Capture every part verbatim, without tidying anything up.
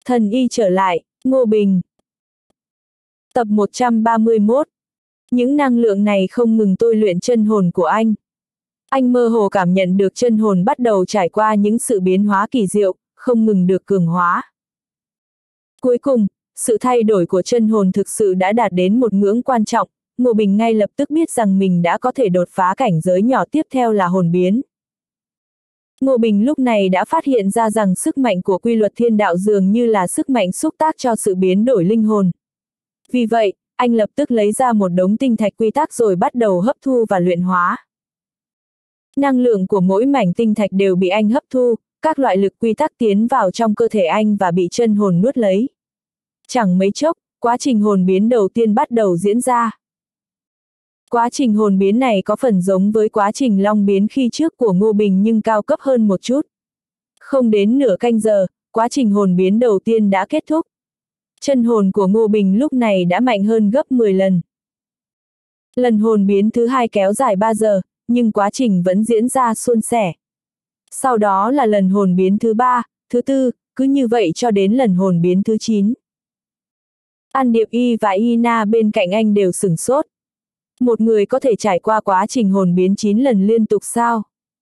Thần y trở lại, Ngô Bình. Tập một trăm ba mươi mốt. Những năng lượng này không ngừng tôi luyện chân hồn của anh. Anh mơ hồ cảm nhận được chân hồn bắt đầu trải qua những sự biến hóa kỳ diệu, không ngừng được cường hóa. Cuối cùng, sự thay đổi của chân hồn thực sự đã đạt đến một ngưỡng quan trọng, Ngô Bình ngay lập tức biết rằng mình đã có thể đột phá cảnh giới nhỏ tiếp theo là hồn biến. Ngô Bình lúc này đã phát hiện ra rằng sức mạnh của quy luật thiên đạo dường như là sức mạnh xúc tác cho sự biến đổi linh hồn. Vì vậy, anh lập tức lấy ra một đống tinh thạch quy tắc rồi bắt đầu hấp thu và luyện hóa. Năng lượng của mỗi mảnh tinh thạch đều bị anh hấp thu, các loại lực quy tắc tiến vào trong cơ thể anh và bị chân hồn nuốt lấy. Chẳng mấy chốc, quá trình hồn biến đầu tiên bắt đầu diễn ra. Quá trình hồn biến này có phần giống với quá trình long biến khi trước của Ngô Bình nhưng cao cấp hơn một chút. Không đến nửa canh giờ, quá trình hồn biến đầu tiên đã kết thúc. Chân hồn của Ngô Bình lúc này đã mạnh hơn gấp mười lần. Lần hồn biến thứ hai kéo dài ba giờ, nhưng quá trình vẫn diễn ra suôn sẻ. Sau đó là lần hồn biến thứ ba, thứ tư, cứ như vậy cho đến lần hồn biến thứ chín. An Điệp Y và Ina bên cạnh anh đều sửng sốt. Một người có thể trải qua quá trình hồn biến chín lần liên tục sao?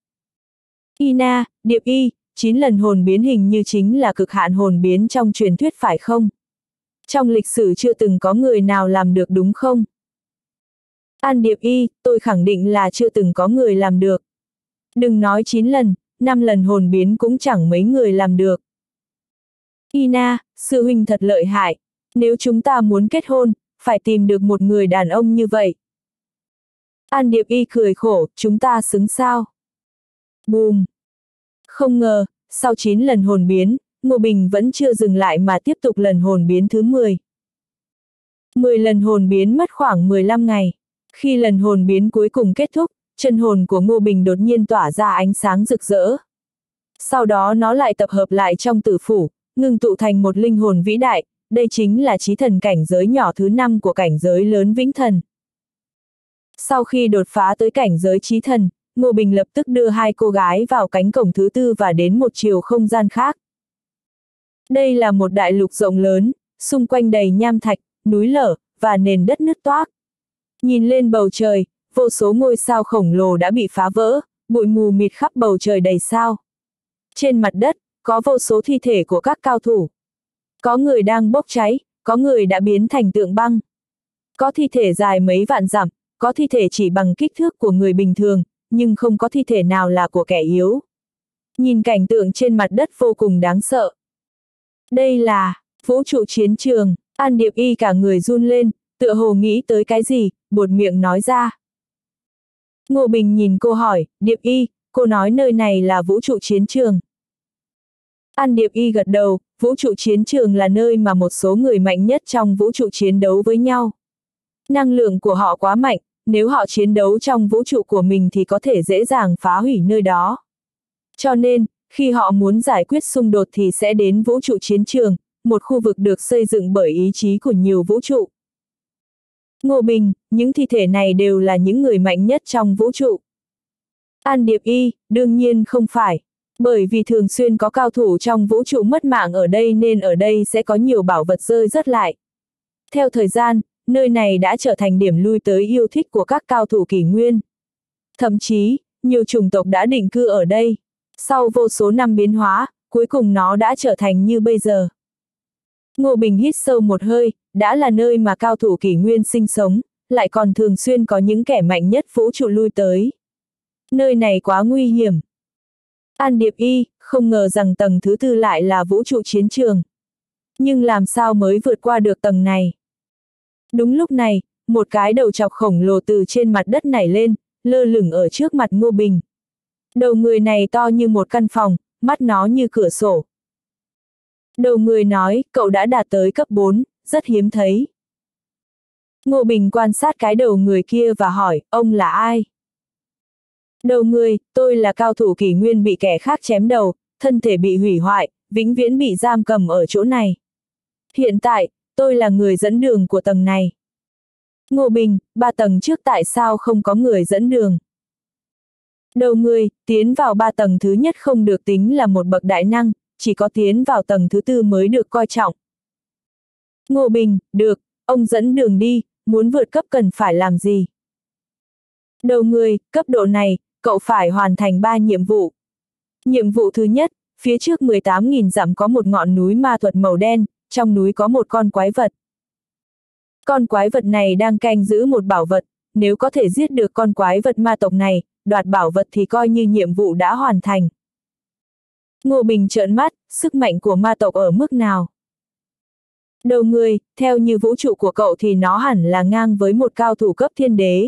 Ina, Điệp Y, chín lần hồn biến hình như chính là cực hạn hồn biến trong truyền thuyết phải không? Trong lịch sử chưa từng có người nào làm được đúng không? An Điệp Y, tôi khẳng định là chưa từng có người làm được. Đừng nói chín lần, năm lần hồn biến cũng chẳng mấy người làm được. Ina, sư huynh thật lợi hại. Nếu chúng ta muốn kết hôn, phải tìm được một người đàn ông như vậy. An Điệp Y cười khổ, chúng ta xứng sao? Bùm! Không ngờ, sau chín lần hồn biến, Ngô Bình vẫn chưa dừng lại mà tiếp tục lần hồn biến thứ mười. mười lần hồn biến mất khoảng mười lăm ngày. Khi lần hồn biến cuối cùng kết thúc, chân hồn của Ngô Bình đột nhiên tỏa ra ánh sáng rực rỡ. Sau đó nó lại tập hợp lại trong tử phủ, ngưng tụ thành một linh hồn vĩ đại, đây chính là chí thần cảnh giới nhỏ thứ năm của cảnh giới lớn vĩnh thần. Sau khi đột phá tới cảnh giới chí thần, Ngô Bình lập tức đưa hai cô gái vào cánh cổng thứ tư và đến một chiều không gian khác. Đây là một đại lục rộng lớn, xung quanh đầy nham thạch, núi lở, và nền đất nứt toác. Nhìn lên bầu trời, vô số ngôi sao khổng lồ đã bị phá vỡ, bụi mù mịt khắp bầu trời đầy sao. Trên mặt đất, có vô số thi thể của các cao thủ. Có người đang bốc cháy, có người đã biến thành tượng băng. Có thi thể dài mấy vạn dặm, có thi thể chỉ bằng kích thước của người bình thường, nhưng không có thi thể nào là của kẻ yếu. Nhìn cảnh tượng trên mặt đất vô cùng đáng sợ. Đây là vũ trụ chiến trường. An Điệp Y cả người run lên, tựa hồ nghĩ tới cái gì, buột miệng nói ra. Ngô Bình nhìn cô hỏi, Điệp Y, cô nói nơi này là vũ trụ chiến trường. An Điệp Y gật đầu, vũ trụ chiến trường là nơi mà một số người mạnh nhất trong vũ trụ chiến đấu với nhau. Năng lượng của họ quá mạnh, nếu họ chiến đấu trong vũ trụ của mình thì có thể dễ dàng phá hủy nơi đó. Cho nên, khi họ muốn giải quyết xung đột thì sẽ đến vũ trụ chiến trường, một khu vực được xây dựng bởi ý chí của nhiều vũ trụ. Ngô Bình, những thi thể này đều là những người mạnh nhất trong vũ trụ. An Điệp Y, đương nhiên không phải. Bởi vì thường xuyên có cao thủ trong vũ trụ mất mạng ở đây nên ở đây sẽ có nhiều bảo vật rơi rớt lại. Theo thời gian, nơi này đã trở thành điểm lui tới yêu thích của các cao thủ kỷ nguyên. Thậm chí, nhiều chủng tộc đã định cư ở đây. Sau vô số năm biến hóa, cuối cùng nó đã trở thành như bây giờ. Ngô Bình hít sâu một hơi, đã là nơi mà cao thủ kỷ nguyên sinh sống, lại còn thường xuyên có những kẻ mạnh nhất vũ trụ lui tới. Nơi này quá nguy hiểm. An Điệp Y, không ngờ rằng tầng thứ tư lại là vũ trụ chiến trường. Nhưng làm sao mới vượt qua được tầng này? Đúng lúc này, một cái đầu chọc khổng lồ từ trên mặt đất nảy lên, lơ lửng ở trước mặt Ngô Bình. Đầu người này to như một căn phòng, mắt nó như cửa sổ. Đầu người nói, cậu đã đạt tới cấp bốn, rất hiếm thấy. Ngô Bình quan sát cái đầu người kia và hỏi, ông là ai? Đầu người, tôi là cao thủ kỷ nguyên bị kẻ khác chém đầu, thân thể bị hủy hoại, vĩnh viễn bị giam cầm ở chỗ này. Hiện tại, tôi là người dẫn đường của tầng này. Ngô Bình, ba tầng trước tại sao không có người dẫn đường? Đầu người, tiến vào ba tầng thứ nhất không được tính là một bậc đại năng, chỉ có tiến vào tầng thứ tư mới được coi trọng. Ngô Bình, được, ông dẫn đường đi, muốn vượt cấp cần phải làm gì? Đầu người, cấp độ này, cậu phải hoàn thành ba nhiệm vụ. Nhiệm vụ thứ nhất, phía trước mười tám nghìn dặm có một ngọn núi ma thuật màu đen, trong núi có một con quái vật. Con quái vật này đang canh giữ một bảo vật, nếu có thể giết được con quái vật ma tộc này, đoạt bảo vật thì coi như nhiệm vụ đã hoàn thành. Ngô Bình trợn mắt, sức mạnh của ma tộc ở mức nào? Đầu người, theo như vũ trụ của cậu thì nó hẳn là ngang với một cao thủ cấp thiên đế.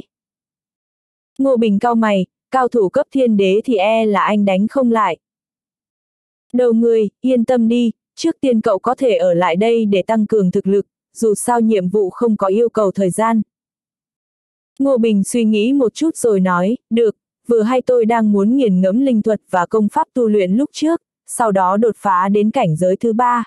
Ngô Bình cau mày, cao thủ cấp thiên đế thì e là anh đánh không lại. Đầu người, yên tâm đi, trước tiên cậu có thể ở lại đây để tăng cường thực lực, dù sao nhiệm vụ không có yêu cầu thời gian. Ngô Bình suy nghĩ một chút rồi nói, được, vừa hay tôi đang muốn nghiền ngẫm linh thuật và công pháp tu luyện lúc trước, sau đó đột phá đến cảnh giới thứ ba.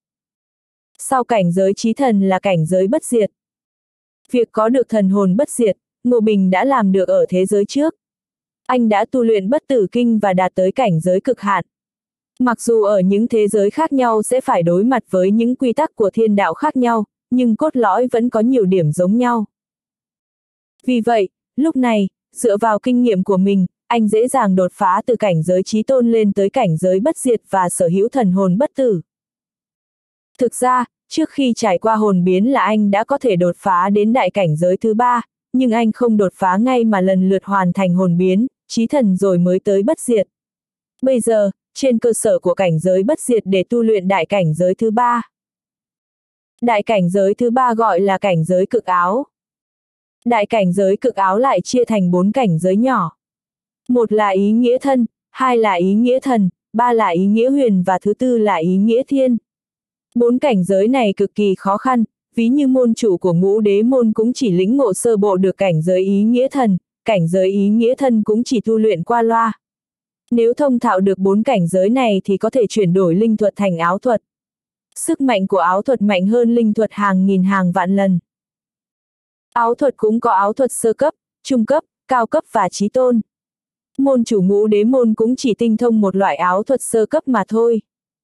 Sau cảnh giới chí thần là cảnh giới bất diệt. Việc có được thần hồn bất diệt, Ngô Bình đã làm được ở thế giới trước. Anh đã tu luyện bất tử kinh và đạt tới cảnh giới cực hạn. Mặc dù ở những thế giới khác nhau sẽ phải đối mặt với những quy tắc của thiên đạo khác nhau, nhưng cốt lõi vẫn có nhiều điểm giống nhau. Vì vậy, lúc này, dựa vào kinh nghiệm của mình, anh dễ dàng đột phá từ cảnh giới chí tôn lên tới cảnh giới bất diệt và sở hữu thần hồn bất tử. Thực ra, trước khi trải qua hồn biến là anh đã có thể đột phá đến đại cảnh giới thứ ba, nhưng anh không đột phá ngay mà lần lượt hoàn thành hồn biến, chí thần rồi mới tới bất diệt. Bây giờ, trên cơ sở của cảnh giới bất diệt để tu luyện đại cảnh giới thứ ba. Đại cảnh giới thứ ba gọi là cảnh giới cực áo. Đại cảnh giới cực áo lại chia thành bốn cảnh giới nhỏ. Một là ý nghĩa thân, hai là ý nghĩa thần, ba là ý nghĩa huyền và thứ tư là ý nghĩa thiên. Bốn cảnh giới này cực kỳ khó khăn, ví như môn chủ của ngũ đế môn cũng chỉ lĩnh ngộ sơ bộ được cảnh giới ý nghĩa thần, cảnh giới ý nghĩa thân cũng chỉ tu luyện qua loa. Nếu thông thạo được bốn cảnh giới này thì có thể chuyển đổi linh thuật thành áo thuật. Sức mạnh của áo thuật mạnh hơn linh thuật hàng nghìn hàng vạn lần. Áo thuật cũng có áo thuật sơ cấp, trung cấp, cao cấp và chí tôn. Môn chủ ngũ đế môn cũng chỉ tinh thông một loại áo thuật sơ cấp mà thôi.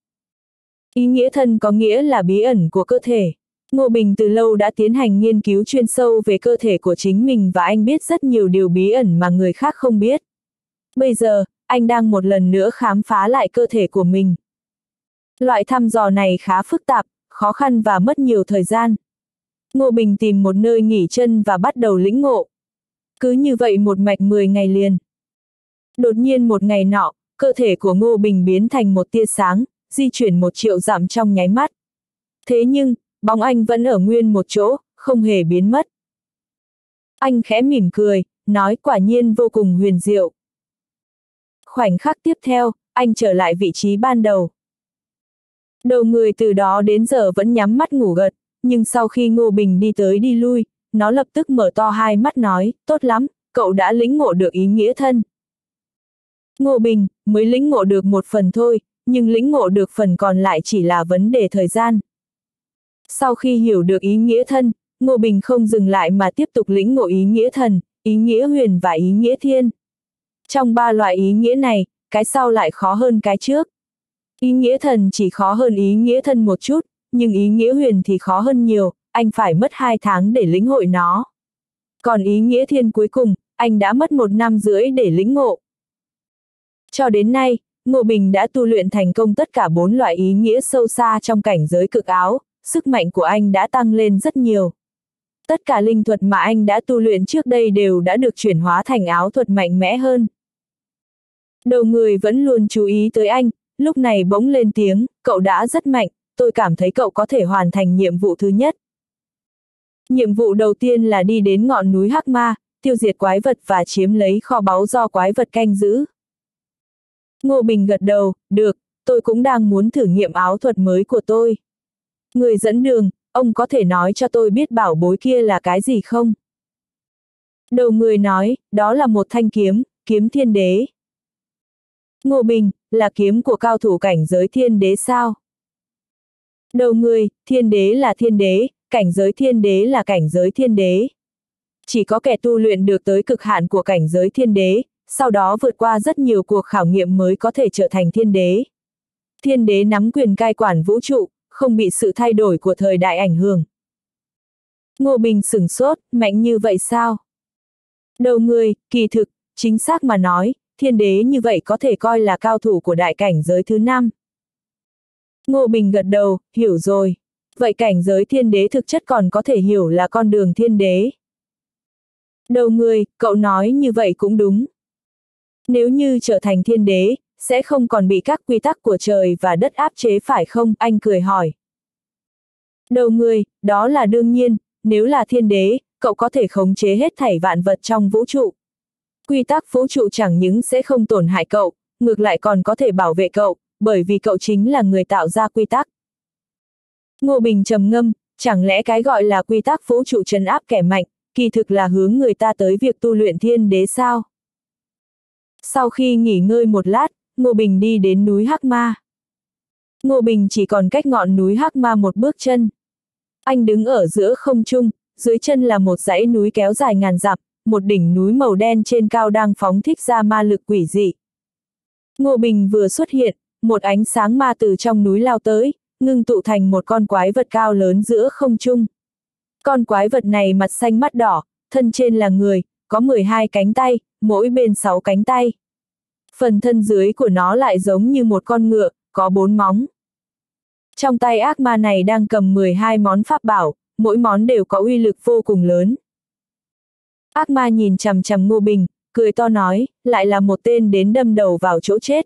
Ý nghĩa thân có nghĩa là bí ẩn của cơ thể. Ngô Bình từ lâu đã tiến hành nghiên cứu chuyên sâu về cơ thể của chính mình và anh biết rất nhiều điều bí ẩn mà người khác không biết. Bây giờ, anh đang một lần nữa khám phá lại cơ thể của mình. Loại thăm dò này khá phức tạp, khó khăn và mất nhiều thời gian. Ngô Bình tìm một nơi nghỉ chân và bắt đầu lĩnh ngộ. Cứ như vậy một mạch mười ngày liền. Đột nhiên một ngày nọ, cơ thể của Ngô Bình biến thành một tia sáng, di chuyển một triệu dặm trong nháy mắt. Thế nhưng, bóng anh vẫn ở nguyên một chỗ, không hề biến mất. Anh khẽ mỉm cười, nói quả nhiên vô cùng huyền diệu. Khoảnh khắc tiếp theo, anh trở lại vị trí ban đầu. Đầu người từ đó đến giờ vẫn nhắm mắt ngủ gật, nhưng sau khi Ngô Bình đi tới đi lui, nó lập tức mở to hai mắt nói, tốt lắm, cậu đã lĩnh ngộ được ý nghĩa thân. Ngô Bình, mới lĩnh ngộ được một phần thôi, nhưng lĩnh ngộ được phần còn lại chỉ là vấn đề thời gian. Sau khi hiểu được ý nghĩa thân, Ngô Bình không dừng lại mà tiếp tục lĩnh ngộ ý nghĩa thần, ý nghĩa huyền và ý nghĩa thiên. Trong ba loại ý nghĩa này, cái sau lại khó hơn cái trước. Ý nghĩa thần chỉ khó hơn ý nghĩa thân một chút, nhưng ý nghĩa huyền thì khó hơn nhiều, anh phải mất hai tháng để lĩnh hội nó. Còn ý nghĩa thiên cuối cùng, anh đã mất một năm rưỡi để lĩnh ngộ. Cho đến nay, Ngô Bình đã tu luyện thành công tất cả bốn loại ý nghĩa sâu xa trong cảnh giới cực áo, sức mạnh của anh đã tăng lên rất nhiều. Tất cả linh thuật mà anh đã tu luyện trước đây đều đã được chuyển hóa thành áo thuật mạnh mẽ hơn. Đầu người vẫn luôn chú ý tới anh, lúc này bỗng lên tiếng, cậu đã rất mạnh, tôi cảm thấy cậu có thể hoàn thành nhiệm vụ thứ nhất. Nhiệm vụ đầu tiên là đi đến ngọn núi Hắc Ma, tiêu diệt quái vật và chiếm lấy kho báu do quái vật canh giữ. Ngô Bình gật đầu, được, tôi cũng đang muốn thử nghiệm áo thuật mới của tôi. Người dẫn đường, ông có thể nói cho tôi biết bảo bối kia là cái gì không? Đầu người nói, đó là một thanh kiếm, kiếm thiên đế. Ngô Bình, là kiếm của cao thủ cảnh giới thiên đế sao? Đầu người, thiên đế là thiên đế, cảnh giới thiên đế là cảnh giới thiên đế. Chỉ có kẻ tu luyện được tới cực hạn của cảnh giới thiên đế, sau đó vượt qua rất nhiều cuộc khảo nghiệm mới có thể trở thành thiên đế. Thiên đế nắm quyền cai quản vũ trụ, không bị sự thay đổi của thời đại ảnh hưởng. Ngô Bình sửng sốt, mạnh như vậy sao? Đầu người, kỳ thực, chính xác mà nói, thiên đế như vậy có thể coi là cao thủ của đại cảnh giới thứ năm. Ngô Bình gật đầu, hiểu rồi. Vậy cảnh giới thiên đế thực chất còn có thể hiểu là con đường thiên đế. Đầu người, cậu nói như vậy cũng đúng. Nếu như trở thành thiên đế, sẽ không còn bị các quy tắc của trời và đất áp chế phải không? Anh cười hỏi. Đầu người, đó là đương nhiên, nếu là thiên đế, cậu có thể khống chế hết thảy vạn vật trong vũ trụ. Quy tắc vũ trụ chẳng những sẽ không tổn hại cậu, ngược lại còn có thể bảo vệ cậu, bởi vì cậu chính là người tạo ra quy tắc. Ngô Bình trầm ngâm, chẳng lẽ cái gọi là quy tắc vũ trụ trấn áp kẻ mạnh, kỳ thực là hướng người ta tới việc tu luyện thiên đế sao? Sau khi nghỉ ngơi một lát, Ngô Bình đi đến núi Hắc Ma. Ngô Bình chỉ còn cách ngọn núi Hắc Ma một bước chân. Anh đứng ở giữa không trung, dưới chân là một dãy núi kéo dài ngàn dặm, một đỉnh núi màu đen trên cao đang phóng thích ra ma lực quỷ dị. Ngô Bình vừa xuất hiện, một ánh sáng ma từ trong núi lao tới, ngưng tụ thành một con quái vật cao lớn giữa không trung. Con quái vật này mặt xanh mắt đỏ, thân trên là người, có mười hai cánh tay, mỗi bên sáu cánh tay. Phần thân dưới của nó lại giống như một con ngựa, có bốn móng. Trong tay ác ma này đang cầm mười hai món pháp bảo, mỗi món đều có uy lực vô cùng lớn. Ác ma nhìn chằm chằm Ngô Bình, cười to nói, lại là một tên đến đâm đầu vào chỗ chết.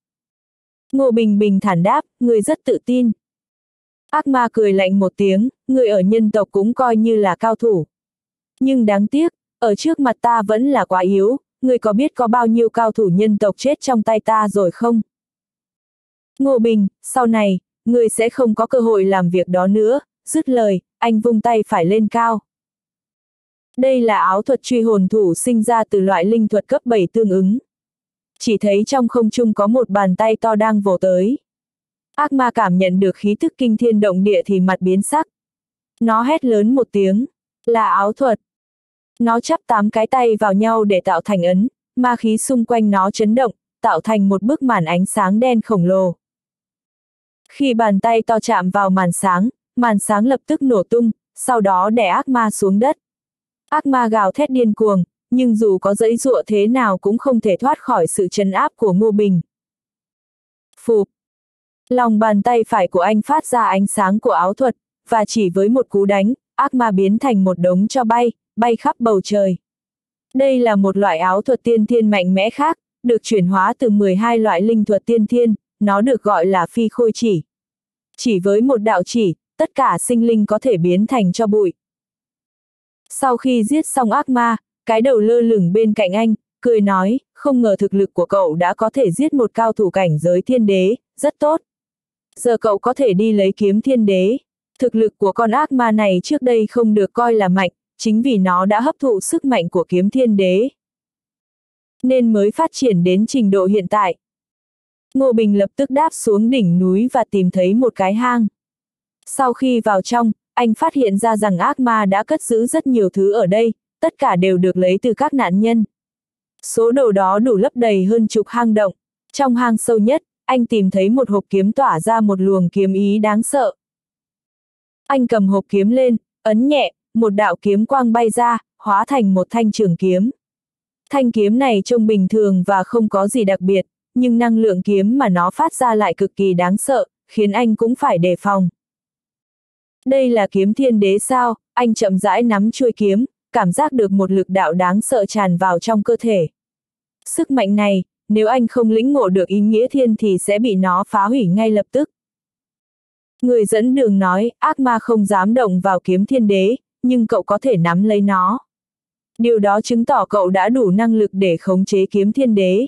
Ngô Bình bình thản đáp, người rất tự tin. Ác ma cười lạnh một tiếng, người ở nhân tộc cũng coi như là cao thủ. Nhưng đáng tiếc, ở trước mặt ta vẫn là quá yếu, người có biết có bao nhiêu cao thủ nhân tộc chết trong tay ta rồi không? Ngô Bình, sau này, người sẽ không có cơ hội làm việc đó nữa, dứt lời, anh vung tay phải lên cao. Đây là áo thuật truy hồn thủ sinh ra từ loại linh thuật cấp bảy tương ứng. Chỉ thấy trong không trung có một bàn tay to đang vồ tới. Ác ma cảm nhận được khí thức kinh thiên động địa thì mặt biến sắc. Nó hét lớn một tiếng, là áo thuật. Nó chắp tám cái tay vào nhau để tạo thành ấn, ma khí xung quanh nó chấn động, tạo thành một bức màn ánh sáng đen khổng lồ. Khi bàn tay to chạm vào màn sáng, màn sáng lập tức nổ tung, sau đó đè ác ma xuống đất. Ác ma gào thét điên cuồng, nhưng dù có giãy giụa thế nào cũng không thể thoát khỏi sự trấn áp của Ngô Bình. Phụp! Lòng bàn tay phải của anh phát ra ánh sáng của áo thuật, và chỉ với một cú đánh, ác ma biến thành một đống tro bay, bay khắp bầu trời. Đây là một loại áo thuật tiên thiên mạnh mẽ khác, được chuyển hóa từ mười hai loại linh thuật tiên thiên, nó được gọi là phi khôi chỉ. Chỉ với một đạo chỉ, tất cả sinh linh có thể biến thành tro bụi. Sau khi giết xong ác ma, cái đầu lơ lửng bên cạnh anh, cười nói, không ngờ thực lực của cậu đã có thể giết một cao thủ cảnh giới thiên đế, rất tốt. Giờ cậu có thể đi lấy kiếm thiên đế. Thực lực của con ác ma này trước đây không được coi là mạnh, chính vì nó đã hấp thụ sức mạnh của kiếm thiên đế, nên mới phát triển đến trình độ hiện tại. Ngô Bình lập tức đáp xuống đỉnh núi và tìm thấy một cái hang. Sau khi vào trong, anh phát hiện ra rằng ác ma đã cất giữ rất nhiều thứ ở đây, tất cả đều được lấy từ các nạn nhân. Số đồ đó đủ lấp đầy hơn chục hang động. Trong hang sâu nhất, anh tìm thấy một hộp kiếm tỏa ra một luồng kiếm ý đáng sợ. Anh cầm hộp kiếm lên, ấn nhẹ, một đạo kiếm quang bay ra, hóa thành một thanh trường kiếm. Thanh kiếm này trông bình thường và không có gì đặc biệt, nhưng năng lượng kiếm mà nó phát ra lại cực kỳ đáng sợ, khiến anh cũng phải đề phòng. Đây là kiếm thiên đế sao? Anh chậm rãi nắm chuôi kiếm, cảm giác được một lực đạo đáng sợ tràn vào trong cơ thể. Sức mạnh này, nếu anh không lĩnh ngộ được ý nghĩa thiên thì sẽ bị nó phá hủy ngay lập tức. Người dẫn đường nói, ác ma không dám động vào kiếm thiên đế, nhưng cậu có thể nắm lấy nó. Điều đó chứng tỏ cậu đã đủ năng lực để khống chế kiếm thiên đế.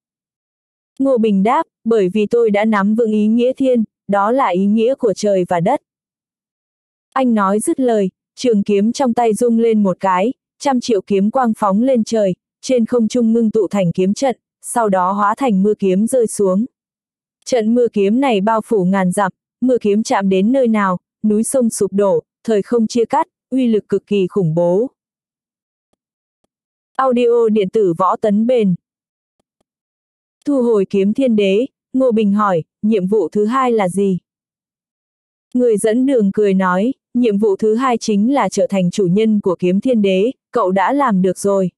Ngô Bình đáp, bởi vì tôi đã nắm vững ý nghĩa thiên, đó là ý nghĩa của trời và đất. Anh nói dứt lời, trường kiếm trong tay rung lên một cái, trăm triệu kiếm quang phóng lên trời, trên không trung ngưng tụ thành kiếm trận, sau đó hóa thành mưa kiếm rơi xuống. Trận mưa kiếm này bao phủ ngàn dặm, mưa kiếm chạm đến nơi nào, núi sông sụp đổ, thời không chia cắt, uy lực cực kỳ khủng bố. Audio điện tử Võ Tấn Bền. Thu hồi kiếm thiên đế, Ngô Bình hỏi, nhiệm vụ thứ hai là gì? Người dẫn đường cười nói, nhiệm vụ thứ hai chính là trở thành chủ nhân của Kiếm Thiên Đế, cậu đã làm được rồi.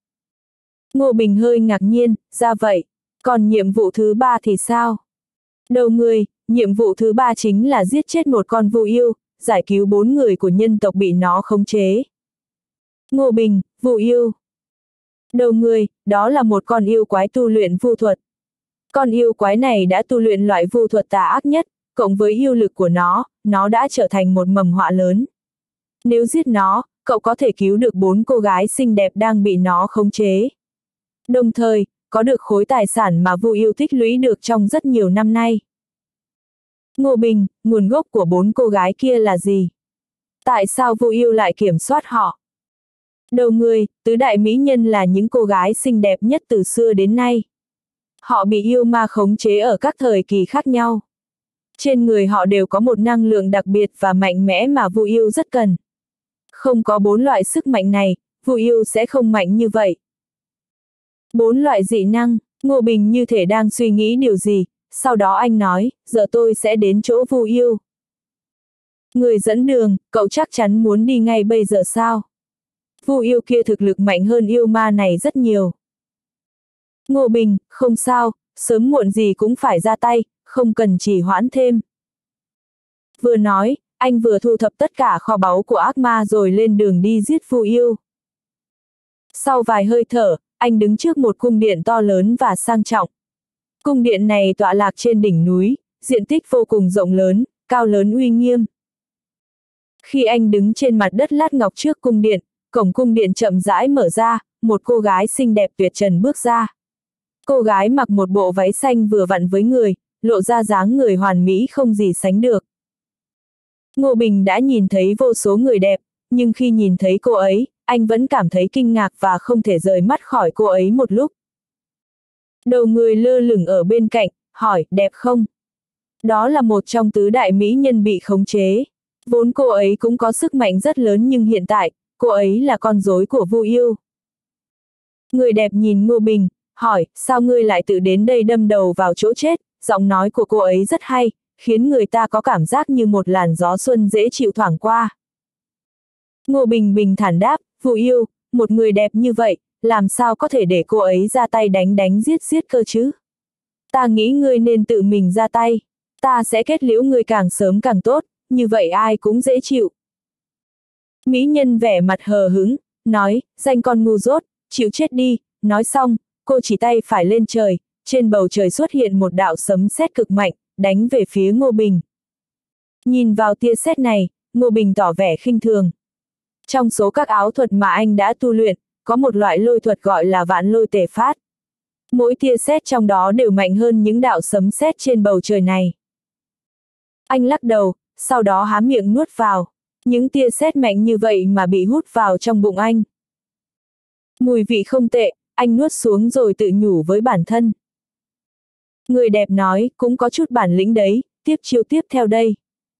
Ngô Bình hơi ngạc nhiên, ra vậy, còn nhiệm vụ thứ ba thì sao? Đầu người, nhiệm vụ thứ ba chính là giết chết một con vu yêu, giải cứu bốn người của nhân tộc bị nó khống chế. Ngô Bình, vu yêu. Đầu người, đó là một con yêu quái tu luyện vu thuật. Con yêu quái này đã tu luyện loại vu thuật tà ác nhất, cộng với yêu lực của nó, nó đã trở thành một mầm họa lớn. Nếu giết nó, cậu có thể cứu được bốn cô gái xinh đẹp đang bị nó khống chế. Đồng thời, có được khối tài sản mà vu yêu tích lũy được trong rất nhiều năm nay. Ngô Bình, nguồn gốc của bốn cô gái kia là gì? Tại sao vu yêu lại kiểm soát họ? Đầu người, tứ đại mỹ nhân là những cô gái xinh đẹp nhất từ xưa đến nay. Họ bị yêu ma khống chế ở các thời kỳ khác nhau. Trên người họ đều có một năng lượng đặc biệt và mạnh mẽ mà vu yêu rất cần. Không có bốn loại sức mạnh này, vu yêu sẽ không mạnh như vậy. Bốn loại dị năng, Ngô Bình như thể đang suy nghĩ điều gì, sau đó anh nói, giờ tôi sẽ đến chỗ vu yêu. Người dẫn đường, cậu chắc chắn muốn đi ngay bây giờ sao? Vu yêu kia thực lực mạnh hơn yêu ma này rất nhiều. Ngô Bình, không sao, sớm muộn gì cũng phải ra tay, không cần trì hoãn thêm. Vừa nói, anh vừa thu thập tất cả kho báu của ác ma rồi lên đường đi giết vu yêu. Sau vài hơi thở, anh đứng trước một cung điện to lớn và sang trọng. Cung điện này tọa lạc trên đỉnh núi, diện tích vô cùng rộng lớn, cao lớn uy nghiêm. Khi anh đứng trên mặt đất lát ngọc trước cung điện, cổng cung điện chậm rãi mở ra, một cô gái xinh đẹp tuyệt trần bước ra. Cô gái mặc một bộ váy xanh vừa vặn với người, lộ ra dáng người hoàn mỹ không gì sánh được. Ngô Bình đã nhìn thấy vô số người đẹp, nhưng khi nhìn thấy cô ấy, anh vẫn cảm thấy kinh ngạc và không thể rời mắt khỏi cô ấy một lúc. Đầu người lơ lửng ở bên cạnh, hỏi, đẹp không? Đó là một trong tứ đại mỹ nhân bị khống chế. Vốn cô ấy cũng có sức mạnh rất lớn nhưng hiện tại, cô ấy là con rối của vu yêu. Người đẹp nhìn Ngô Bình, hỏi, sao ngươi lại tự đến đây đâm đầu vào chỗ chết? Giọng nói của cô ấy rất hay, khiến người ta có cảm giác như một làn gió xuân dễ chịu thoảng qua. Ngô Bình bình thản đáp, vu yêu, một người đẹp như vậy, làm sao có thể để cô ấy ra tay đánh đánh giết giết cơ chứ? Ta nghĩ ngươi nên tự mình ra tay, ta sẽ kết liễu ngươi càng sớm càng tốt, như vậy ai cũng dễ chịu. Mỹ nhân vẻ mặt hờ hững, nói, danh con ngu dốt, chịu chết đi, nói xong, cô chỉ tay phải lên trời, trên bầu trời xuất hiện một đạo sấm sét cực mạnh, đánh về phía Ngô Bình. Nhìn vào tia sét này, Ngô Bình tỏ vẻ khinh thường. Trong số các áo thuật mà anh đã tu luyện, có một loại lôi thuật gọi là vạn lôi tề phát. Mỗi tia sét trong đó đều mạnh hơn những đạo sấm sét trên bầu trời này. Anh lắc đầu, sau đó há miệng nuốt vào. Những tia sét mạnh như vậy mà bị hút vào trong bụng anh. Mùi vị không tệ, anh nuốt xuống rồi tự nhủ với bản thân. Người đẹp nói, cũng có chút bản lĩnh đấy, tiếp chiêu tiếp theo đây.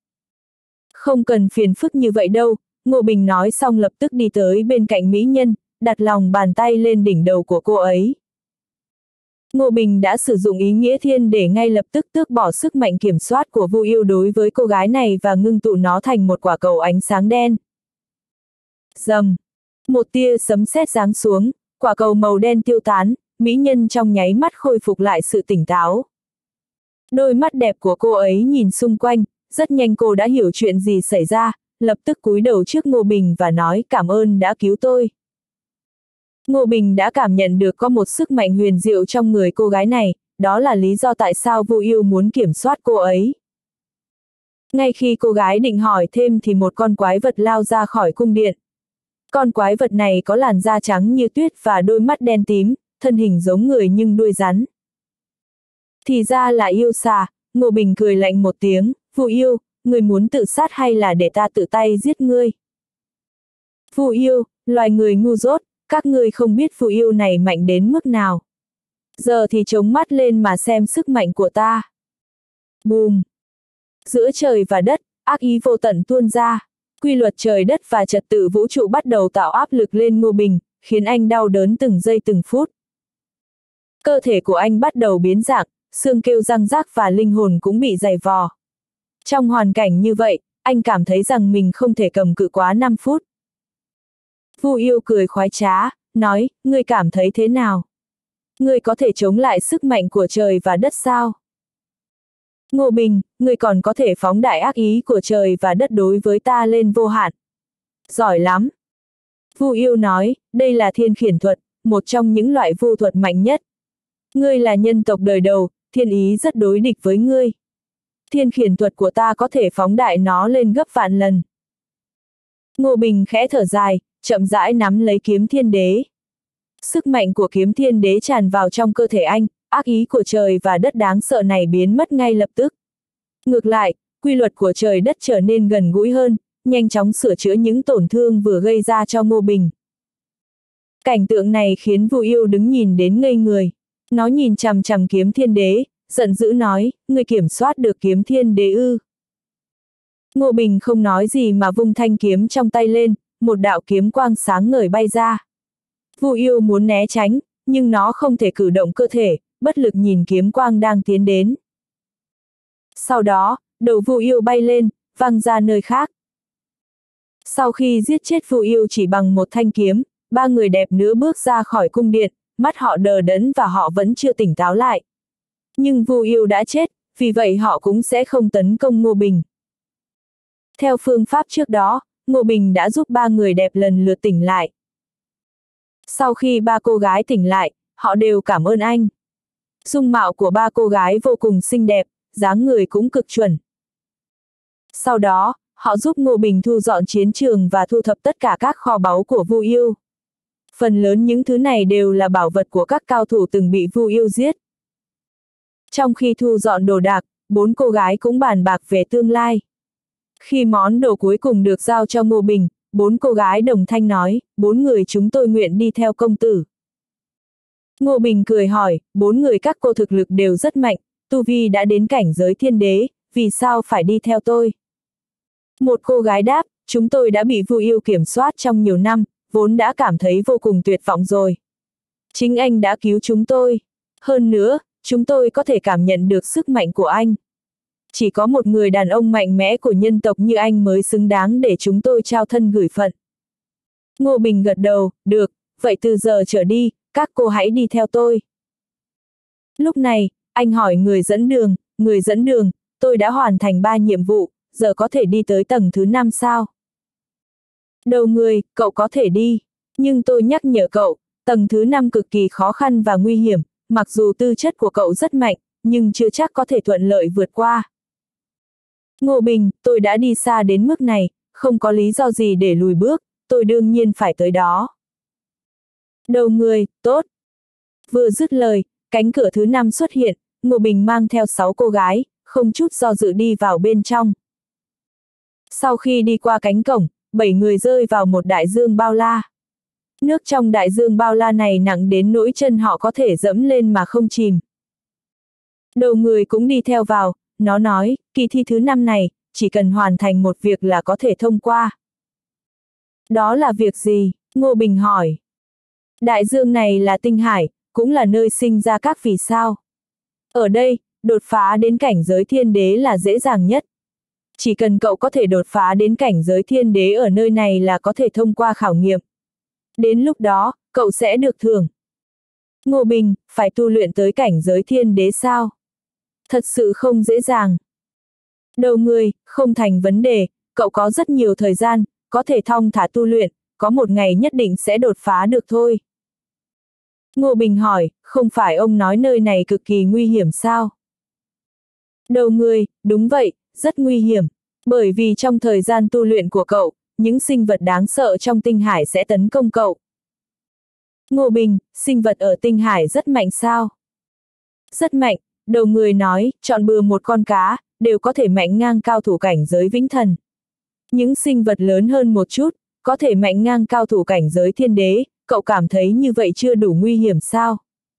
Không cần phiền phức như vậy đâu, Ngô Bình nói xong lập tức đi tới bên cạnh mỹ nhân, đặt lòng bàn tay lên đỉnh đầu của cô ấy. Ngô Bình đã sử dụng ý nghĩa thiên để ngay lập tức tước bỏ sức mạnh kiểm soát của vu yêu đối với cô gái này và ngưng tụ nó thành một quả cầu ánh sáng đen. Rầm, một tia sấm sét giáng xuống, quả cầu màu đen tiêu tán, mỹ nhân trong nháy mắt khôi phục lại sự tỉnh táo. Đôi mắt đẹp của cô ấy nhìn xung quanh, rất nhanh cô đã hiểu chuyện gì xảy ra, lập tức cúi đầu trước Ngô Bình và nói cảm ơn đã cứu tôi. Ngô Bình đã cảm nhận được có một sức mạnh huyền diệu trong người cô gái này, đó là lý do tại sao vu yêu muốn kiểm soát cô ấy. Ngay khi cô gái định hỏi thêm thì một con quái vật lao ra khỏi cung điện. Con quái vật này có làn da trắng như tuyết và đôi mắt đen tím, thân hình giống người nhưng đuôi rắn. Thì ra là yêu xà, Ngô Bình cười lạnh một tiếng, vu yêu, ngươi muốn tự sát hay là để ta tự tay giết ngươi? Vu yêu, loài người ngu dốt, các ngươi không biết vu yêu này mạnh đến mức nào. Giờ thì chống mắt lên mà xem sức mạnh của ta. Bùm! Giữa trời và đất, ác ý vô tận tuôn ra. Quy luật trời đất và trật tự vũ trụ bắt đầu tạo áp lực lên Ngô Bình, khiến anh đau đớn từng giây từng phút. Cơ thể của anh bắt đầu biến dạng, xương kêu răng rác và linh hồn cũng bị dày vò. Trong hoàn cảnh như vậy, anh cảm thấy rằng mình không thể cầm cự quá năm phút. Vu Yêu cười khoái trá, nói, ngươi cảm thấy thế nào? Ngươi có thể chống lại sức mạnh của trời và đất sao? Ngô Bình, ngươi còn có thể phóng đại ác ý của trời và đất đối với ta lên vô hạn. Giỏi lắm. Vu Yêu nói, đây là thiên khiển thuật, một trong những loại vu thuật mạnh nhất. Ngươi là nhân tộc đời đầu, thiên ý rất đối địch với ngươi. Thiên khiển thuật của ta có thể phóng đại nó lên gấp vạn lần. Ngô Bình khẽ thở dài, chậm rãi nắm lấy kiếm thiên đế. Sức mạnh của kiếm thiên đế tràn vào trong cơ thể anh, ác ý của trời và đất đáng sợ này biến mất ngay lập tức. Ngược lại, quy luật của trời đất trở nên gần gũi hơn, nhanh chóng sửa chữa những tổn thương vừa gây ra cho Ngô Bình. Cảnh tượng này khiến Vu Yêu đứng nhìn đến ngây người. Nó nhìn chằm chằm kiếm thiên đế, giận dữ nói, ngươi kiểm soát được kiếm thiên đế ư? Ngô Bình không nói gì mà vung thanh kiếm trong tay lên, một đạo kiếm quang sáng ngời bay ra. Vu Yêu muốn né tránh, nhưng nó không thể cử động cơ thể, bất lực nhìn kiếm quang đang tiến đến. Sau đó, đầu Vu Yêu bay lên, văng ra nơi khác. Sau khi giết chết Vu Yêu chỉ bằng một thanh kiếm, ba người đẹp nữa bước ra khỏi cung điện, mắt họ đờ đẫn và họ vẫn chưa tỉnh táo lại. Nhưng Vu Yêu đã chết, vì vậy họ cũng sẽ không tấn công Ngô Bình. Theo phương pháp trước đó, Ngô Bình đã giúp ba người đẹp lần lượt tỉnh lại. Sau khi ba cô gái tỉnh lại, họ đều cảm ơn anh. Dung mạo của ba cô gái vô cùng xinh đẹp, dáng người cũng cực chuẩn. Sau đó, họ giúp Ngô Bình thu dọn chiến trường và thu thập tất cả các kho báu của Vu Yêu. Phần lớn những thứ này đều là bảo vật của các cao thủ từng bị Vu Yêu giết. Trong khi thu dọn đồ đạc, bốn cô gái cũng bàn bạc về tương lai. Khi món đồ cuối cùng được giao cho Ngô Bình, bốn cô gái đồng thanh nói, bốn người chúng tôi nguyện đi theo công tử. Ngô Bình cười hỏi, bốn người các cô thực lực đều rất mạnh, tu vi đã đến cảnh giới thiên đế, vì sao phải đi theo tôi? Một cô gái đáp, chúng tôi đã bị Vu Yêu kiểm soát trong nhiều năm, vốn đã cảm thấy vô cùng tuyệt vọng rồi. Chính anh đã cứu chúng tôi. Hơn nữa, chúng tôi có thể cảm nhận được sức mạnh của anh. Chỉ có một người đàn ông mạnh mẽ của nhân tộc như anh mới xứng đáng để chúng tôi trao thân gửi phận. Ngô Bình gật đầu, được, vậy từ giờ trở đi, các cô hãy đi theo tôi. Lúc này, anh hỏi người dẫn đường, người dẫn đường, tôi đã hoàn thành ba nhiệm vụ, giờ có thể đi tới tầng thứ năm sao? Đầu người, cậu có thể đi, nhưng tôi nhắc nhở cậu, tầng thứ năm cực kỳ khó khăn và nguy hiểm, mặc dù tư chất của cậu rất mạnh, nhưng chưa chắc có thể thuận lợi vượt qua. Ngô Bình, tôi đã đi xa đến mức này, không có lý do gì để lùi bước, tôi đương nhiên phải tới đó. Đầu người, tốt. Vừa dứt lời, cánh cửa thứ năm xuất hiện, Ngô Bình mang theo sáu cô gái, không chút do dự đi vào bên trong. Sau khi đi qua cánh cổng, bảy người rơi vào một đại dương bao la. Nước trong đại dương bao la này nặng đến nỗi chân họ có thể dẫm lên mà không chìm. Đầu người cũng đi theo vào, nó nói, kỳ thi thứ năm này, chỉ cần hoàn thành một việc là có thể thông qua. Đó là việc gì? Ngô Bình hỏi. Đại dương này là tinh hải, cũng là nơi sinh ra các vì sao. Ở đây, đột phá đến cảnh giới thiên đế là dễ dàng nhất. Chỉ cần cậu có thể đột phá đến cảnh giới thiên đế ở nơi này là có thể thông qua khảo nghiệm. Đến lúc đó, cậu sẽ được thưởng. Ngô Bình, phải tu luyện tới cảnh giới thiên đế sao? Thật sự không dễ dàng. Đầu người, không thành vấn đề, cậu có rất nhiều thời gian, có thể thong thả tu luyện, có một ngày nhất định sẽ đột phá được thôi. Ngô Bình hỏi, không phải ông nói nơi này cực kỳ nguy hiểm sao? Đầu người, đúng vậy, rất nguy hiểm, bởi vì trong thời gian tu luyện của cậu, những sinh vật đáng sợ trong tinh hải sẽ tấn công cậu. Ngô Bình, sinh vật ở tinh hải rất mạnh sao? Rất mạnh, đầu người nói, chọn bừa một con cá, đều có thể mạnh ngang cao thủ cảnh giới vĩnh thần. Những sinh vật lớn hơn một chút, có thể mạnh ngang cao thủ cảnh giới thiên đế, cậu cảm thấy như vậy chưa đủ nguy hiểm sao?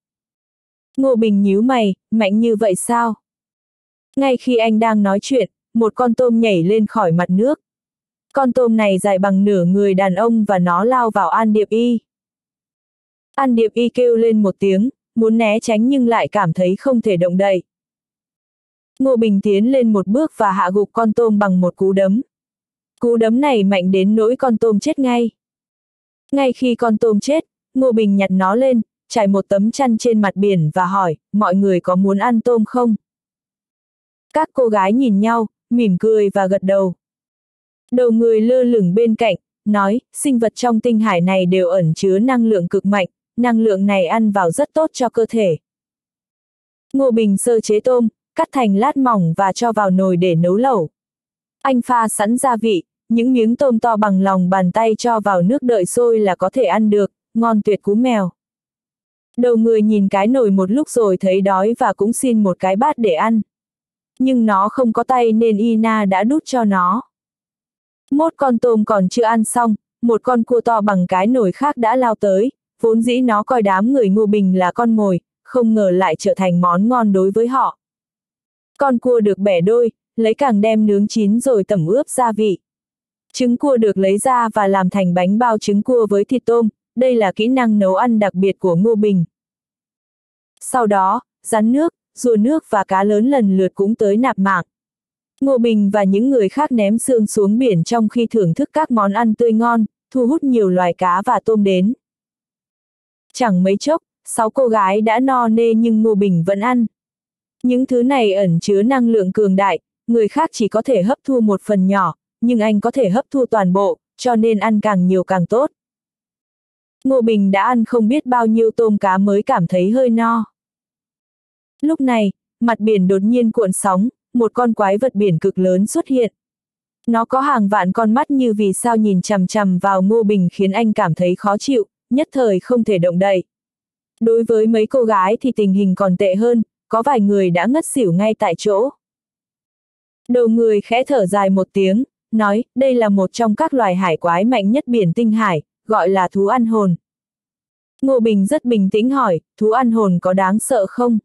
Ngô Bình nhíu mày, mạnh như vậy sao? Ngay khi anh đang nói chuyện, một con tôm nhảy lên khỏi mặt nước. Con tôm này dài bằng nửa người đàn ông và nó lao vào An Điệp Y. An Điệp Y kêu lên một tiếng, muốn né tránh nhưng lại cảm thấy không thể động đậy. Ngô Bình tiến lên một bước và hạ gục con tôm bằng một cú đấm. Cú đấm này mạnh đến nỗi con tôm chết ngay. Ngay khi con tôm chết, Ngô Bình nhặt nó lên, trải một tấm chăn trên mặt biển và hỏi, mọi người có muốn ăn tôm không? Các cô gái nhìn nhau, mỉm cười và gật đầu. Đầu người lơ lửng bên cạnh, nói, sinh vật trong tinh hải này đều ẩn chứa năng lượng cực mạnh, năng lượng này ăn vào rất tốt cho cơ thể. Ngô Bình sơ chế tôm, cắt thành lát mỏng và cho vào nồi để nấu lẩu. Anh pha sẵn gia vị, những miếng tôm to bằng lòng bàn tay cho vào nước đợi sôi là có thể ăn được, ngon tuyệt cú mèo. Đầu người nhìn cái nồi một lúc rồi thấy đói và cũng xin một cái bát để ăn. Nhưng nó không có tay nên Ina đã đút cho nó. Một con tôm còn chưa ăn xong, một con cua to bằng cái nồi khác đã lao tới, vốn dĩ nó coi đám người Ngô Bình là con mồi, không ngờ lại trở thành món ngon đối với họ. Con cua được bẻ đôi, lấy càng đem nướng chín rồi tẩm ướp gia vị. Trứng cua được lấy ra và làm thành bánh bao trứng cua với thịt tôm, đây là kỹ năng nấu ăn đặc biệt của Ngô Bình. Sau đó, rắn nước, rùa nước và cá lớn lần lượt cũng tới nạp mạng. Ngô Bình và những người khác ném xương xuống biển trong khi thưởng thức các món ăn tươi ngon, thu hút nhiều loài cá và tôm đến. Chẳng mấy chốc, sáu cô gái đã no nê nhưng Ngô Bình vẫn ăn. Những thứ này ẩn chứa năng lượng cường đại, người khác chỉ có thể hấp thu một phần nhỏ, nhưng anh có thể hấp thu toàn bộ, cho nên ăn càng nhiều càng tốt. Ngô Bình đã ăn không biết bao nhiêu tôm cá mới cảm thấy hơi no. Lúc này, mặt biển đột nhiên cuộn sóng, một con quái vật biển cực lớn xuất hiện. Nó có hàng vạn con mắt như vì sao nhìn chằm chằm vào Ngô Bình khiến anh cảm thấy khó chịu, nhất thời không thể động đậy. Đối với mấy cô gái thì tình hình còn tệ hơn, có vài người đã ngất xỉu ngay tại chỗ. Đầu người khẽ thở dài một tiếng, nói, đây là một trong các loài hải quái mạnh nhất biển tinh hải, gọi là thú ăn hồn. Ngô Bình rất bình tĩnh hỏi, thú ăn hồn có đáng sợ không?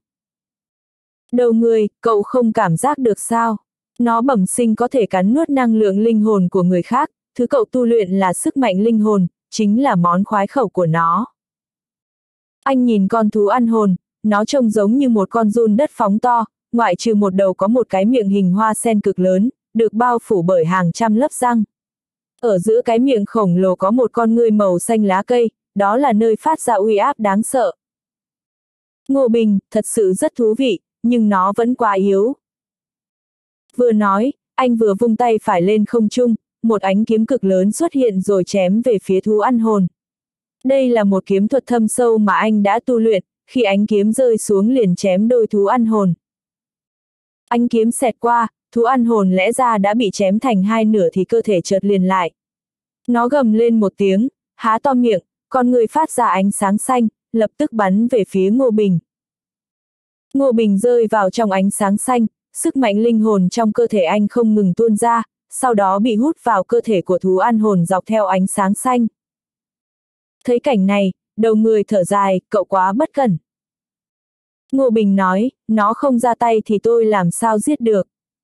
Đầu người, cậu không cảm giác được sao? Nó bẩm sinh có thể cắn nuốt năng lượng linh hồn của người khác, thứ cậu tu luyện là sức mạnh linh hồn, chính là món khoái khẩu của nó. Anh nhìn con thú ăn hồn, nó trông giống như một con giun đất phóng to, ngoại trừ một đầu có một cái miệng hình hoa sen cực lớn, được bao phủ bởi hàng trăm lớp răng. Ở giữa cái miệng khổng lồ có một con ngươi màu xanh lá cây, đó là nơi phát ra uy áp đáng sợ. Ngô Bình, thật sự rất thú vị, nhưng nó vẫn quá yếu. Vừa nói, anh vừa vung tay phải lên không trung, một ánh kiếm cực lớn xuất hiện rồi chém về phía thú ăn hồn. Đây là một kiếm thuật thâm sâu mà anh đã tu luyện, khi ánh kiếm rơi xuống liền chém đôi thú ăn hồn. Ánh kiếm xẹt qua, thú ăn hồn lẽ ra đã bị chém thành hai nửa thì cơ thể chợt liền lại. Nó gầm lên một tiếng, há to miệng, con người phát ra ánh sáng xanh, lập tức bắn về phía Ngô Bình. Ngô Bình rơi vào trong ánh sáng xanh, sức mạnh linh hồn trong cơ thể anh không ngừng tuôn ra, sau đó bị hút vào cơ thể của thú ăn hồn dọc theo ánh sáng xanh. Thấy cảnh này, đầu người thở dài, cậu quá bất cẩn. Ngô Bình nói, nó không ra tay thì tôi làm sao giết được.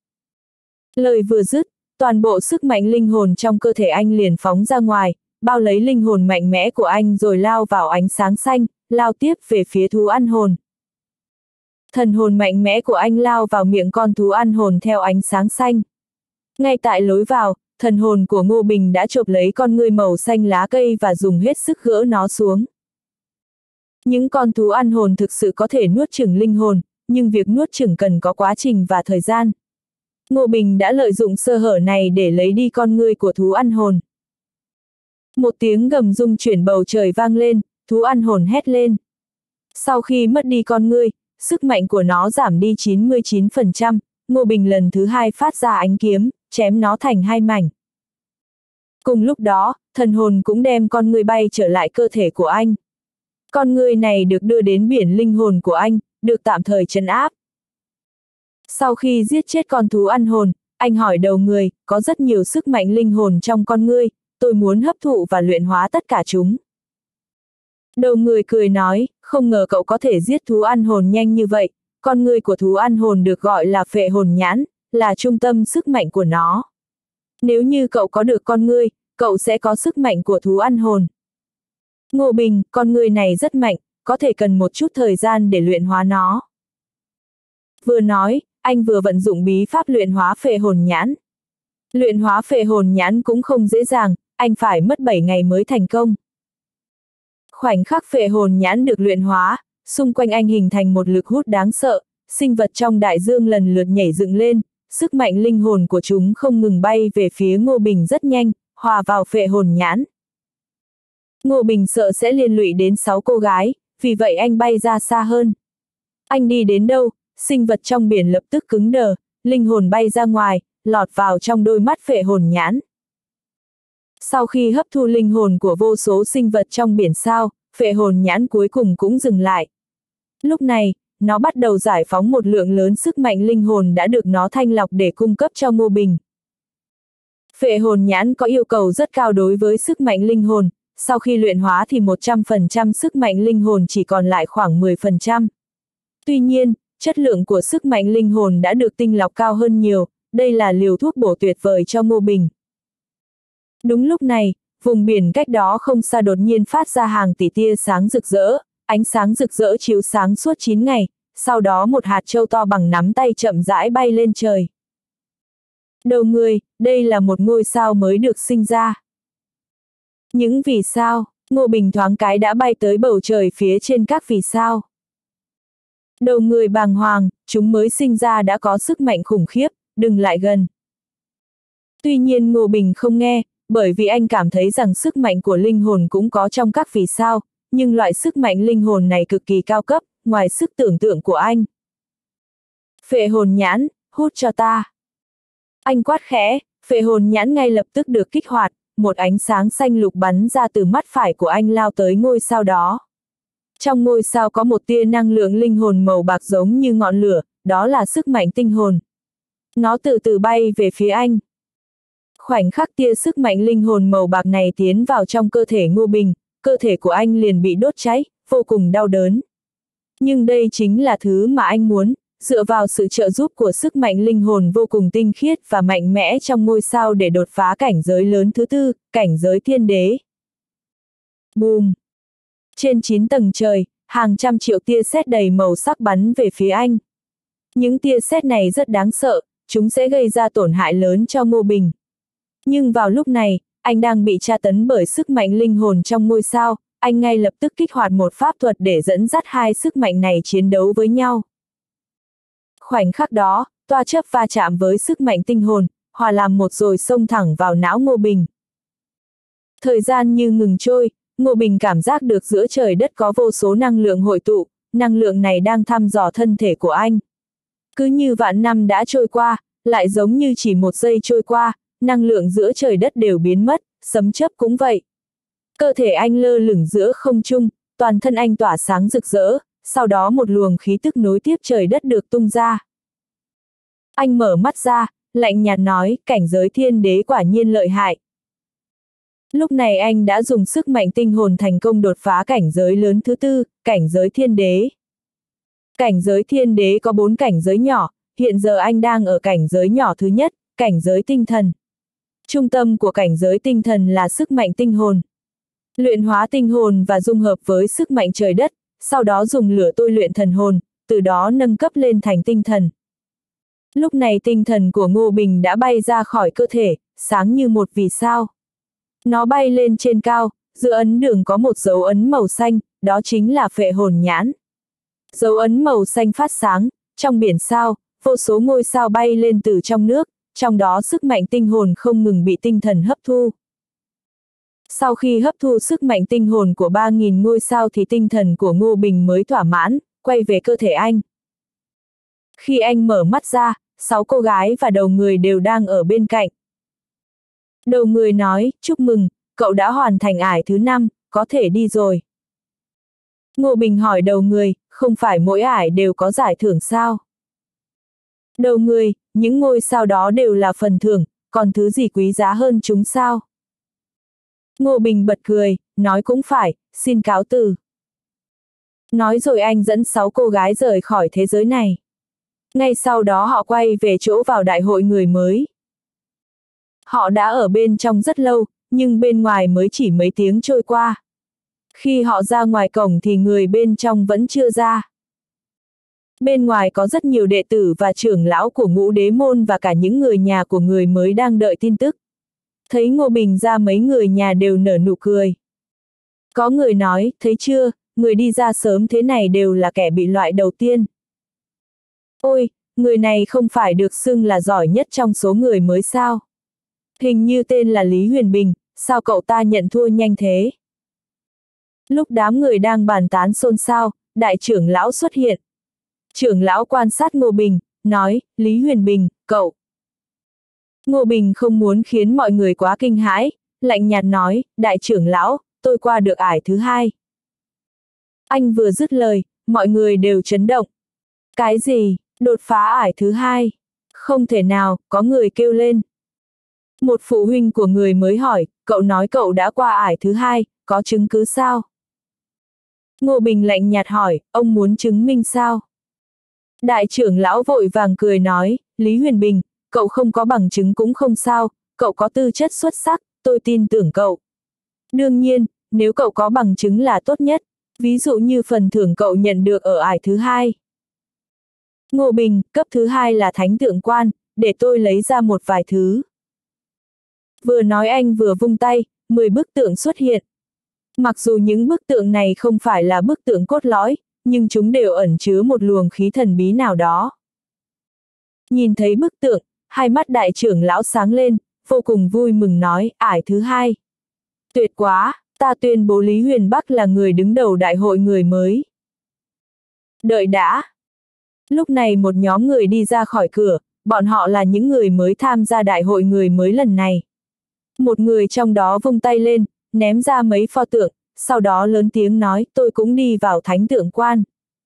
Lời vừa dứt, toàn bộ sức mạnh linh hồn trong cơ thể anh liền phóng ra ngoài, bao lấy linh hồn mạnh mẽ của anh rồi lao vào ánh sáng xanh, lao tiếp về phía thú ăn hồn. Thần hồn mạnh mẽ của anh lao vào miệng con thú ăn hồn theo ánh sáng xanh. Ngay tại lối vào, thần hồn của Ngô Bình đã chộp lấy con ngươi màu xanh lá cây và dùng hết sức gỡ nó xuống. Những con thú ăn hồn thực sự có thể nuốt chửng linh hồn, nhưng việc nuốt chửng cần có quá trình và thời gian. Ngô Bình đã lợi dụng sơ hở này để lấy đi con ngươi của thú ăn hồn. Một tiếng gầm rung chuyển bầu trời vang lên, thú ăn hồn hét lên. Sau khi mất đi con ngươi, sức mạnh của nó giảm đi chín mươi chín phần trăm, Ngô Bình lần thứ hai phát ra ánh kiếm, chém nó thành hai mảnh. Cùng lúc đó, thần hồn cũng đem con ngươi bay trở lại cơ thể của anh. Con ngươi này được đưa đến biển linh hồn của anh, được tạm thời trấn áp. Sau khi giết chết con thú ăn hồn, anh hỏi đầu người, có rất nhiều sức mạnh linh hồn trong con ngươi, tôi muốn hấp thụ và luyện hóa tất cả chúng. Đầu người cười nói, không ngờ cậu có thể giết thú ăn hồn nhanh như vậy, con ngươi của thú ăn hồn được gọi là phệ hồn nhãn, là trung tâm sức mạnh của nó. Nếu như cậu có được con ngươi, cậu sẽ có sức mạnh của thú ăn hồn. Ngô Bình, con ngươi này rất mạnh, có thể cần một chút thời gian để luyện hóa nó. Vừa nói, anh vừa vận dụng bí pháp luyện hóa phệ hồn nhãn. Luyện hóa phệ hồn nhãn cũng không dễ dàng, anh phải mất bảy ngày mới thành công. Khoảnh khắc phệ hồn nhãn được luyện hóa, xung quanh anh hình thành một lực hút đáng sợ, sinh vật trong đại dương lần lượt nhảy dựng lên, sức mạnh linh hồn của chúng không ngừng bay về phía Ngô Bình rất nhanh, hòa vào phệ hồn nhãn. Ngô Bình sợ sẽ liên lụy đến sáu cô gái, vì vậy anh bay ra xa hơn. Anh đi đến đâu, sinh vật trong biển lập tức cứng đờ, linh hồn bay ra ngoài, lọt vào trong đôi mắt phệ hồn nhãn. Sau khi hấp thu linh hồn của vô số sinh vật trong biển sao, phệ hồn nhãn cuối cùng cũng dừng lại. Lúc này, nó bắt đầu giải phóng một lượng lớn sức mạnh linh hồn đã được nó thanh lọc để cung cấp cho Ngô Bình. Phệ hồn nhãn có yêu cầu rất cao đối với sức mạnh linh hồn, sau khi luyện hóa thì một trăm phần trăm sức mạnh linh hồn chỉ còn lại khoảng mười phần trăm. Tuy nhiên, chất lượng của sức mạnh linh hồn đã được tinh lọc cao hơn nhiều, đây là liều thuốc bổ tuyệt vời cho Ngô Bình. Đúng lúc này, vùng biển cách đó không xa đột nhiên phát ra hàng tỷ tia sáng rực rỡ, ánh sáng rực rỡ chiếu sáng suốt chín ngày, sau đó một hạt châu to bằng nắm tay chậm rãi bay lên trời. Đầu người, đây là một ngôi sao mới được sinh ra. Những vì sao, Ngô Bình thoáng cái đã bay tới bầu trời phía trên các vì sao. Đầu người bàng hoàng, chúng mới sinh ra đã có sức mạnh khủng khiếp, đừng lại gần. Tuy nhiên Ngô Bình không nghe, bởi vì anh cảm thấy rằng sức mạnh của linh hồn cũng có trong các vì sao, nhưng loại sức mạnh linh hồn này cực kỳ cao cấp, ngoài sức tưởng tượng của anh. Phệ hồn nhãn, hút cho ta. Anh quát khẽ, phệ hồn nhãn ngay lập tức được kích hoạt, một ánh sáng xanh lục bắn ra từ mắt phải của anh lao tới ngôi sao đó. Trong ngôi sao có một tia năng lượng linh hồn màu bạc giống như ngọn lửa, đó là sức mạnh tinh hồn. Nó từ từ bay về phía anh. Khoảnh khắc tia sức mạnh linh hồn màu bạc này tiến vào trong cơ thể Ngô Bình, cơ thể của anh liền bị đốt cháy, vô cùng đau đớn. Nhưng đây chính là thứ mà anh muốn, dựa vào sự trợ giúp của sức mạnh linh hồn vô cùng tinh khiết và mạnh mẽ trong ngôi sao để đột phá cảnh giới lớn thứ tư, cảnh giới thiên đế. Boom! Trên chín tầng trời, hàng trăm triệu tia sét đầy màu sắc bắn về phía anh. Những tia sét này rất đáng sợ, chúng sẽ gây ra tổn hại lớn cho Ngô Bình. Nhưng vào lúc này, anh đang bị tra tấn bởi sức mạnh linh hồn trong ngôi sao, anh ngay lập tức kích hoạt một pháp thuật để dẫn dắt hai sức mạnh này chiến đấu với nhau. Khoảnh khắc đó, toa chớp va chạm với sức mạnh tinh hồn, hòa làm một rồi xông thẳng vào não Ngô Bình. Thời gian như ngừng trôi, Ngô Bình cảm giác được giữa trời đất có vô số năng lượng hội tụ, năng lượng này đang thăm dò thân thể của anh. Cứ như vạn năm đã trôi qua, lại giống như chỉ một giây trôi qua, năng lượng giữa trời đất đều biến mất, sấm chớp cũng vậy. Cơ thể anh lơ lửng giữa không trung, toàn thân anh tỏa sáng rực rỡ, sau đó một luồng khí tức nối tiếp trời đất được tung ra. Anh mở mắt ra, lạnh nhạt nói, cảnh giới thiên đế quả nhiên lợi hại. Lúc này anh đã dùng sức mạnh tinh hồn thành công đột phá cảnh giới lớn thứ tư, cảnh giới thiên đế. Cảnh giới thiên đế có bốn cảnh giới nhỏ, hiện giờ anh đang ở cảnh giới nhỏ thứ nhất, cảnh giới tinh thần. Trung tâm của cảnh giới tinh thần là sức mạnh tinh hồn. Luyện hóa tinh hồn và dung hợp với sức mạnh trời đất, sau đó dùng lửa tôi luyện thần hồn, từ đó nâng cấp lên thành tinh thần. Lúc này tinh thần của Ngô Bình đã bay ra khỏi cơ thể, sáng như một vì sao. Nó bay lên trên cao, giữa ấn đường có một dấu ấn màu xanh, đó chính là phệ hồn nhãn. Dấu ấn màu xanh phát sáng, trong biển sao, vô số ngôi sao bay lên từ trong nước, trong đó sức mạnh tinh hồn không ngừng bị tinh thần hấp thu. Sau khi hấp thu sức mạnh tinh hồn của ba nghìn ngôi sao thì tinh thần của Ngô Bình mới thỏa mãn, quay về cơ thể anh. Khi anh mở mắt ra, sáu cô gái và đầu người đều đang ở bên cạnh. Đầu người nói, chúc mừng, cậu đã hoàn thành ải thứ năm, có thể đi rồi. Ngô Bình hỏi đầu người, không phải mỗi ải đều có giải thưởng sao? Đầu người, những ngôi sao đó đều là phần thưởng, còn thứ gì quý giá hơn chúng sao? Ngô Bình bật cười, nói cũng phải, xin cáo từ. Nói rồi anh dẫn sáu cô gái rời khỏi thế giới này. Ngay sau đó họ quay về chỗ vào đại hội người mới. Họ đã ở bên trong rất lâu, nhưng bên ngoài mới chỉ mấy tiếng trôi qua. Khi họ ra ngoài cổng thì người bên trong vẫn chưa ra. Bên ngoài có rất nhiều đệ tử và trưởng lão của Ngũ Đế môn và cả những người nhà của người mới đang đợi tin tức. Thấy Ngô Bình ra mấy người nhà đều nở nụ cười. Có người nói, thấy chưa, người đi ra sớm thế này đều là kẻ bị loại đầu tiên. Ôi, người này không phải được xưng là giỏi nhất trong số người mới sao? Hình như tên là Lý Huyền Bình, sao cậu ta nhận thua nhanh thế? Lúc đám người đang bàn tán xôn xao, đại trưởng lão xuất hiện. Trưởng lão quan sát Ngô Bình, nói, Lý Huyền Bình, cậu. Ngô Bình không muốn khiến mọi người quá kinh hãi, lạnh nhạt nói, đại trưởng lão, tôi qua được ải thứ hai. Anh vừa dứt lời, mọi người đều chấn động. Cái gì, đột phá ải thứ hai? Không thể nào, có người kêu lên. Một phụ huynh của người mới hỏi, cậu nói cậu đã qua ải thứ hai, có chứng cứ sao? Ngô Bình lạnh nhạt hỏi, ông muốn chứng minh sao? Đại trưởng lão vội vàng cười nói, Lý Huyền Bình, cậu không có bằng chứng cũng không sao, cậu có tư chất xuất sắc, tôi tin tưởng cậu. Đương nhiên, nếu cậu có bằng chứng là tốt nhất, ví dụ như phần thưởng cậu nhận được ở ải thứ hai. Ngô Bình, cấp thứ hai là thánh tượng quan, để tôi lấy ra một vài thứ. Vừa nói anh vừa vung tay, mười bức tượng xuất hiện. Mặc dù những bức tượng này không phải là bức tượng cốt lõi, nhưng chúng đều ẩn chứa một luồng khí thần bí nào đó. Nhìn thấy bức tượng, hai mắt đại trưởng lão sáng lên, vô cùng vui mừng nói, ải thứ hai. Tuyệt quá, ta tuyên bố Lý Huyền Bắc là người đứng đầu đại hội người mới. Đợi đã. Lúc này một nhóm người đi ra khỏi cửa, bọn họ là những người mới tham gia đại hội người mới lần này. Một người trong đó vung tay lên, ném ra mấy pho tượng, sau đó lớn tiếng nói, tôi cũng đi vào thánh tượng quan.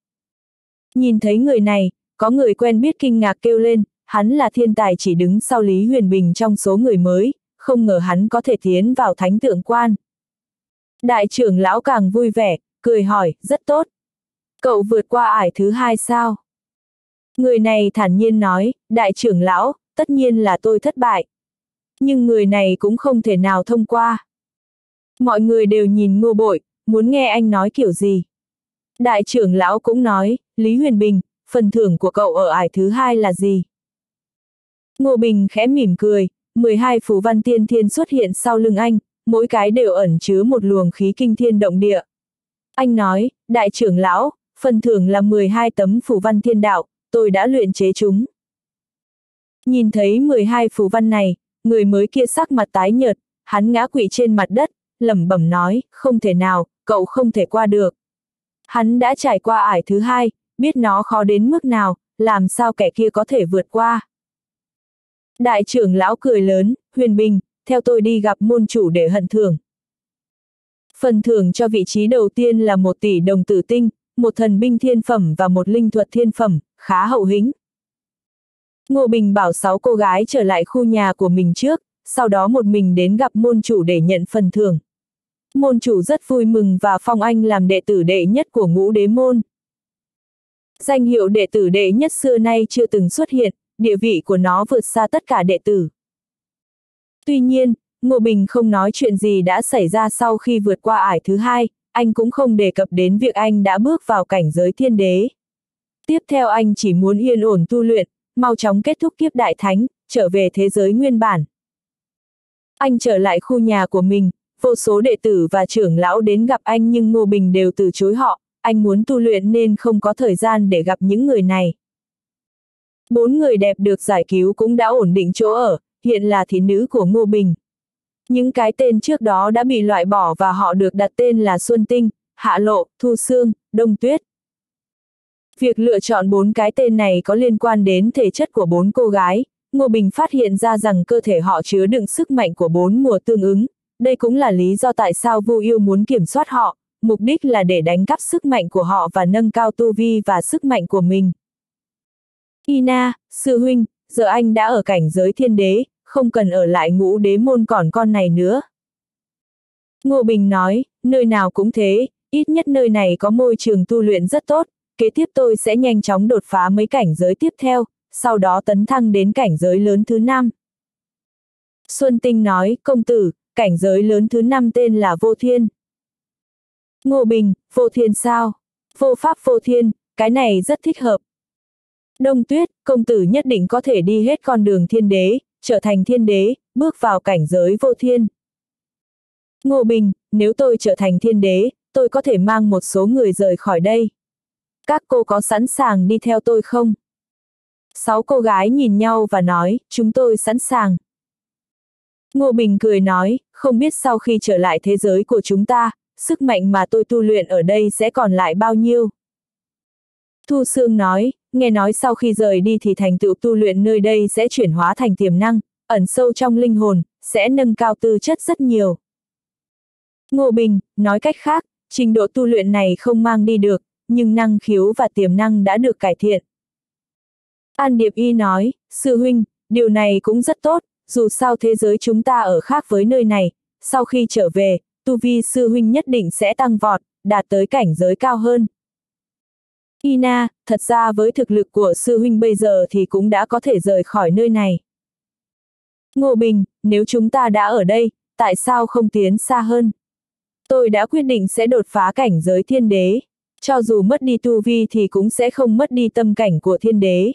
Nhìn thấy người này, có người quen biết kinh ngạc kêu lên, hắn là thiên tài chỉ đứng sau Lý Huyền Bình trong số người mới, không ngờ hắn có thể tiến vào thánh tượng quan. Đại trưởng lão càng vui vẻ, cười hỏi, rất tốt. Cậu vượt qua ải thứ hai sao? Người này thản nhiên nói, đại trưởng lão, tất nhiên là tôi thất bại. Nhưng người này cũng không thể nào thông qua. Mọi người đều nhìn Ngô Bội, muốn nghe anh nói kiểu gì. Đại trưởng lão cũng nói, Lý Huyền Bình, phần thưởng của cậu ở ải thứ hai là gì? Ngô Bình khẽ mỉm cười, mười hai phù văn tiên thiên xuất hiện sau lưng anh, mỗi cái đều ẩn chứa một luồng khí kinh thiên động địa. Anh nói, đại trưởng lão, phần thưởng là mười hai tấm phù văn thiên đạo, tôi đã luyện chế chúng. Nhìn thấy mười hai phù văn này, người mới kia sắc mặt tái nhợt, hắn ngã quỵ trên mặt đất, lẩm bẩm nói, không thể nào, cậu không thể qua được. Hắn đã trải qua ải thứ hai, biết nó khó đến mức nào, làm sao kẻ kia có thể vượt qua. Đại trưởng lão cười lớn, Huyền Bình, theo tôi đi gặp môn chủ để hận thưởng. Phần thưởng cho vị trí đầu tiên là một tỷ đồng tử tinh, một thần binh thiên phẩm và một linh thuật thiên phẩm, khá hậu hĩnh. Ngô Bình bảo sáu cô gái trở lại khu nhà của mình trước, sau đó một mình đến gặp môn chủ để nhận phần thưởng. Môn chủ rất vui mừng và phong anh làm đệ tử đệ nhất của Ngũ Đế môn. Danh hiệu đệ tử đệ nhất xưa nay chưa từng xuất hiện, địa vị của nó vượt xa tất cả đệ tử. Tuy nhiên, Ngô Bình không nói chuyện gì đã xảy ra sau khi vượt qua ải thứ hai, anh cũng không đề cập đến việc anh đã bước vào cảnh giới thiên đế. Tiếp theo anh chỉ muốn yên ổn tu luyện, mau chóng kết thúc kiếp đại thánh, trở về thế giới nguyên bản. Anh trở lại khu nhà của mình, vô số đệ tử và trưởng lão đến gặp anh nhưng Ngô Bình đều từ chối họ, anh muốn tu luyện nên không có thời gian để gặp những người này. Bốn người đẹp được giải cứu cũng đã ổn định chỗ ở, hiện là thị nữ của Ngô Bình. Những cái tên trước đó đã bị loại bỏ và họ được đặt tên là Xuân Tinh, Hạ Lộ, Thu Sương, Đông Tuyết. Việc lựa chọn bốn cái tên này có liên quan đến thể chất của bốn cô gái, Ngô Bình phát hiện ra rằng cơ thể họ chứa đựng sức mạnh của bốn mùa tương ứng, đây cũng là lý do tại sao Vu Yêu muốn kiểm soát họ, mục đích là để đánh cắp sức mạnh của họ và nâng cao tu vi và sức mạnh của mình. Ina, sư huynh, giờ anh đã ở cảnh giới thiên đế, không cần ở lại Ngũ Đế môn còn con này nữa. Ngô Bình nói, nơi nào cũng thế, ít nhất nơi này có môi trường tu luyện rất tốt, kế tiếp tôi sẽ nhanh chóng đột phá mấy cảnh giới tiếp theo, sau đó tấn thăng đến cảnh giới lớn thứ năm. Xuân Tinh nói, công tử, cảnh giới lớn thứ năm tên là Vô Thiên. Ngô Bình, vô thiên sao? Vô pháp vô thiên, cái này rất thích hợp. Đông Tuyết, công tử nhất định có thể đi hết con đường thiên đế, trở thành thiên đế, bước vào cảnh giới vô thiên. Ngô Bình, nếu tôi trở thành thiên đế, tôi có thể mang một số người rời khỏi đây. Các cô có sẵn sàng đi theo tôi không? Sáu cô gái nhìn nhau và nói, chúng tôi sẵn sàng. Ngô Bình cười nói, không biết sau khi trở lại thế giới của chúng ta, sức mạnh mà tôi tu luyện ở đây sẽ còn lại bao nhiêu? Thu Sương nói, nghe nói sau khi rời đi thì thành tựu tu luyện nơi đây sẽ chuyển hóa thành tiềm năng, ẩn sâu trong linh hồn, sẽ nâng cao tư chất rất nhiều. Ngô Bình, nói cách khác, trình độ tu luyện này không mang đi được, nhưng năng khiếu và tiềm năng đã được cải thiện. An Điệp Y nói, sư huynh, điều này cũng rất tốt, dù sao thế giới chúng ta ở khác với nơi này, sau khi trở về, tu vi sư huynh nhất định sẽ tăng vọt, đạt tới cảnh giới cao hơn. Ina, thật ra với thực lực của sư huynh bây giờ thì cũng đã có thể rời khỏi nơi này. Ngô Bình, nếu chúng ta đã ở đây, tại sao không tiến xa hơn? Tôi đã quyết định sẽ đột phá cảnh giới thiên đế, cho dù mất đi tu vi thì cũng sẽ không mất đi tâm cảnh của thiên đế.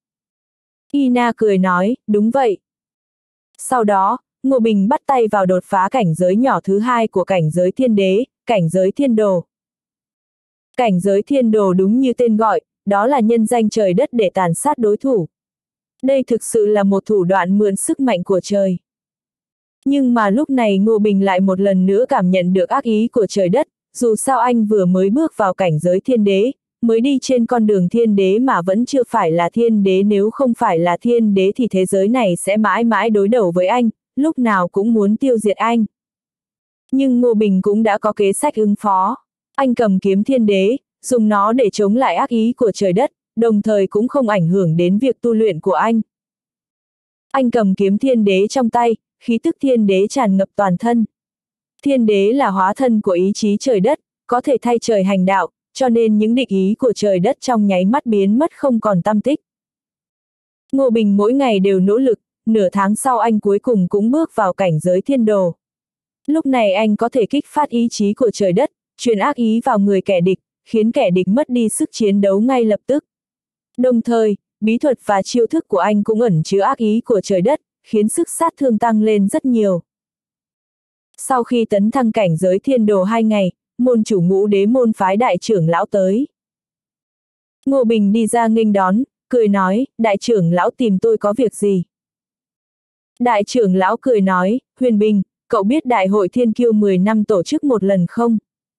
Ina cười nói, đúng vậy. Sau đó, Ngô Bình bắt tay vào đột phá cảnh giới nhỏ thứ hai của cảnh giới thiên đế, cảnh giới thiên đồ. Cảnh giới thiên đồ đúng như tên gọi, đó là nhân danh trời đất để tàn sát đối thủ. Đây thực sự là một thủ đoạn mượn sức mạnh của trời. Nhưng mà lúc này Ngô Bình lại một lần nữa cảm nhận được ác ý của trời đất, dù sao anh vừa mới bước vào cảnh giới thiên đế, mới đi trên con đường thiên đế mà vẫn chưa phải là thiên đế, nếu không phải là thiên đế thì thế giới này sẽ mãi mãi đối đầu với anh, lúc nào cũng muốn tiêu diệt anh. Nhưng Ngô Bình cũng đã có kế sách ứng phó. Anh cầm kiếm thiên đế, dùng nó để chống lại ác ý của trời đất, đồng thời cũng không ảnh hưởng đến việc tu luyện của anh. Anh cầm kiếm thiên đế trong tay, khí tức thiên đế tràn ngập toàn thân. Thiên đế là hóa thân của ý chí trời đất, có thể thay trời hành đạo, cho nên những định ý của trời đất trong nháy mắt biến mất không còn tăm tích. Ngô Bình mỗi ngày đều nỗ lực, nửa tháng sau anh cuối cùng cũng bước vào cảnh giới thiên đồ. Lúc này anh có thể kích phát ý chí của trời đất, truyền ác ý vào người kẻ địch, khiến kẻ địch mất đi sức chiến đấu ngay lập tức. Đồng thời, bí thuật và chiêu thức của anh cũng ẩn chứa ác ý của trời đất, khiến sức sát thương tăng lên rất nhiều. Sau khi tấn thăng cảnh giới thiên đồ hai ngày, môn chủ ngũ đế môn phái đại trưởng lão tới. Ngô Bình đi ra nghênh đón, cười nói, đại trưởng lão tìm tôi có việc gì? Đại trưởng lão cười nói, Huyền Bình, cậu biết đại hội thiên kiêu mười năm tổ chức một lần không?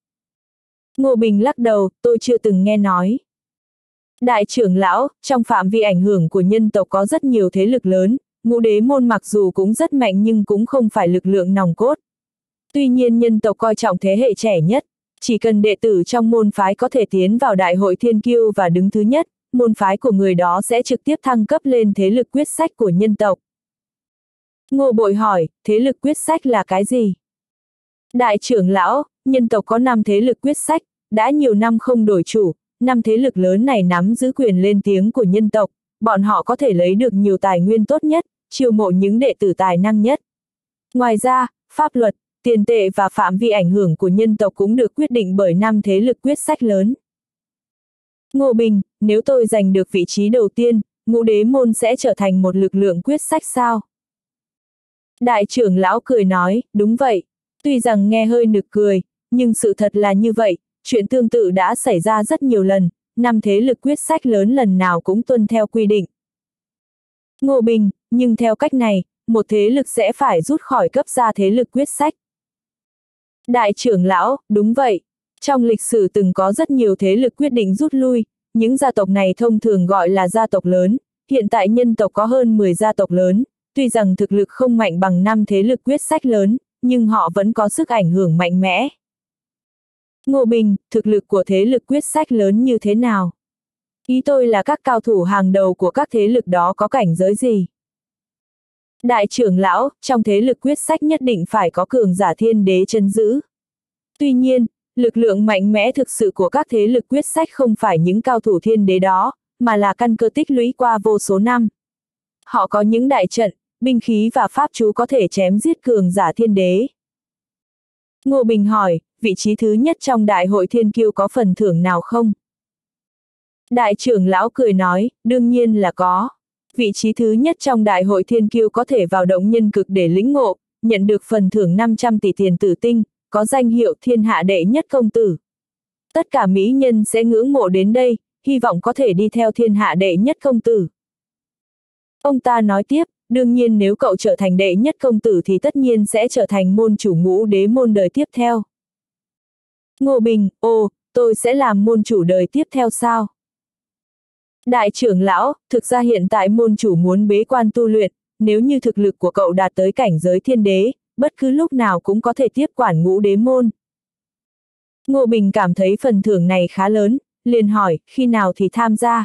Ngô Bình lắc đầu, tôi chưa từng nghe nói. Đại trưởng lão, trong phạm vi ảnh hưởng của nhân tộc có rất nhiều thế lực lớn, ngũ đế môn mặc dù cũng rất mạnh nhưng cũng không phải lực lượng nòng cốt. Tuy nhiên nhân tộc coi trọng thế hệ trẻ nhất, chỉ cần đệ tử trong môn phái có thể tiến vào đại hội thiên kiêu và đứng thứ nhất, môn phái của người đó sẽ trực tiếp thăng cấp lên thế lực quyết sách của nhân tộc. Ngô Bội hỏi, thế lực quyết sách là cái gì? Đại trưởng lão, nhân tộc có năm thế lực quyết sách, đã nhiều năm không đổi chủ, năm thế lực lớn này nắm giữ quyền lên tiếng của nhân tộc, bọn họ có thể lấy được nhiều tài nguyên tốt nhất, chiêu mộ những đệ tử tài năng nhất. Ngoài ra, pháp luật, tiền tệ và phạm vi ảnh hưởng của nhân tộc cũng được quyết định bởi năm thế lực quyết sách lớn. Ngô Bình, nếu tôi giành được vị trí đầu tiên, ngũ đế môn sẽ trở thành một lực lượng quyết sách sao? Đại trưởng lão cười nói, đúng vậy. Tuy rằng nghe hơi nực cười, nhưng sự thật là như vậy, chuyện tương tự đã xảy ra rất nhiều lần, năm thế lực quyết sách lớn lần nào cũng tuân theo quy định. Ngô Bình, nhưng theo cách này, một thế lực sẽ phải rút khỏi cấp gia thế lực quyết sách. Đại trưởng lão, đúng vậy. Trong lịch sử từng có rất nhiều thế lực quyết định rút lui, những gia tộc này thông thường gọi là gia tộc lớn, hiện tại nhân tộc có hơn mười gia tộc lớn, tuy rằng thực lực không mạnh bằng năm thế lực quyết sách lớn, nhưng họ vẫn có sức ảnh hưởng mạnh mẽ. Ngô Bình, thực lực của thế lực quyết sách lớn như thế nào? Ý tôi là các cao thủ hàng đầu của các thế lực đó có cảnh giới gì? Đại trưởng lão, trong thế lực quyết sách nhất định phải có cường giả thiên đế trấn giữ. Tuy nhiên, lực lượng mạnh mẽ thực sự của các thế lực quyết sách không phải những cao thủ thiên đế đó, mà là căn cơ tích lũy qua vô số năm. Họ có những đại trận, binh khí và pháp chú có thể chém giết cường giả thiên đế. Ngô Bình hỏi, vị trí thứ nhất trong đại hội thiên kiêu có phần thưởng nào không? Đại trưởng lão cười nói, đương nhiên là có. Vị trí thứ nhất trong đại hội thiên kiêu có thể vào động nhân cực để lĩnh ngộ, nhận được phần thưởng năm trăm tỷ tiền tử tinh, có danh hiệu thiên hạ đệ nhất công tử. Tất cả mỹ nhân sẽ ngưỡng mộ đến đây, hy vọng có thể đi theo thiên hạ đệ nhất công tử. Ông ta nói tiếp, đương nhiên nếu cậu trở thành đệ nhất công tử thì tất nhiên sẽ trở thành môn chủ ngũ đế môn đời tiếp theo. Ngô Bình, ồ, tôi sẽ làm môn chủ đời tiếp theo sao? Đại trưởng lão, thực ra hiện tại môn chủ muốn bế quan tu luyện, nếu như thực lực của cậu đạt tới cảnh giới thiên đế, bất cứ lúc nào cũng có thể tiếp quản ngũ đế môn. Ngô Bình cảm thấy phần thưởng này khá lớn, liền hỏi, khi nào thì tham gia?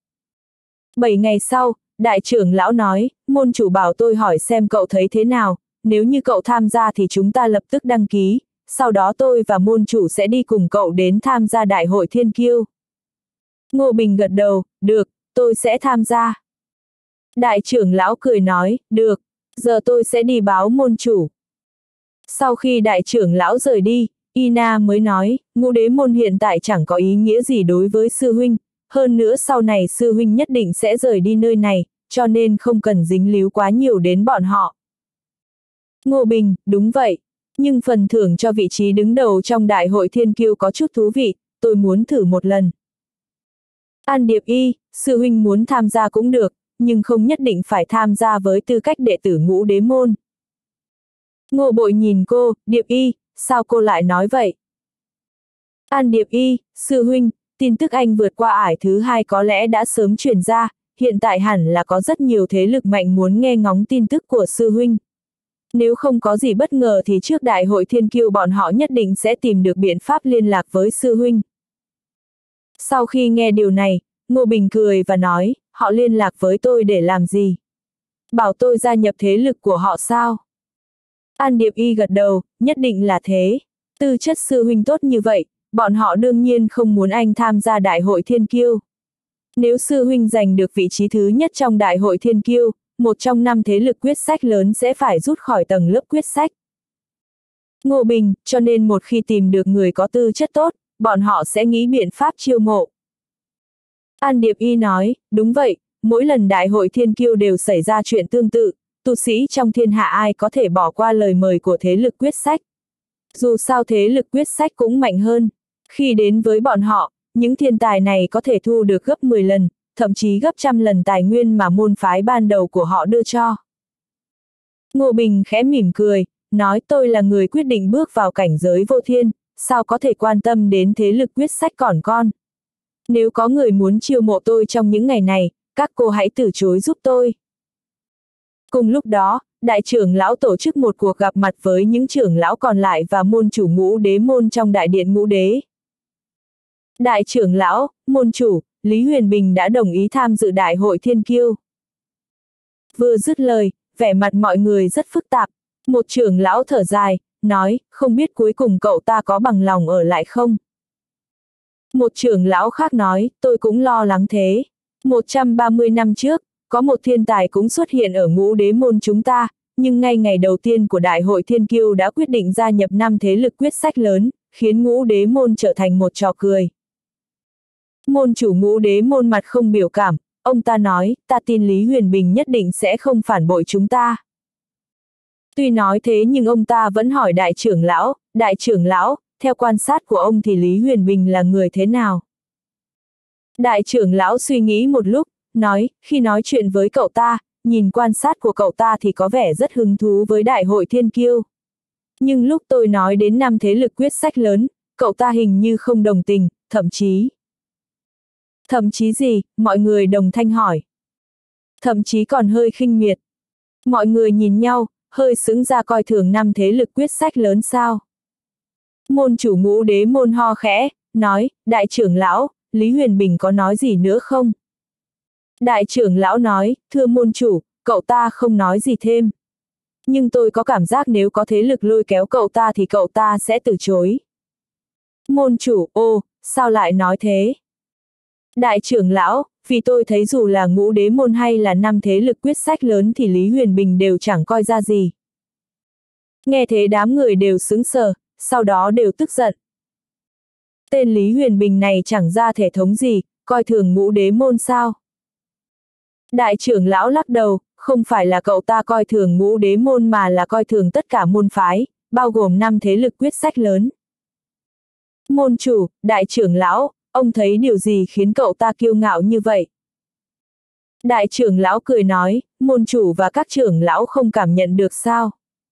Bảy ngày sau, đại trưởng lão nói, môn chủ bảo tôi hỏi xem cậu thấy thế nào, nếu như cậu tham gia thì chúng ta lập tức đăng ký, sau đó tôi và môn chủ sẽ đi cùng cậu đến tham gia đại hội thiên kiêu. Ngô Bình gật đầu, được, tôi sẽ tham gia. Đại trưởng lão cười nói, được, giờ tôi sẽ đi báo môn chủ. Sau khi đại trưởng lão rời đi, Ina mới nói, ngũ đế môn hiện tại chẳng có ý nghĩa gì đối với sư huynh, hơn nữa sau này sư huynh nhất định sẽ rời đi nơi này, cho nên không cần dính líu quá nhiều đến bọn họ. Ngô Bình, đúng vậy, nhưng phần thưởng cho vị trí đứng đầu trong đại hội thiên kiêu có chút thú vị, tôi muốn thử một lần. An Điệp Y, sư huynh muốn tham gia cũng được, nhưng không nhất định phải tham gia với tư cách đệ tử ngũ đế môn. Ngô Bội nhìn cô, Điệp Y, sao cô lại nói vậy? An Điệp Y, sư huynh, tin tức anh vượt qua ải thứ hai có lẽ đã sớm truyền ra, hiện tại hẳn là có rất nhiều thế lực mạnh muốn nghe ngóng tin tức của sư huynh. Nếu không có gì bất ngờ thì trước đại hội thiên kiêu bọn họ nhất định sẽ tìm được biện pháp liên lạc với sư huynh. Sau khi nghe điều này, Ngô Bình cười và nói, họ liên lạc với tôi để làm gì? Bảo tôi gia nhập thế lực của họ sao? An Điệp Y gật đầu, nhất định là thế. Tư chất sư huynh tốt như vậy, bọn họ đương nhiên không muốn anh tham gia đại hội thiên kiêu. Nếu sư huynh giành được vị trí thứ nhất trong đại hội thiên kiêu, một trong năm thế lực quyết sách lớn sẽ phải rút khỏi tầng lớp quyết sách. Ngô Bình, cho nên một khi tìm được người có tư chất tốt, bọn họ sẽ nghĩ biện pháp chiêu mộ. An Điệp Y nói, đúng vậy, mỗi lần đại hội thiên kiêu đều xảy ra chuyện tương tự, tu sĩ trong thiên hạ ai có thể bỏ qua lời mời của thế lực quyết sách. Dù sao thế lực quyết sách cũng mạnh hơn, khi đến với bọn họ, những thiên tài này có thể thu được gấp mười lần, thậm chí gấp trăm lần tài nguyên mà môn phái ban đầu của họ đưa cho. Ngô Bình khẽ mỉm cười, nói tôi là người quyết định bước vào cảnh giới vô thiên, sao có thể quan tâm đến thế lực quyết sách còn con. Nếu có người muốn chiêu mộ tôi trong những ngày này, các cô hãy từ chối giúp tôi. Cùng lúc đó, đại trưởng lão tổ chức một cuộc gặp mặt với những trưởng lão còn lại và môn chủ ngũ đế môn trong đại điện ngũ đế. Đại trưởng lão, môn chủ, Lý Huyền Bình đã đồng ý tham dự đại hội thiên kiêu. Vừa dứt lời, vẻ mặt mọi người rất phức tạp. Một trưởng lão thở dài, nói, không biết cuối cùng cậu ta có bằng lòng ở lại không? Một trưởng lão khác nói, tôi cũng lo lắng thế. một trăm ba mươi năm trước, có một thiên tài cũng xuất hiện ở ngũ đế môn chúng ta, nhưng ngay ngày đầu tiên của đại hội thiên kiêu đã quyết định gia nhập năm thế lực quyết sách lớn, khiến ngũ đế môn trở thành một trò cười. Môn chủ ngũ đế môn mặt không biểu cảm, ông ta nói, ta tin Lý Huyền Bình nhất định sẽ không phản bội chúng ta. Tuy nói thế nhưng ông ta vẫn hỏi đại trưởng lão, đại trưởng lão, theo quan sát của ông thì Lý Huyền Bình là người thế nào? Đại trưởng lão suy nghĩ một lúc, nói, khi nói chuyện với cậu ta, nhìn quan sát của cậu ta thì có vẻ rất hứng thú với đại hội thiên kiêu. Nhưng lúc tôi nói đến năm thế lực quyết sách lớn, cậu ta hình như không đồng tình, thậm chí. Thậm chí gì, mọi người đồng thanh hỏi. Thậm chí còn hơi khinh miệt. Mọi người nhìn nhau, hơi sững ra coi thường năm thế lực quyết sách lớn sao. Môn chủ ngũ đế môn ho khẽ, nói, đại trưởng lão, Lý Huyền Bình có nói gì nữa không? Đại trưởng lão nói, thưa môn chủ, cậu ta không nói gì thêm. Nhưng tôi có cảm giác nếu có thế lực lôi kéo cậu ta thì cậu ta sẽ từ chối. Môn chủ, ô, sao lại nói thế? Đại trưởng lão, vì tôi thấy dù là ngũ đế môn hay là năm thế lực quyết sách lớn thì Lý Huyền Bình đều chẳng coi ra gì. Nghe thế đám người đều sững sờ, sau đó đều tức giận. Tên Lý Huyền Bình này chẳng ra thể thống gì, coi thường Ngũ Đế môn sao? Đại trưởng lão lắc đầu, không phải là cậu ta coi thường Ngũ Đế môn mà là coi thường tất cả môn phái, bao gồm năm thế lực quyết sách lớn. Môn chủ, đại trưởng lão, ông thấy điều gì khiến cậu ta kiêu ngạo như vậy? Đại trưởng lão cười nói, môn chủ và các trưởng lão không cảm nhận được sao?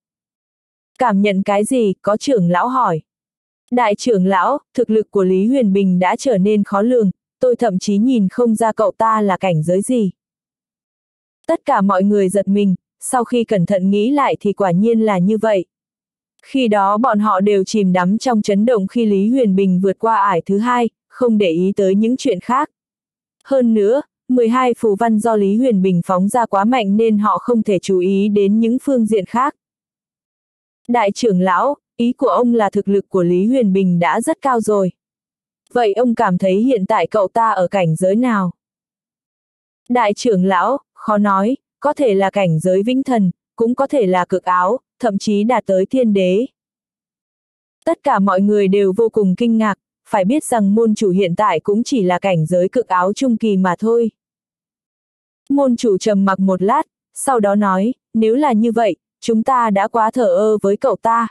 Cảm nhận cái gì, có trưởng lão hỏi. Đại trưởng lão, thực lực của Lý Huyền Bình đã trở nên khó lường, tôi thậm chí nhìn không ra cậu ta là cảnh giới gì. Tất cả mọi người giật mình, sau khi cẩn thận nghĩ lại thì quả nhiên là như vậy. Khi đó bọn họ đều chìm đắm trong chấn động khi Lý Huyền Bình vượt qua ải thứ hai, không để ý tới những chuyện khác. Hơn nữa, mười hai phù văn do Lý Huyền Bình phóng ra quá mạnh nên họ không thể chú ý đến những phương diện khác. Đại trưởng lão, ý của ông là thực lực của Lý Huyền Bình đã rất cao rồi. Vậy ông cảm thấy hiện tại cậu ta ở cảnh giới nào? Đại trưởng lão, khó nói, có thể là cảnh giới vĩnh thần, cũng có thể là cực áo, thậm chí đạt tới thiên đế. Tất cả mọi người đều vô cùng kinh ngạc, phải biết rằng môn chủ hiện tại cũng chỉ là cảnh giới cực áo trung kỳ mà thôi. Môn chủ trầm mặc một lát, sau đó nói, nếu là như vậy, chúng ta đã quá thờ ơ với cậu ta.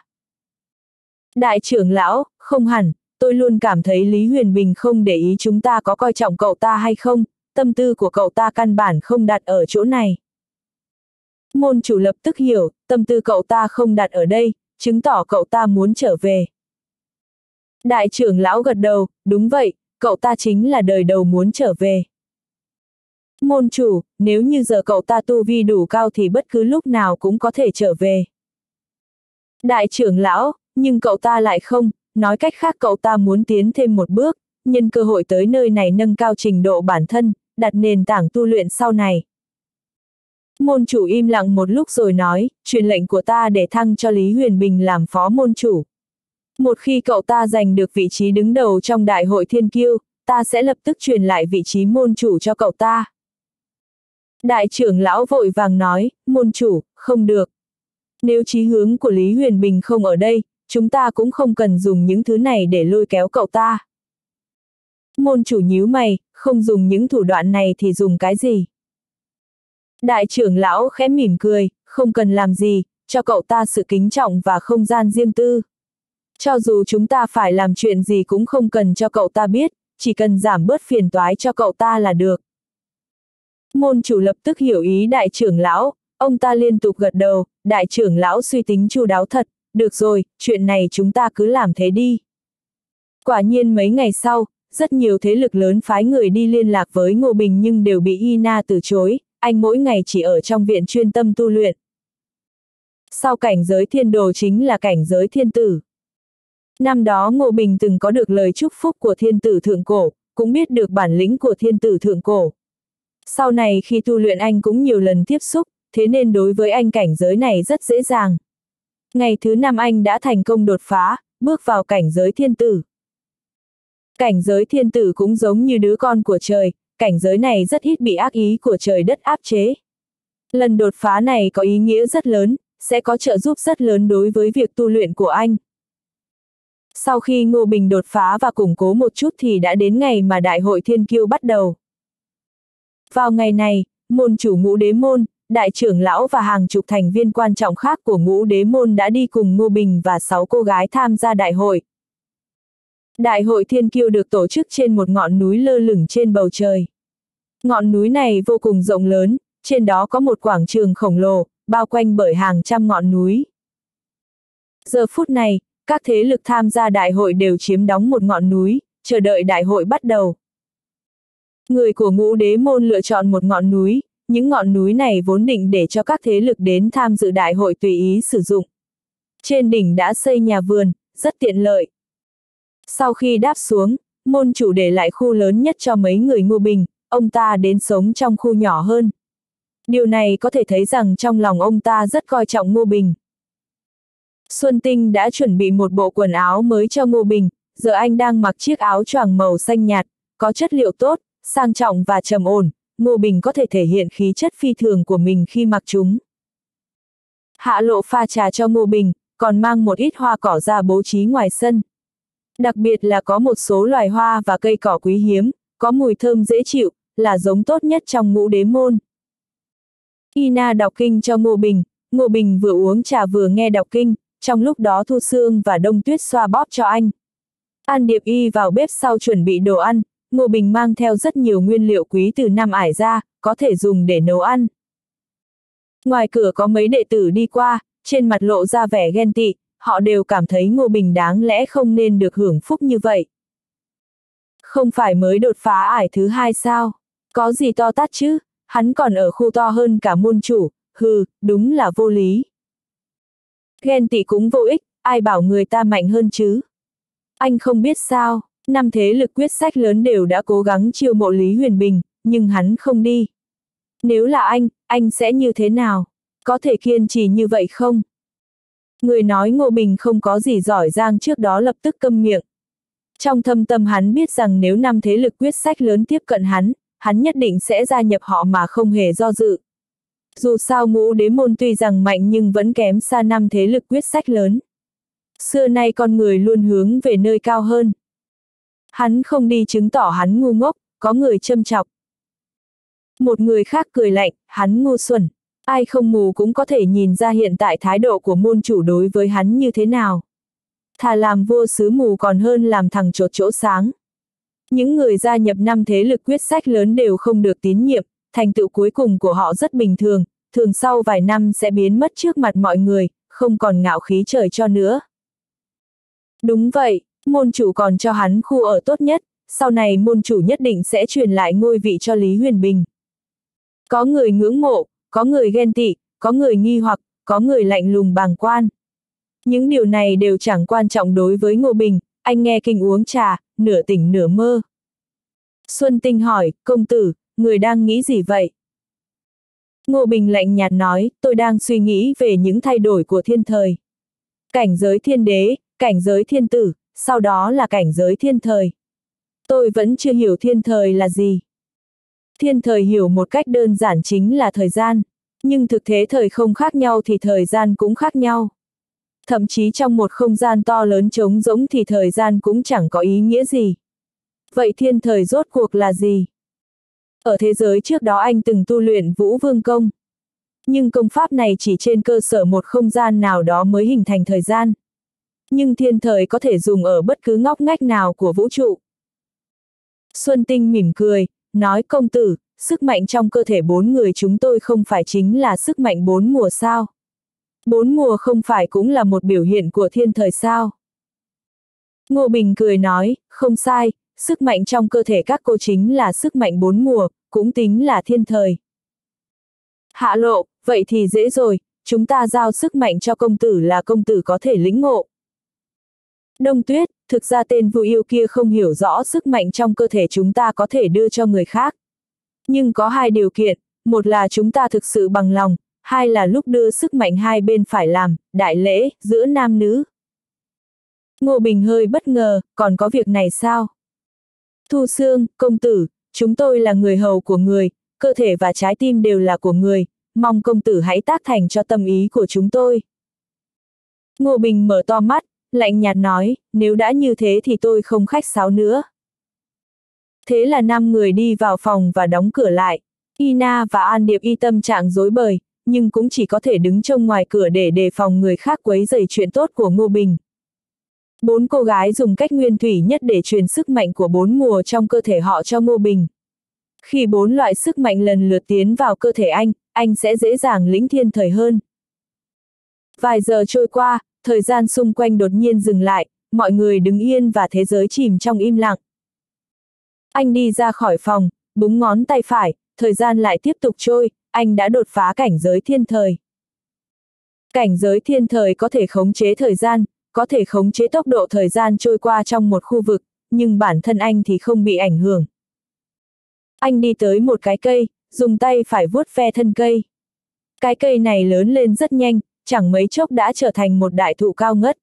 Đại trưởng lão, không hẳn, tôi luôn cảm thấy Lý Huyền Bình không để ý chúng ta có coi trọng cậu ta hay không, tâm tư của cậu ta căn bản không đặt ở chỗ này. Môn chủ lập tức hiểu, tâm tư cậu ta không đặt ở đây, chứng tỏ cậu ta muốn trở về. Đại trưởng lão gật đầu, đúng vậy, cậu ta chính là đời đầu muốn trở về. Môn chủ, nếu như giờ cậu ta tu vi đủ cao thì bất cứ lúc nào cũng có thể trở về. Đại trưởng lão, nhưng cậu ta lại không, nói cách khác cậu ta muốn tiến thêm một bước, nhân cơ hội tới nơi này nâng cao trình độ bản thân, đặt nền tảng tu luyện sau này. Môn chủ im lặng một lúc rồi nói, truyền lệnh của ta để thăng cho Lý Huyền Bình làm phó môn chủ. Một khi cậu ta giành được vị trí đứng đầu trong đại hội thiên kiêu, ta sẽ lập tức truyền lại vị trí môn chủ cho cậu ta. Đại trưởng lão vội vàng nói, môn chủ, không được. Nếu chí hướng của Lý Huyền Bình không ở đây, chúng ta cũng không cần dùng những thứ này để lôi kéo cậu ta. Môn chủ nhíu mày, không dùng những thủ đoạn này thì dùng cái gì? Đại trưởng lão khẽ mỉm cười, không cần làm gì, cho cậu ta sự kính trọng và không gian riêng tư. Cho dù chúng ta phải làm chuyện gì cũng không cần cho cậu ta biết, chỉ cần giảm bớt phiền toái cho cậu ta là được. Môn chủ lập tức hiểu ý đại trưởng lão, ông ta liên tục gật đầu, đại trưởng lão suy tính chu đáo thật, được rồi, chuyện này chúng ta cứ làm thế đi. Quả nhiên mấy ngày sau, rất nhiều thế lực lớn phái người đi liên lạc với Ngô Bình nhưng đều bị Ina từ chối, anh mỗi ngày chỉ ở trong viện chuyên tâm tu luyện. Sau cảnh giới thiên đồ chính là cảnh giới thiên tử. Năm đó Ngô Bình từng có được lời chúc phúc của thiên tử thượng cổ, cũng biết được bản lĩnh của thiên tử thượng cổ. Sau này khi tu luyện anh cũng nhiều lần tiếp xúc, thế nên đối với anh cảnh giới này rất dễ dàng. Ngày thứ năm anh đã thành công đột phá, bước vào cảnh giới thiên tử. Cảnh giới thiên tử cũng giống như đứa con của trời, cảnh giới này rất ít bị ác ý của trời đất áp chế. Lần đột phá này có ý nghĩa rất lớn, sẽ có trợ giúp rất lớn đối với việc tu luyện của anh. Sau khi Ngô Bình đột phá và củng cố một chút thì đã đến ngày mà Đại hội Thiên Kiêu bắt đầu. Vào ngày này, môn chủ Ngũ Đế môn, đại trưởng lão và hàng chục thành viên quan trọng khác của Ngũ Đế môn đã đi cùng Ngô Bình và sáu cô gái tham gia đại hội. Đại hội Thiên Kiêu được tổ chức trên một ngọn núi lơ lửng trên bầu trời. Ngọn núi này vô cùng rộng lớn, trên đó có một quảng trường khổng lồ, bao quanh bởi hàng trăm ngọn núi. Giờ phút này, các thế lực tham gia đại hội đều chiếm đóng một ngọn núi, chờ đợi đại hội bắt đầu. Người của Ngũ Đế môn lựa chọn một ngọn núi, những ngọn núi này vốn định để cho các thế lực đến tham dự đại hội tùy ý sử dụng. Trên đỉnh đã xây nhà vườn, rất tiện lợi. Sau khi đáp xuống, môn chủ để lại khu lớn nhất cho mấy người Ngô Bình, ông ta đến sống trong khu nhỏ hơn. Điều này có thể thấy rằng trong lòng ông ta rất coi trọng Ngô Bình. Xuân Tinh đã chuẩn bị một bộ quần áo mới cho Ngô Bình, giờ anh đang mặc chiếc áo choàng màu xanh nhạt, có chất liệu tốt, sang trọng và trầm ổn, Ngô Bình có thể thể hiện khí chất phi thường của mình khi mặc chúng. Hạ Lộ pha trà cho Ngô Bình, còn mang một ít hoa cỏ ra bố trí ngoài sân. Đặc biệt là có một số loài hoa và cây cỏ quý hiếm, có mùi thơm dễ chịu, là giống tốt nhất trong ngũ đế môn. Ina đọc kinh cho Ngô Bình, Ngô Bình vừa uống trà vừa nghe đọc kinh, trong lúc đó Thu Sương và Đông Tuyết xoa bóp cho anh. An Điệp Y vào bếp sau chuẩn bị đồ ăn, Ngô Bình mang theo rất nhiều nguyên liệu quý từ Nam Ải ra, có thể dùng để nấu ăn. Ngoài cửa có mấy đệ tử đi qua, trên mặt lộ ra vẻ ghen tị, họ đều cảm thấy Ngô Bình đáng lẽ không nên được hưởng phúc như vậy. Không phải mới đột phá ải thứ hai sao? Có gì to tát chứ? Hắn còn ở khu to hơn cả môn chủ, hừ, đúng là vô lý. Ghen tị cũng vô ích, ai bảo người ta mạnh hơn chứ? Anh không biết sao, năm thế lực quyết sách lớn đều đã cố gắng chiêu mộ Lý Huyền Bình, nhưng hắn không đi. Nếu là anh, anh sẽ như thế nào? Có thể kiên trì như vậy không? Người nói Ngô Bình không có gì giỏi giang trước đó lập tức câm miệng. Trong thâm tâm hắn biết rằng nếu năm thế lực quyết sách lớn tiếp cận hắn, hắn nhất định sẽ gia nhập họ mà không hề do dự. Dù sao ngũ đế môn tuy rằng mạnh nhưng vẫn kém xa năm thế lực quyết sách lớn. Xưa nay con người luôn hướng về nơi cao hơn. Hắn không đi chứng tỏ hắn ngu ngốc, có người châm chọc. Một người khác cười lạnh, hắn ngu xuẩn. Ai không mù cũng có thể nhìn ra hiện tại thái độ của môn chủ đối với hắn như thế nào. Thà làm vua sứ mù còn hơn làm thằng chột chỗ sáng. Những người gia nhập năm thế lực quyết sách lớn đều không được tín nhiệm, thành tựu cuối cùng của họ rất bình thường, thường sau vài năm sẽ biến mất trước mặt mọi người, không còn ngạo khí trời cho nữa. Đúng vậy, môn chủ còn cho hắn khu ở tốt nhất, sau này môn chủ nhất định sẽ truyền lại ngôi vị cho Lý Huyền Bình. Có người ngưỡng mộ, có người ghen tị, có người nghi hoặc, có người lạnh lùng bàng quan. Những điều này đều chẳng quan trọng đối với Ngô Bình, anh nghe kinh uống trà, nửa tỉnh nửa mơ. Xuân Tinh hỏi, công tử, người đang nghĩ gì vậy? Ngô Bình lạnh nhạt nói, tôi đang suy nghĩ về những thay đổi của thiên thời. Cảnh giới thiên đế, cảnh giới thiên tử, sau đó là cảnh giới thiên thời. Tôi vẫn chưa hiểu thiên thời là gì. Thiên thời hiểu một cách đơn giản chính là thời gian, nhưng thực tế thời không khác nhau thì thời gian cũng khác nhau. Thậm chí trong một không gian to lớn trống rỗng thì thời gian cũng chẳng có ý nghĩa gì. Vậy thiên thời rốt cuộc là gì? Ở thế giới trước đó anh từng tu luyện Vũ Vương Công. Nhưng công pháp này chỉ trên cơ sở một không gian nào đó mới hình thành thời gian. Nhưng thiên thời có thể dùng ở bất cứ ngóc ngách nào của vũ trụ. Xuân Tinh mỉm cười, nói công tử, sức mạnh trong cơ thể bốn người chúng tôi không phải chính là sức mạnh bốn mùa sao? Bốn mùa không phải cũng là một biểu hiện của thiên thời sao? Ngô Bình cười nói, không sai, sức mạnh trong cơ thể các cô chính là sức mạnh bốn mùa, cũng tính là thiên thời. Hạ Lộ, vậy thì dễ rồi, chúng ta giao sức mạnh cho công tử là công tử có thể lĩnh ngộ. Đông Tuyết, thực ra tên Vu Yêu kia không hiểu rõ sức mạnh trong cơ thể chúng ta có thể đưa cho người khác. Nhưng có hai điều kiện, một là chúng ta thực sự bằng lòng, hai là lúc đưa sức mạnh hai bên phải làm, đại lễ, giữa nam nữ. Ngô Bình hơi bất ngờ, còn có việc này sao? Thu Sương, công tử, chúng tôi là người hầu của người, cơ thể và trái tim đều là của người, mong công tử hãy tác thành cho tâm ý của chúng tôi. Ngô Bình mở to mắt, lạnh nhạt nói, nếu đã như thế thì tôi không khách sáo nữa. Thế là năm người đi vào phòng và đóng cửa lại. Ina và An Điệp Y tâm trạng rối bời, nhưng cũng chỉ có thể đứng trông ngoài cửa để đề phòng người khác quấy rầy chuyện tốt của Ngô Bình. Bốn cô gái dùng cách nguyên thủy nhất để truyền sức mạnh của bốn mùa trong cơ thể họ cho Ngô Bình. Khi bốn loại sức mạnh lần lượt tiến vào cơ thể anh, anh sẽ dễ dàng lĩnh thiên thời hơn. Vài giờ trôi qua, thời gian xung quanh đột nhiên dừng lại, mọi người đứng yên và thế giới chìm trong im lặng. Anh đi ra khỏi phòng, búng ngón tay phải, thời gian lại tiếp tục trôi, anh đã đột phá cảnh giới thiên thời. Cảnh giới thiên thời có thể khống chế thời gian, có thể khống chế tốc độ thời gian trôi qua trong một khu vực, nhưng bản thân anh thì không bị ảnh hưởng. Anh đi tới một cái cây, dùng tay phải vuốt ve thân cây. Cái cây này lớn lên rất nhanh, chẳng mấy chốc đã trở thành một đại thụ cao ngất.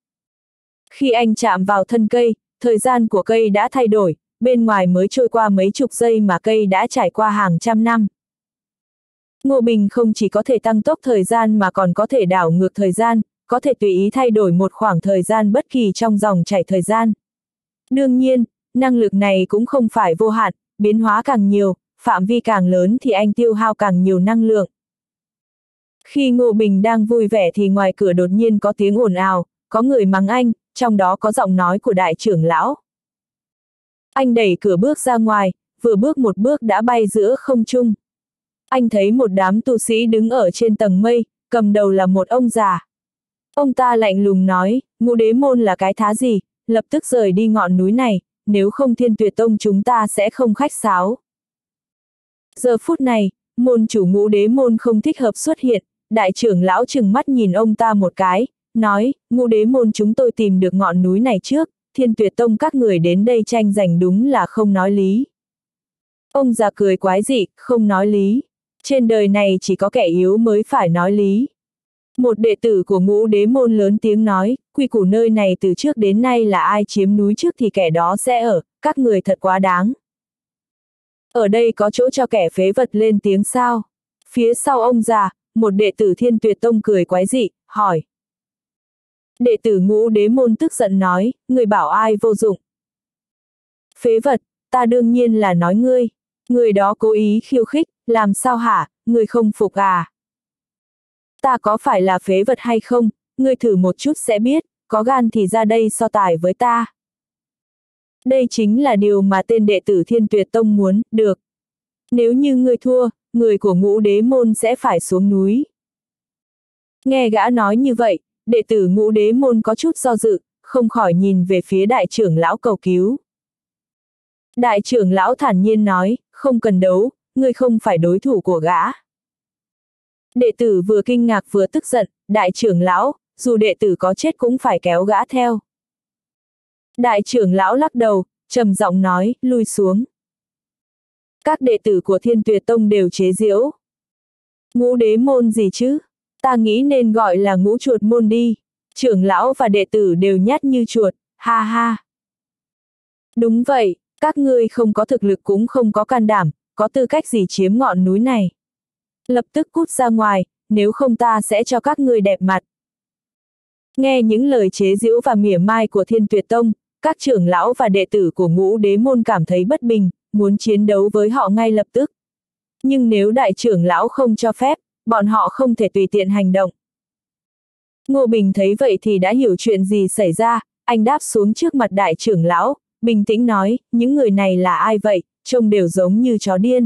Khi anh chạm vào thân cây, thời gian của cây đã thay đổi, bên ngoài mới trôi qua mấy chục giây mà cây đã trải qua hàng trăm năm. Ngô Bình không chỉ có thể tăng tốc thời gian mà còn có thể đảo ngược thời gian, có thể tùy ý thay đổi một khoảng thời gian bất kỳ trong dòng chảy thời gian. Đương nhiên, năng lực này cũng không phải vô hạn, biến hóa càng nhiều, phạm vi càng lớn thì anh tiêu hao càng nhiều năng lượng. Khi Ngô Bình đang vui vẻ thì ngoài cửa đột nhiên có tiếng ồn ào, có người mắng anh, trong đó có giọng nói của đại trưởng lão. Anh đẩy cửa bước ra ngoài, vừa bước một bước đã bay giữa không trung. Anh thấy một đám tu sĩ đứng ở trên tầng mây, cầm đầu là một ông già. Ông ta lạnh lùng nói, Ngũ Đế Môn là cái thá gì, lập tức rời đi ngọn núi này, nếu không Thiên Tuyệt Tông chúng ta sẽ không khách sáo. Giờ phút này, môn chủ Ngũ Đế Môn không thích hợp xuất hiện, đại trưởng lão trừng mắt nhìn ông ta một cái, nói, Ngũ Đế Môn chúng tôi tìm được ngọn núi này trước, Thiên Tuyệt Tông các người đến đây tranh giành đúng là không nói lý. Ông già cười quái dị, không nói lý. Trên đời này chỉ có kẻ yếu mới phải nói lý. Một đệ tử của Ngũ Đế Môn lớn tiếng nói, quy củ nơi này từ trước đến nay là ai chiếm núi trước thì kẻ đó sẽ ở, các người thật quá đáng. Ở đây có chỗ cho kẻ phế vật lên tiếng sao? Phía sau ông già, một đệ tử Thiên Tuyệt Tông cười quái dị, hỏi. Đệ tử Ngũ Đế Môn tức giận nói, người bảo ai vô dụng. Phế vật, ta đương nhiên là nói ngươi. Người đó cố ý khiêu khích, làm sao hả, người không phục à? Ta có phải là phế vật hay không, ngươi thử một chút sẽ biết, có gan thì ra đây so tài với ta. Đây chính là điều mà tên đệ tử Thiên Tuyệt Tông muốn, được. Nếu như ngươi thua, người của Ngũ Đế Môn sẽ phải xuống núi. Nghe gã nói như vậy, đệ tử Ngũ Đế Môn có chút do dự, không khỏi nhìn về phía đại trưởng lão cầu cứu. Đại trưởng lão thản nhiên nói, không cần đấu, ngươi không phải đối thủ của gã. Đệ tử vừa kinh ngạc vừa tức giận, đại trưởng lão, dù đệ tử có chết cũng phải kéo gã theo. Đại trưởng lão lắc đầu, trầm giọng nói, lui xuống. Các đệ tử của Thiên Tuyệt Tông đều chế giễu. Ngũ Đế Môn gì chứ? Ta nghĩ nên gọi là Ngũ Chuột Môn đi. Trưởng lão và đệ tử đều nhát như chuột, ha ha. Đúng vậy, các ngươi không có thực lực cũng không có can đảm, có tư cách gì chiếm ngọn núi này. Lập tức cút ra ngoài, nếu không ta sẽ cho các ngươi đẹp mặt. Nghe những lời chế giễu và mỉa mai của Thiên Tuyệt Tông, các trưởng lão và đệ tử của Ngũ Đế Môn cảm thấy bất bình, muốn chiến đấu với họ ngay lập tức. Nhưng nếu đại trưởng lão không cho phép, bọn họ không thể tùy tiện hành động. Ngô Bình thấy vậy thì đã hiểu chuyện gì xảy ra, anh đáp xuống trước mặt đại trưởng lão, bình tĩnh nói, những người này là ai vậy, trông đều giống như chó điên.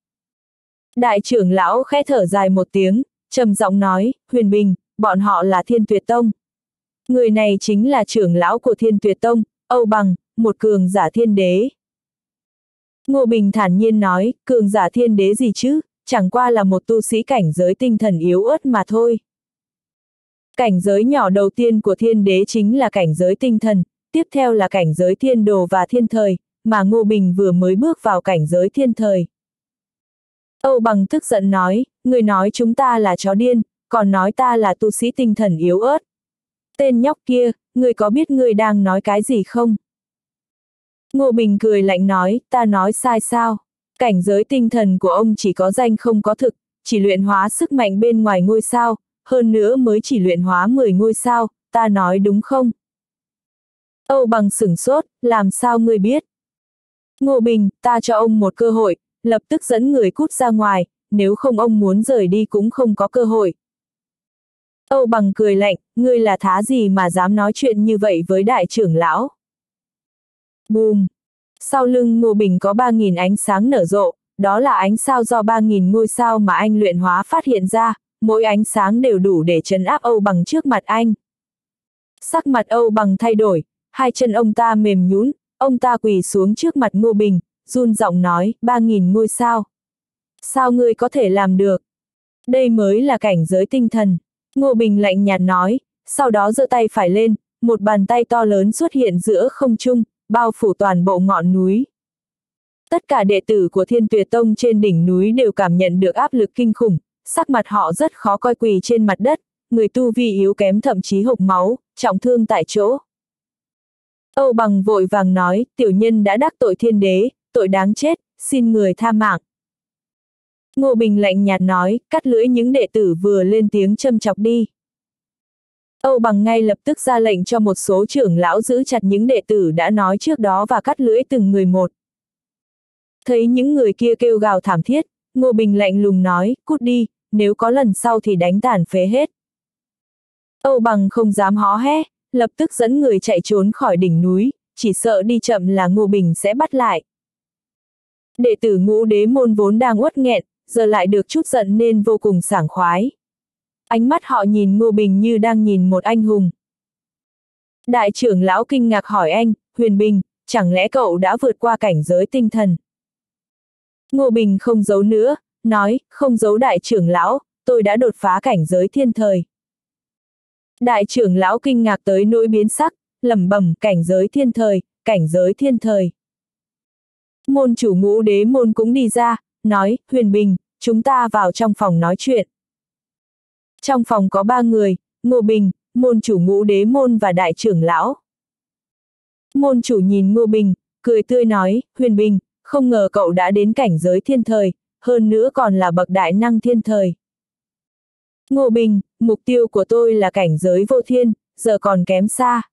Đại trưởng lão khẽ thở dài một tiếng, trầm giọng nói, Huyền Bình, bọn họ là Thiên Tuyệt Tông. Người này chính là trưởng lão của Thiên Tuyệt Tông, Âu Bằng, một cường giả thiên đế. Ngô Bình thản nhiên nói, cường giả thiên đế gì chứ, chẳng qua là một tu sĩ cảnh giới tinh thần yếu ớt mà thôi. Cảnh giới nhỏ đầu tiên của thiên đế chính là cảnh giới tinh thần, tiếp theo là cảnh giới thiên đồ và thiên thời, mà Ngô Bình vừa mới bước vào cảnh giới thiên thời. Âu Bằng tức giận nói, người nói chúng ta là chó điên, còn nói ta là tu sĩ tinh thần yếu ớt. Tên nhóc kia, người có biết người đang nói cái gì không? Ngô Bình cười lạnh nói, ta nói sai sao? Cảnh giới tinh thần của ông chỉ có danh không có thực, chỉ luyện hóa sức mạnh bên ngoài ngôi sao, hơn nữa mới chỉ luyện hóa mười ngôi sao, ta nói đúng không? Âu Bằng sửng sốt, làm sao ngươi biết? Ngô Bình, ta cho ông một cơ hội, lập tức dẫn người cút ra ngoài, nếu không ông muốn rời đi cũng không có cơ hội. Âu Bằng cười lạnh, ngươi là thá gì mà dám nói chuyện như vậy với đại trưởng lão? Bùm! Sau lưng Ngô Bình có ba nghìn ánh sáng nở rộ, đó là ánh sao do ba nghìn ngôi sao mà anh luyện hóa phát hiện ra, mỗi ánh sáng đều đủ để trấn áp Âu Bằng trước mặt anh. Sắc mặt Âu Bằng thay đổi, hai chân ông ta mềm nhũn, ông ta quỳ xuống trước mặt Ngô Bình, run giọng nói, ba nghìn ngôi sao. Sao ngươi có thể làm được? Đây mới là cảnh giới tinh thần. Ngô Bình lạnh nhạt nói, sau đó giơ tay phải lên, một bàn tay to lớn xuất hiện giữa không trung, bao phủ toàn bộ ngọn núi. Tất cả đệ tử của Thiên Tuyệt Tông trên đỉnh núi đều cảm nhận được áp lực kinh khủng, sắc mặt họ rất khó coi, quỳ trên mặt đất, người tu vi yếu kém thậm chí hộc máu, trọng thương tại chỗ. Âu Bằng vội vàng nói, tiểu nhân đã đắc tội thiên đế, tội đáng chết, xin người tha mạng. Ngô Bình lạnh nhạt nói, cắt lưỡi những đệ tử vừa lên tiếng châm chọc đi. Âu Bằng ngay lập tức ra lệnh cho một số trưởng lão giữ chặt những đệ tử đã nói trước đó và cắt lưỡi từng người một. Thấy những người kia kêu gào thảm thiết, Ngô Bình lạnh lùng nói, cút đi, nếu có lần sau thì đánh tàn phế hết. Âu Bằng không dám hó hé, lập tức dẫn người chạy trốn khỏi đỉnh núi, chỉ sợ đi chậm là Ngô Bình sẽ bắt lại. Đệ tử Ngũ Đế môn vốn đang uất nghẹn, giờ lại được chút giận nên vô cùng sảng khoái. Ánh mắt họ nhìn Ngô Bình như đang nhìn một anh hùng. Đại trưởng lão kinh ngạc hỏi anh, Huyền Bình, chẳng lẽ cậu đã vượt qua cảnh giới tinh thần? Ngô Bình không giấu nữa, nói, không giấu đại trưởng lão, tôi đã đột phá cảnh giới thiên thời. Đại trưởng lão kinh ngạc tới nỗi biến sắc, lẩm bẩm, cảnh giới thiên thời, cảnh giới thiên thời. Môn chủ Ngũ Đế môn cũng đi ra, nói, Huyền Bình, chúng ta vào trong phòng nói chuyện. Trong phòng có ba người, Ngô Bình, môn chủ Ngũ Đế môn và đại trưởng lão. Môn chủ nhìn Ngô Bình, cười tươi nói, Huyền Bình, không ngờ cậu đã đến cảnh giới thiên thời, hơn nữa còn là bậc đại năng thiên thời. Ngô Bình, mục tiêu của tôi là cảnh giới vô thiên, giờ còn kém xa.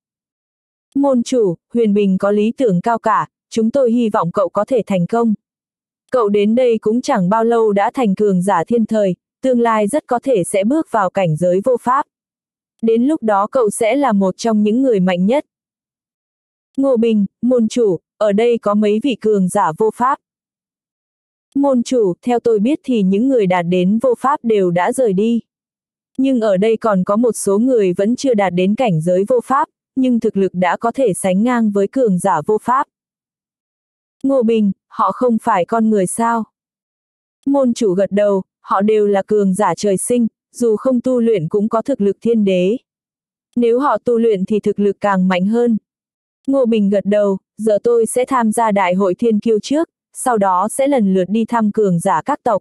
Môn chủ, Huyền Bình có lý tưởng cao cả, chúng tôi hy vọng cậu có thể thành công. Cậu đến đây cũng chẳng bao lâu đã thành cường giả thiên thời, tương lai rất có thể sẽ bước vào cảnh giới vô pháp. Đến lúc đó cậu sẽ là một trong những người mạnh nhất. Ngô Bình, môn chủ, ở đây có mấy vị cường giả vô pháp. Môn chủ, theo tôi biết thì những người đạt đến vô pháp đều đã rời đi. Nhưng ở đây còn có một số người vẫn chưa đạt đến cảnh giới vô pháp, nhưng thực lực đã có thể sánh ngang với cường giả vô pháp. Ngô Bình, họ không phải con người sao? Môn chủ gật đầu, họ đều là cường giả trời sinh, dù không tu luyện cũng có thực lực thiên đế. Nếu họ tu luyện thì thực lực càng mạnh hơn. Ngô Bình gật đầu, giờ tôi sẽ tham gia đại hội thiên kiêu trước, sau đó sẽ lần lượt đi thăm cường giả các tộc.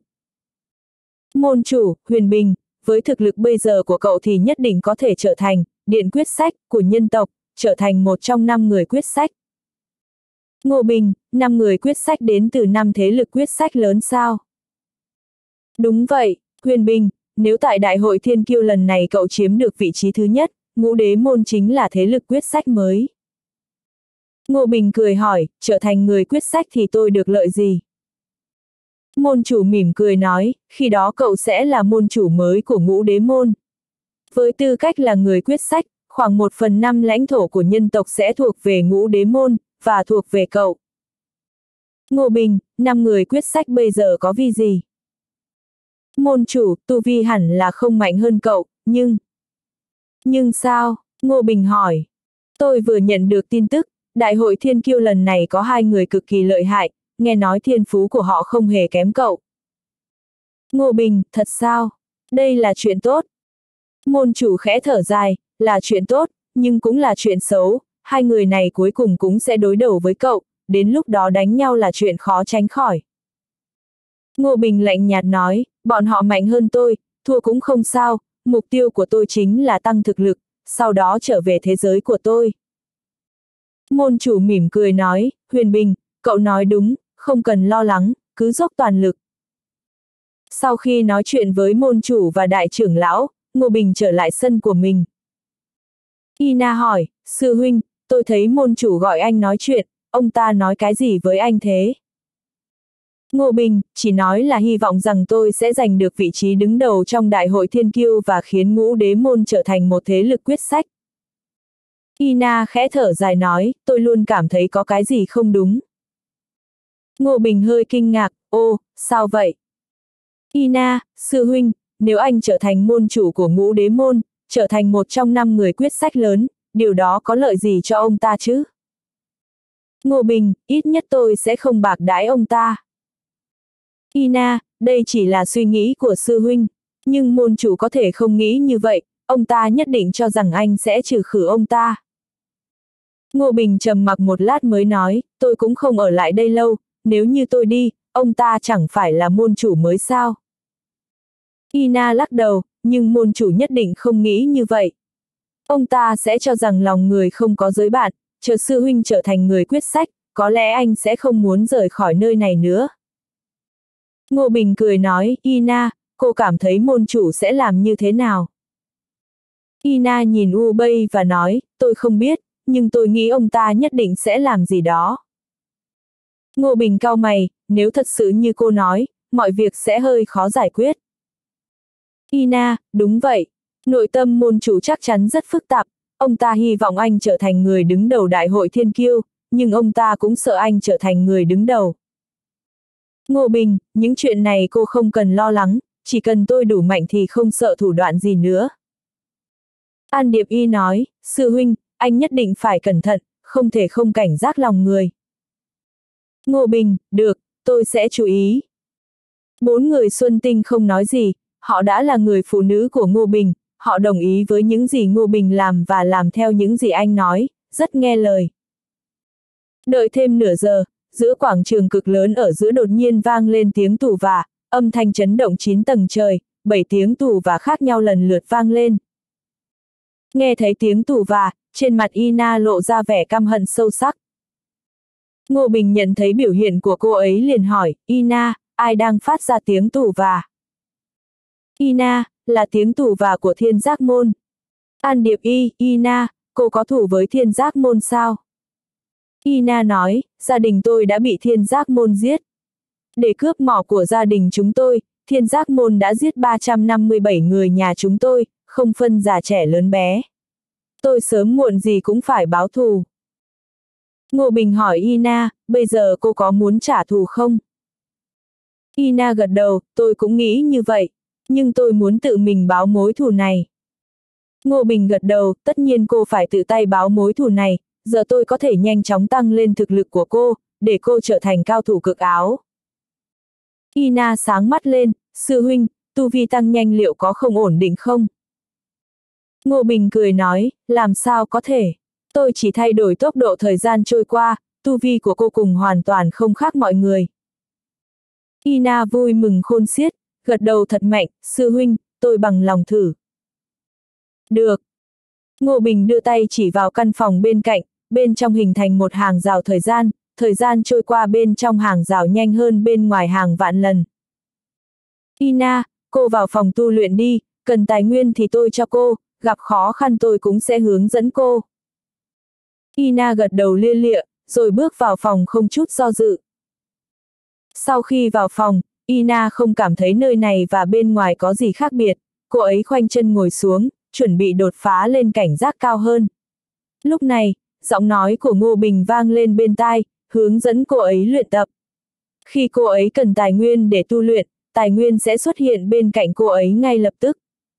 Môn chủ, Huyền Bình, với thực lực bây giờ của cậu thì nhất định có thể trở thành điện quyết sách của nhân tộc, trở thành một trong năm người quyết sách. Ngô Bình, năm người quyết sách đến từ năm thế lực quyết sách lớn sao? Đúng vậy, Huyền Bình, nếu tại đại hội thiên kiêu lần này cậu chiếm được vị trí thứ nhất, Ngũ Đế môn chính là thế lực quyết sách mới. Ngô Bình cười hỏi, trở thành người quyết sách thì tôi được lợi gì? Môn chủ mỉm cười nói, khi đó cậu sẽ là môn chủ mới của Ngũ Đế môn. Với tư cách là người quyết sách, khoảng một phần năm lãnh thổ của nhân tộc sẽ thuộc về Ngũ Đế môn, và thuộc về cậu. Ngô Bình, năm người quyết sách bây giờ có vi gì? Môn chủ, tu vi hẳn là không mạnh hơn cậu, nhưng... Nhưng sao? Ngô Bình hỏi. Tôi vừa nhận được tin tức, đại hội thiên kiêu lần này có hai người cực kỳ lợi hại, nghe nói thiên phú của họ không hề kém cậu. Ngô Bình, thật sao? Đây là chuyện tốt. Môn chủ khẽ thở dài, là chuyện tốt, nhưng cũng là chuyện xấu, hai người này cuối cùng cũng sẽ đối đầu với cậu, đến lúc đó đánh nhau là chuyện khó tránh khỏi. Ngô Bình lạnh nhạt nói, bọn họ mạnh hơn tôi, thua cũng không sao, mục tiêu của tôi chính là tăng thực lực, sau đó trở về thế giới của tôi. Môn chủ mỉm cười nói, Huyền Bình, cậu nói đúng, không cần lo lắng, cứ dốc toàn lực. Sau khi nói chuyện với môn chủ và đại trưởng lão, Ngô Bình trở lại sân của mình. Ina hỏi, sư huynh, tôi thấy môn chủ gọi anh nói chuyện, ông ta nói cái gì với anh thế? Ngô Bình, chỉ nói là hy vọng rằng tôi sẽ giành được vị trí đứng đầu trong đại hội thiên kiêu và khiến Ngũ Đế môn trở thành một thế lực quyết sách. Ina khẽ thở dài nói, tôi luôn cảm thấy có cái gì không đúng. Ngô Bình hơi kinh ngạc, ô, sao vậy? Ina, sư huynh, nếu anh trở thành môn chủ của Ngũ Đế môn, trở thành một trong năm người quyết sách lớn, điều đó có lợi gì cho ông ta chứ? Ngô Bình, ít nhất tôi sẽ không bạc đãi ông ta. Ina, đây chỉ là suy nghĩ của sư huynh, nhưng môn chủ có thể không nghĩ như vậy, ông ta nhất định cho rằng anh sẽ trừ khử ông ta. Ngô Bình trầm mặc một lát mới nói, tôi cũng không ở lại đây lâu, nếu như tôi đi, ông ta chẳng phải là môn chủ mới sao? Ina lắc đầu, nhưng môn chủ nhất định không nghĩ như vậy. Ông ta sẽ cho rằng lòng người không có giới bạn, chờ sư huynh trở thành người quyết sách, có lẽ anh sẽ không muốn rời khỏi nơi này nữa. Ngô Bình cười nói, Ina, cô cảm thấy môn chủ sẽ làm như thế nào? Ina nhìn U Bay và nói, tôi không biết, nhưng tôi nghĩ ông ta nhất định sẽ làm gì đó. Ngô Bình cau mày, nếu thật sự như cô nói, mọi việc sẽ hơi khó giải quyết. Ina, đúng vậy. Nội tâm môn chủ chắc chắn rất phức tạp, ông ta hy vọng anh trở thành người đứng đầu đại hội thiên kiêu, nhưng ông ta cũng sợ anh trở thành người đứng đầu. Ngô Bình, những chuyện này cô không cần lo lắng, chỉ cần tôi đủ mạnh thì không sợ thủ đoạn gì nữa. An Điệp Y nói, sư huynh, anh nhất định phải cẩn thận, không thể không cảnh giác lòng người. Ngô Bình, được, tôi sẽ chú ý. Bốn người Xuân Tinh không nói gì, họ đã là người phụ nữ của Ngô Bình, họ đồng ý với những gì Ngô Bình làm và làm theo những gì anh nói, rất nghe lời. Đợi thêm nửa giờ, giữa quảng trường cực lớn ở giữa đột nhiên vang lên tiếng tù vả, âm thanh chấn động chín tầng trời, bảy tiếng tù vả khác nhau lần lượt vang lên. Nghe thấy tiếng tù vả, trên mặt Ina lộ ra vẻ căm hận sâu sắc. Ngô Bình nhận thấy biểu hiện của cô ấy liền hỏi, Ina, ai đang phát ra tiếng tù vả? Ina, là tiếng tù vả của Thiên Giác Môn. An Điệp Y, Ina, cô có thù với Thiên Giác Môn sao? Ina nói, gia đình tôi đã bị Thiên Giác Môn giết. Để cướp mỏ của gia đình chúng tôi, Thiên Giác Môn đã giết ba trăm năm mươi bảy người nhà chúng tôi, không phân già trẻ lớn bé. Tôi sớm muộn gì cũng phải báo thù. Ngô Bình hỏi Ina, bây giờ cô có muốn trả thù không? Ina gật đầu, tôi cũng nghĩ như vậy, nhưng tôi muốn tự mình báo mối thù này. Ngô Bình gật đầu, tất nhiên cô phải tự tay báo mối thù này, giờ tôi có thể nhanh chóng tăng lên thực lực của cô, để cô trở thành cao thủ cực áo. Ina sáng mắt lên, sư huynh, tu vi tăng nhanh liệu có không ổn định không? Ngô Bình cười nói, làm sao có thể? Tôi chỉ thay đổi tốc độ thời gian trôi qua, tu vi của cô cùng hoàn toàn không khác mọi người. Ina vui mừng khôn xiết, gật đầu thật mạnh, sư huynh, tôi bằng lòng thử. Được. Ngô Bình đưa tay chỉ vào căn phòng bên cạnh, bên trong hình thành một hàng rào thời gian, thời gian trôi qua bên trong hàng rào nhanh hơn bên ngoài hàng vạn lần. Ina, cô vào phòng tu luyện đi, cần tài nguyên thì tôi cho cô, gặp khó khăn tôi cũng sẽ hướng dẫn cô. Ina gật đầu lia lịa, rồi bước vào phòng không chút do dự. Sau khi vào phòng, Ina không cảm thấy nơi này và bên ngoài có gì khác biệt, cô ấy khoanh chân ngồi xuống, chuẩn bị đột phá lên cảnh giác cao hơn. Lúc này, giọng nói của Ngô Bình vang lên bên tai, hướng dẫn cô ấy luyện tập. Khi cô ấy cần tài nguyên để tu luyện, tài nguyên sẽ xuất hiện bên cạnh cô ấy ngay lập tức.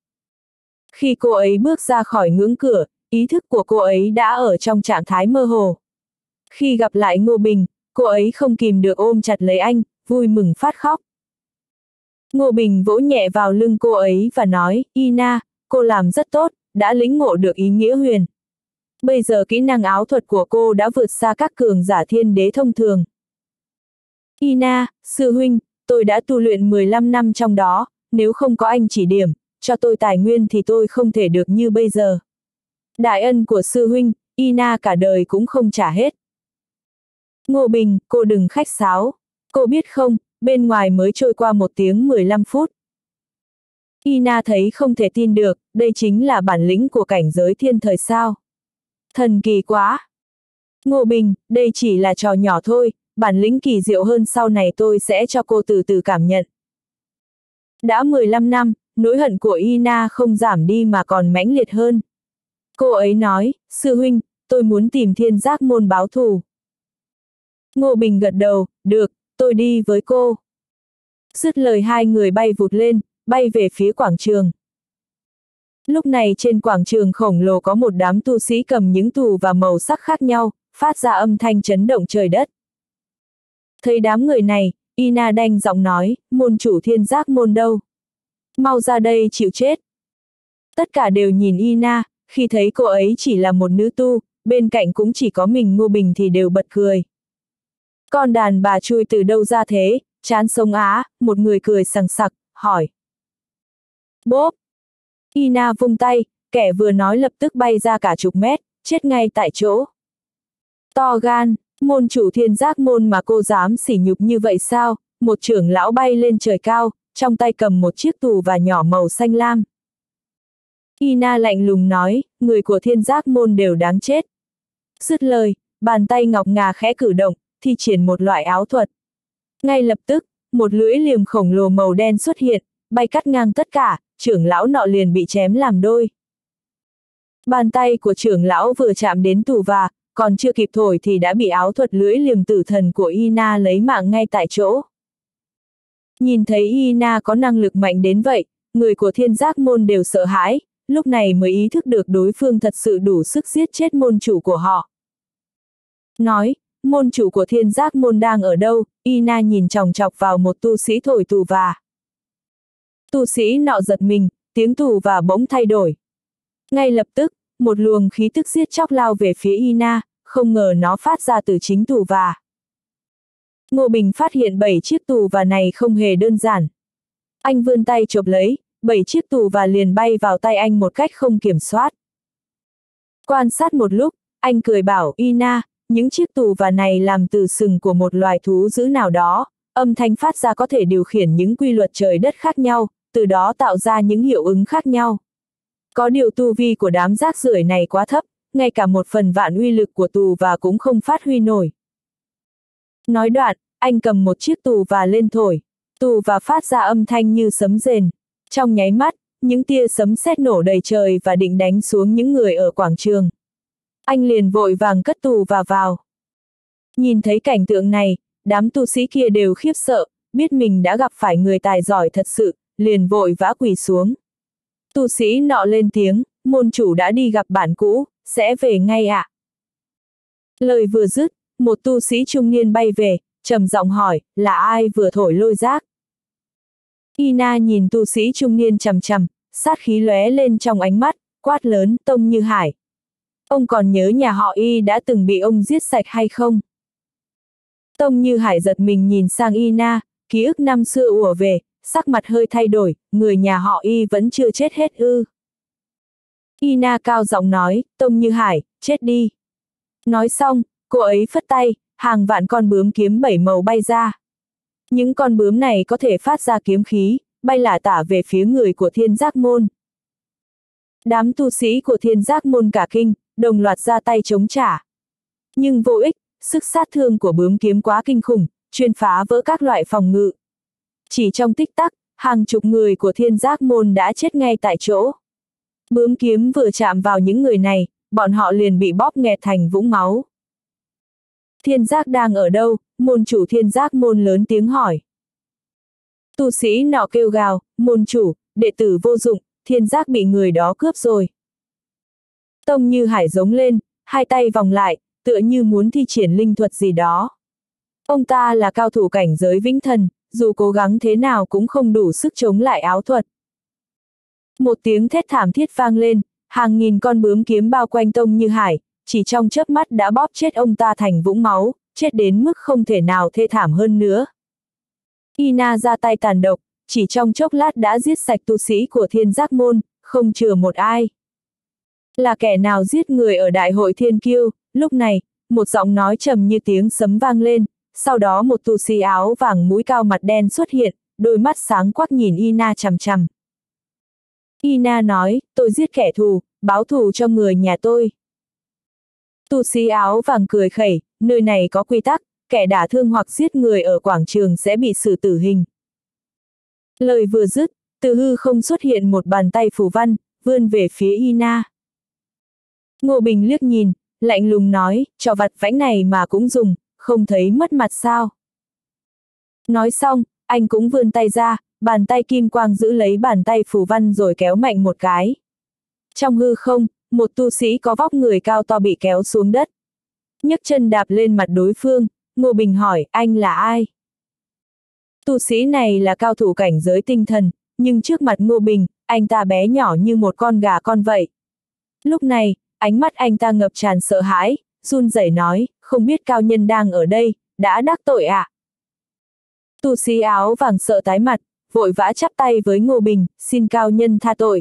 Khi cô ấy bước ra khỏi ngưỡng cửa, ý thức của cô ấy đã ở trong trạng thái mơ hồ. Khi gặp lại Ngô Bình, cô ấy không kìm được ôm chặt lấy anh, vui mừng phát khóc. Ngô Bình vỗ nhẹ vào lưng cô ấy và nói, Ina, cô làm rất tốt, đã lĩnh ngộ được ý nghĩa huyền. Bây giờ kỹ năng áo thuật của cô đã vượt xa các cường giả thiên đế thông thường. Ina, sư huynh, tôi đã tu luyện mười lăm năm trong đó, nếu không có anh chỉ điểm, cho tôi tài nguyên thì tôi không thể được như bây giờ. Đại ân của sư huynh, Ina cả đời cũng không trả hết. Ngô Bình, cô đừng khách sáo. Cô biết không, bên ngoài mới trôi qua một tiếng mười lăm phút. Ina thấy không thể tin được, đây chính là bản lĩnh của cảnh giới thiên thời sao. Thần kỳ quá. Ngô Bình, đây chỉ là trò nhỏ thôi, bản lĩnh kỳ diệu hơn sau này tôi sẽ cho cô từ từ cảm nhận. Đã mười lăm năm, nỗi hận của Ina không giảm đi mà còn mãnh liệt hơn. Cô ấy nói, sư huynh, tôi muốn tìm Thiên Giác Môn báo thù. Ngô Bình gật đầu, được, tôi đi với cô. Dứt lời hai người bay vụt lên, bay về phía quảng trường. Lúc này trên quảng trường khổng lồ có một đám tu sĩ cầm những tù và màu sắc khác nhau, phát ra âm thanh chấn động trời đất. Thấy đám người này, Ina đanh giọng nói, môn chủ Thiên Giác Môn đâu? Mau ra đây chịu chết. Tất cả đều nhìn Ina, khi thấy cô ấy chỉ là một nữ tu, bên cạnh cũng chỉ có mình Ngô Bình thì đều bật cười. Con đàn bà chui từ đâu ra thế, chán sống á, một người cười sằng sặc, hỏi. Bốp! Ina vung tay, kẻ vừa nói lập tức bay ra cả chục mét, chết ngay tại chỗ. To gan, môn chủ Thiên Giác Môn mà cô dám sỉ nhục như vậy sao? Một trưởng lão bay lên trời cao, trong tay cầm một chiếc tù và nhỏ màu xanh lam. Ina lạnh lùng nói, người của Thiên Giác môn đều đáng chết. Dứt lời, bàn tay ngọc ngà khẽ cử động, thi triển một loại áo thuật. Ngay lập tức, một lưỡi liềm khổng lồ màu đen xuất hiện, bay cắt ngang tất cả, trưởng lão nọ liền bị chém làm đôi. Bàn tay của trưởng lão vừa chạm đến tù và, còn chưa kịp thổi thì đã bị áo thuật lưỡi liềm tử thần của Ina lấy mạng ngay tại chỗ. Nhìn thấy Ina có năng lực mạnh đến vậy, người của Thiên Giác môn đều sợ hãi, lúc này mới ý thức được đối phương thật sự đủ sức giết chết môn chủ của họ. Nói, môn chủ của Thiên Giác môn đang ở đâu? Ina nhìn chòng chọc vào một tu sĩ thổi tù và. Tu sĩ nọ giật mình, tiếng tù và bỗng thay đổi. Ngay lập tức, một luồng khí tức giết chóc lao về phía Ina, không ngờ nó phát ra từ chính tù và. Ngô Bình phát hiện bảy chiếc tù và này không hề đơn giản. Anh vươn tay chộp lấy, bảy chiếc tù và liền bay vào tay anh một cách không kiểm soát. Quan sát một lúc, anh cười bảo Ina, những chiếc tù và này làm từ sừng của một loài thú dữ nào đó, âm thanh phát ra có thể điều khiển những quy luật trời đất khác nhau, từ đó tạo ra những hiệu ứng khác nhau. Có điều tu vi của đám rác rưởi này quá thấp, ngay cả một phần vạn uy lực của tù và cũng không phát huy nổi. Nói đoạn, anh cầm một chiếc tù và lên thổi, tù và phát ra âm thanh như sấm rền. Trong nháy mắt, những tia sấm sét nổ đầy trời và định đánh xuống những người ở quảng trường. Anh liền vội vàng cất tù và vào. Nhìn thấy cảnh tượng này, đám tu sĩ kia đều khiếp sợ, biết mình đã gặp phải người tài giỏi thật sự, liền vội vã quỳ xuống. Tu sĩ nọ lên tiếng, môn chủ đã đi gặp bạn cũ, sẽ về ngay ạ. À? Lời vừa dứt, một tu sĩ trung niên bay về, trầm giọng hỏi, là ai vừa thổi lôi rác? Ina nhìn tu sĩ trung niên chằm chằm, sát khí lóe lên trong ánh mắt, quát lớn, Tông Như Hải. Ông còn nhớ nhà họ Y đã từng bị ông giết sạch hay không? Tông Như Hải giật mình nhìn sang Ina, ký ức năm xưa ùa về, sắc mặt hơi thay đổi, người nhà họ Y vẫn chưa chết hết ư. Ina cao giọng nói, Tông Như Hải, chết đi. Nói xong, cô ấy phất tay, hàng vạn con bướm kiếm bảy màu bay ra. Những con bướm này có thể phát ra kiếm khí, bay lả tả về phía người của Thiên Giác môn. Đám tu sĩ của Thiên Giác môn cả kinh, đồng loạt ra tay chống trả. Nhưng vô ích, sức sát thương của bướm kiếm quá kinh khủng, chuyên phá vỡ các loại phòng ngự. Chỉ trong tích tắc, hàng chục người của Thiên Giác môn đã chết ngay tại chỗ. Bướm kiếm vừa chạm vào những người này, bọn họ liền bị bóp nghẹt thành vũng máu. Thiên Giác đang ở đâu? Môn chủ Thiên Giác môn lớn tiếng hỏi. Tu sĩ nọ kêu gào, môn chủ, đệ tử vô dụng, Thiên Giác bị người đó cướp rồi. Tông Như Hải giống lên, hai tay vòng lại, tựa như muốn thi triển linh thuật gì đó. Ông ta là cao thủ cảnh giới vĩnh thần, dù cố gắng thế nào cũng không đủ sức chống lại áo thuật. Một tiếng thét thảm thiết vang lên, hàng nghìn con bướm kiếm bao quanh Tông Như Hải, chỉ trong chớp mắt đã bóp chết ông ta thành vũng máu, chết đến mức không thể nào thê thảm hơn nữa. Ina ra tay tàn độc, chỉ trong chốc lát đã giết sạch tu sĩ của Thiên Giác môn, không chừa một ai. Là kẻ nào giết người ở đại hội Thiên Kiêu? Lúc này, một giọng nói trầm như tiếng sấm vang lên, sau đó một tu sĩ áo vàng mũi cao mặt đen xuất hiện, đôi mắt sáng quắc nhìn Ina chằm chằm. Ina nói, tôi giết kẻ thù, báo thù cho người nhà tôi. Tu sĩ áo vàng cười khẩy, nơi này có quy tắc, kẻ đả thương hoặc giết người ở quảng trường sẽ bị xử tử hình. Lời vừa dứt, từ hư không xuất hiện một bàn tay phù văn, vươn về phía Ina. Ngô Bình liếc nhìn, lạnh lùng nói, trò vặt vãnh này mà cũng dùng, không thấy mất mặt sao. Nói xong, anh cũng vươn tay ra, bàn tay kim quang giữ lấy bàn tay phù văn rồi kéo mạnh một cái. Trong hư không, một tu sĩ có vóc người cao to bị kéo xuống đất. Nhấc chân đạp lên mặt đối phương, Ngô Bình hỏi, anh là ai? Tu sĩ này là cao thủ cảnh giới tinh thần, nhưng trước mặt Ngô Bình, anh ta bé nhỏ như một con gà con vậy. Lúc này, ánh mắt anh ta ngập tràn sợ hãi, run rẩy nói, không biết cao nhân đang ở đây, đã đắc tội ạ. À? Tu sĩ áo vàng sợ tái mặt, vội vã chắp tay với Ngô Bình, xin cao nhân tha tội.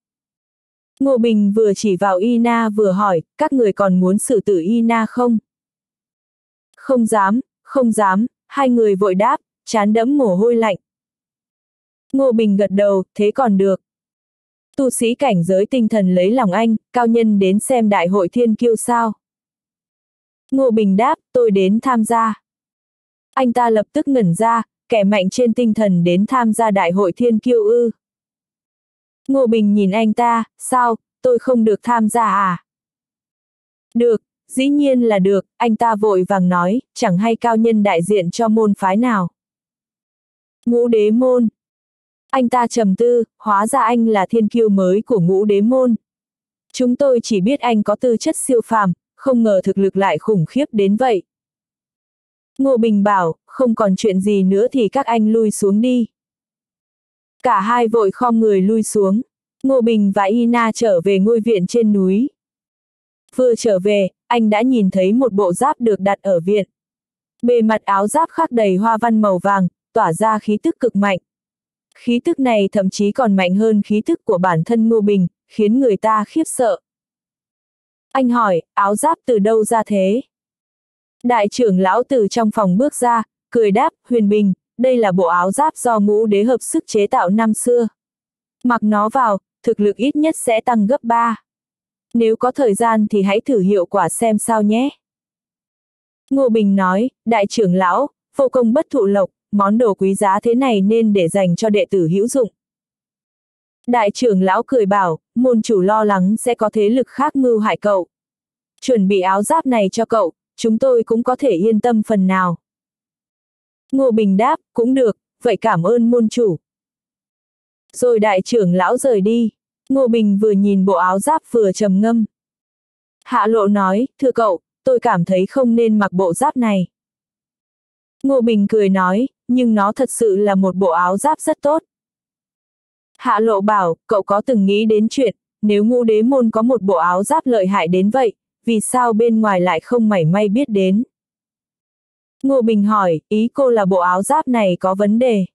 Ngô Bình vừa chỉ vào Ina vừa hỏi, các người còn muốn xử tử Ina không? Không dám, không dám, hai người vội đáp, trán đẫm mồ hôi lạnh. Ngô Bình gật đầu, thế còn được. Tu sĩ cảnh giới tinh thần lấy lòng anh, cao nhân đến xem đại hội thiên kiêu sao? Ngô Bình đáp, tôi đến tham gia. Anh ta lập tức ngẩn ra, kẻ mạnh trên tinh thần đến tham gia đại hội thiên kiêu ư? Ngô Bình nhìn anh ta, sao, tôi không được tham gia à? Được, dĩ nhiên là được, anh ta vội vàng nói, chẳng hay cao nhân đại diện cho môn phái nào. Ngũ Đế môn. Anh ta trầm tư, hóa ra anh là thiên kiêu mới của Ngũ Đế môn. Chúng tôi chỉ biết anh có tư chất siêu phàm, không ngờ thực lực lại khủng khiếp đến vậy. Ngô Bình bảo, không còn chuyện gì nữa thì các anh lui xuống đi. Cả hai vội khom người lui xuống. Ngô Bình và Ina trở về ngôi viện trên núi. Vừa trở về, anh đã nhìn thấy một bộ giáp được đặt ở viện. Bề mặt áo giáp khắc đầy hoa văn màu vàng, tỏa ra khí tức cực mạnh. Khí tức này thậm chí còn mạnh hơn khí tức của bản thân Ngô Bình, khiến người ta khiếp sợ. Anh hỏi, áo giáp từ đâu ra thế? Đại trưởng lão từ trong phòng bước ra, cười đáp, Huyền Bình, đây là bộ áo giáp do Ngũ Đế hợp sức chế tạo năm xưa. Mặc nó vào, thực lực ít nhất sẽ tăng gấp ba. Nếu có thời gian thì hãy thử hiệu quả xem sao nhé. Ngô Bình nói, đại trưởng lão, vô công bất thụ lộc, món đồ quý giá thế này nên để dành cho đệ tử hữu dụng. Đại trưởng lão cười bảo, môn chủ lo lắng sẽ có thế lực khác mưu hại cậu. Chuẩn bị áo giáp này cho cậu, chúng tôi cũng có thể yên tâm phần nào. Ngô Bình đáp, cũng được, vậy cảm ơn môn chủ. Rồi đại trưởng lão rời đi. Ngô Bình vừa nhìn bộ áo giáp vừa trầm ngâm. Hạ Lộ nói, thưa cậu, tôi cảm thấy không nên mặc bộ giáp này. Ngô Bình cười nói, nhưng nó thật sự là một bộ áo giáp rất tốt. Hạ Lộ bảo, cậu có từng nghĩ đến chuyện, nếu Ngũ Đế môn có một bộ áo giáp lợi hại đến vậy, vì sao bên ngoài lại không mảy may biết đến? Ngô Bình hỏi, ý cô là bộ áo giáp này có vấn đề.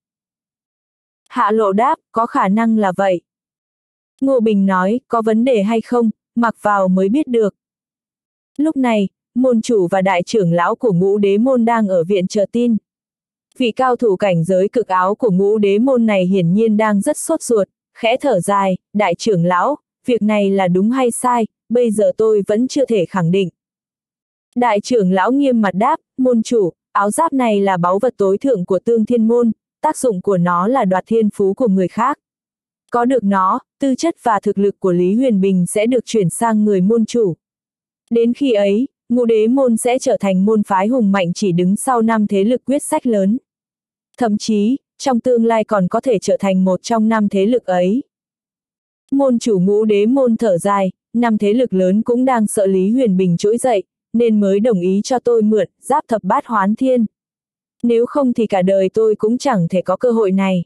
Hạ Lộ đáp, có khả năng là vậy. Ngô Bình nói, có vấn đề hay không, mặc vào mới biết được. Lúc này, môn chủ và đại trưởng lão của Ngũ Đế môn đang ở viện chờ tin. Vị cao thủ cảnh giới cực áo của Ngũ Đế môn này hiển nhiên đang rất sốt ruột, khẽ thở dài, đại trưởng lão, việc này là đúng hay sai, bây giờ tôi vẫn chưa thể khẳng định. Đại trưởng lão nghiêm mặt đáp, môn chủ, áo giáp này là báu vật tối thượng của Tương Thiên môn, tác dụng của nó là đoạt thiên phú của người khác. Có được nó, tư chất và thực lực của Lý Huyền Bình sẽ được chuyển sang người môn chủ. Đến khi ấy, Ngũ Đế môn sẽ trở thành môn phái hùng mạnh chỉ đứng sau năm thế lực quyết sách lớn. Thậm chí, trong tương lai còn có thể trở thành một trong năm thế lực ấy. Môn chủ Ngũ Đế môn thở dài, năm thế lực lớn cũng đang sợ Lý Huyền Bình trỗi dậy, nên mới đồng ý cho tôi mượn giáp thập bát hoán thiên. Nếu không thì cả đời tôi cũng chẳng thể có cơ hội này.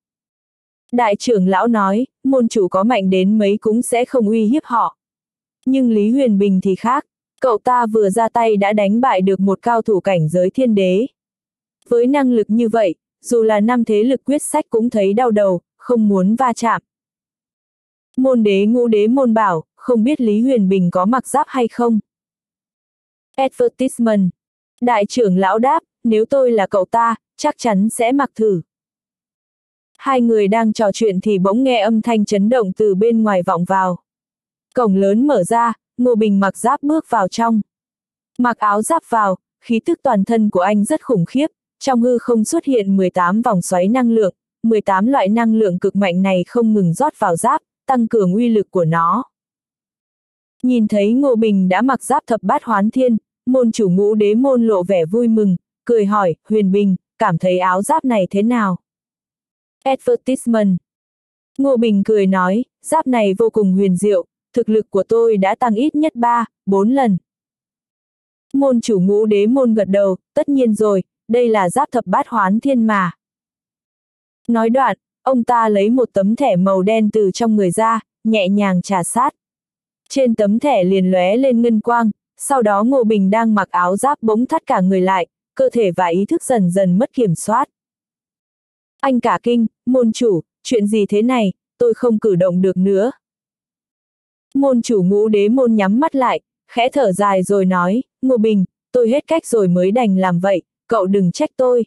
Đại trưởng lão nói, môn chủ có mạnh đến mấy cũng sẽ không uy hiếp họ. Nhưng Lý Huyền Bình thì khác, cậu ta vừa ra tay đã đánh bại được một cao thủ cảnh giới thiên đế. Với năng lực như vậy, dù là năm thế lực quyết sách cũng thấy đau đầu, không muốn va chạm. Môn đế Ngũ Đế môn bảo, không biết Lý Huyền Bình có mặc giáp hay không? Advertisement. Đại trưởng lão đáp, nếu tôi là cậu ta, chắc chắn sẽ mặc thử. Hai người đang trò chuyện thì bỗng nghe âm thanh chấn động từ bên ngoài vọng vào. Cổng lớn mở ra, Ngô Bình mặc giáp bước vào trong. Mặc áo giáp vào, khí tức toàn thân của anh rất khủng khiếp, trong hư không xuất hiện mười tám vòng xoáy năng lượng, mười tám loại năng lượng cực mạnh này không ngừng rót vào giáp, tăng cường uy lực của nó. Nhìn thấy Ngô Bình đã mặc giáp thập bát hoán thiên, môn chủ Ngũ Đế môn lộ vẻ vui mừng, cười hỏi, Huyền Bình, cảm thấy áo giáp này thế nào? Advertisement. Ngô Bình cười nói, giáp này vô cùng huyền diệu, thực lực của tôi đã tăng ít nhất ba, bốn lần. Môn chủ Ngũ Đế môn gật đầu, tất nhiên rồi, đây là giáp thập bát hoán thiên mà. Nói đoạn, ông ta lấy một tấm thẻ màu đen từ trong người ra, nhẹ nhàng trà sát. Trên tấm thẻ liền lóe lên ngân quang, sau đó Ngô Bình đang mặc áo giáp bỗng thắt cả người lại, cơ thể và ý thức dần dần mất kiểm soát. Anh cả kinh, môn chủ, chuyện gì thế này, tôi không cử động được nữa. Môn chủ Ngũ Đế môn nhắm mắt lại, khẽ thở dài rồi nói, Ngô Bình, tôi hết cách rồi mới đành làm vậy, cậu đừng trách tôi.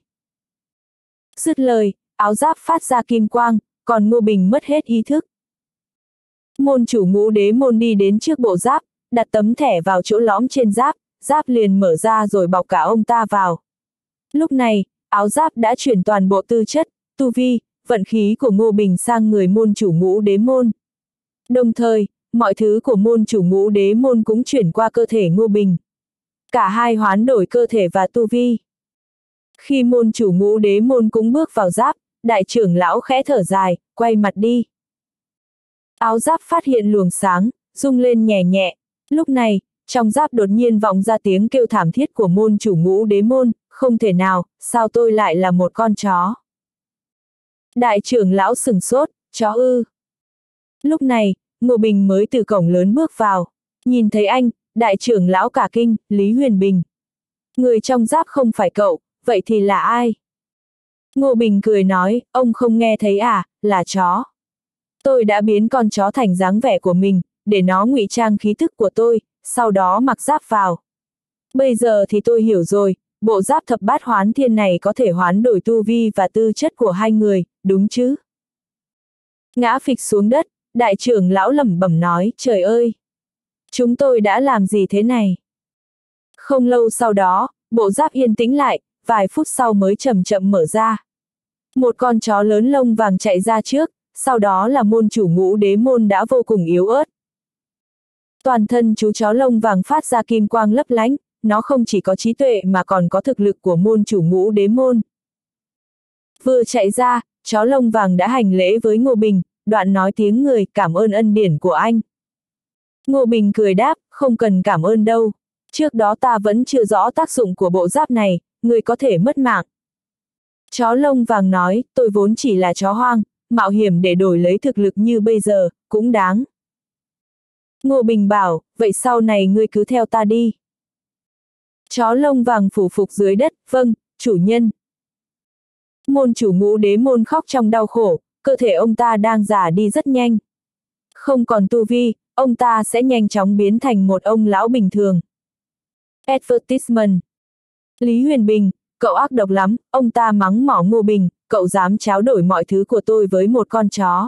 Dứt lời, áo giáp phát ra kim quang, còn Ngô Bình mất hết ý thức. Môn chủ Ngũ Đế môn đi đến trước bộ giáp, đặt tấm thẻ vào chỗ lõm trên giáp, giáp liền mở ra rồi bọc cả ông ta vào. Lúc này, áo giáp đã chuyển toàn bộ tư chất, tu vi, vận khí của Ngô Bình sang người môn chủ Ngũ Đế môn. Đồng thời, mọi thứ của môn chủ Ngũ Đế môn cũng chuyển qua cơ thể Ngô Bình. Cả hai hoán đổi cơ thể và tu vi. Khi môn chủ Ngũ Đế môn cũng bước vào giáp, đại trưởng lão khẽ thở dài, quay mặt đi. Áo giáp phát hiện luồng sáng, rung lên nhẹ nhẹ. Lúc này, trong giáp đột nhiên vọng ra tiếng kêu thảm thiết của môn chủ Ngũ Đế môn, không thể nào, sao tôi lại là một con chó. Đại trưởng lão sửng sốt, chó ư. Lúc này, Ngô Bình mới từ cổng lớn bước vào. Nhìn thấy anh, đại trưởng lão cả kinh, Lý Huyền Bình. Người trong giáp không phải cậu, vậy thì là ai? Ngô Bình cười nói, ông không nghe thấy à, là chó. Tôi đã biến con chó thành dáng vẻ của mình, để nó ngụy trang khí thức của tôi, sau đó mặc giáp vào. Bây giờ thì tôi hiểu rồi, bộ giáp thập bát hoán thiên này có thể hoán đổi tu vi và tư chất của hai người, đúng chứ? Ngã phịch xuống đất, đại trưởng lão lẩm bẩm nói, trời ơi! Chúng tôi đã làm gì thế này? Không lâu sau đó, bộ giáp yên tĩnh lại, vài phút sau mới chậm chậm mở ra. Một con chó lớn lông vàng chạy ra trước, sau đó là môn chủ Ngũ Đế môn đã vô cùng yếu ớt. Toàn thân chú chó lông vàng phát ra kim quang lấp lánh, nó không chỉ có trí tuệ mà còn có thực lực của môn chủ Ngũ Đế môn. Vừa chạy ra, chó lông vàng đã hành lễ với Ngô Bình, đoạn nói tiếng người, cảm ơn ân điển của anh. Ngô Bình cười đáp, không cần cảm ơn đâu. Trước đó ta vẫn chưa rõ tác dụng của bộ giáp này, người có thể mất mạng. Chó lông vàng nói, tôi vốn chỉ là chó hoang, mạo hiểm để đổi lấy thực lực như bây giờ, cũng đáng. Ngô Bình bảo, vậy sau này ngươi cứ theo ta đi. Chó lông vàng phủ phục dưới đất, vâng, chủ nhân. Môn chủ Ngũ Đế môn khóc trong đau khổ, cơ thể ông ta đang già đi rất nhanh. Không còn tu vi, ông ta sẽ nhanh chóng biến thành một ông lão bình thường. Advertisement. Lý Huyền Bình, cậu ác độc lắm, ông ta mắng mỏ Ngô Bình, cậu dám tráo đổi mọi thứ của tôi với một con chó.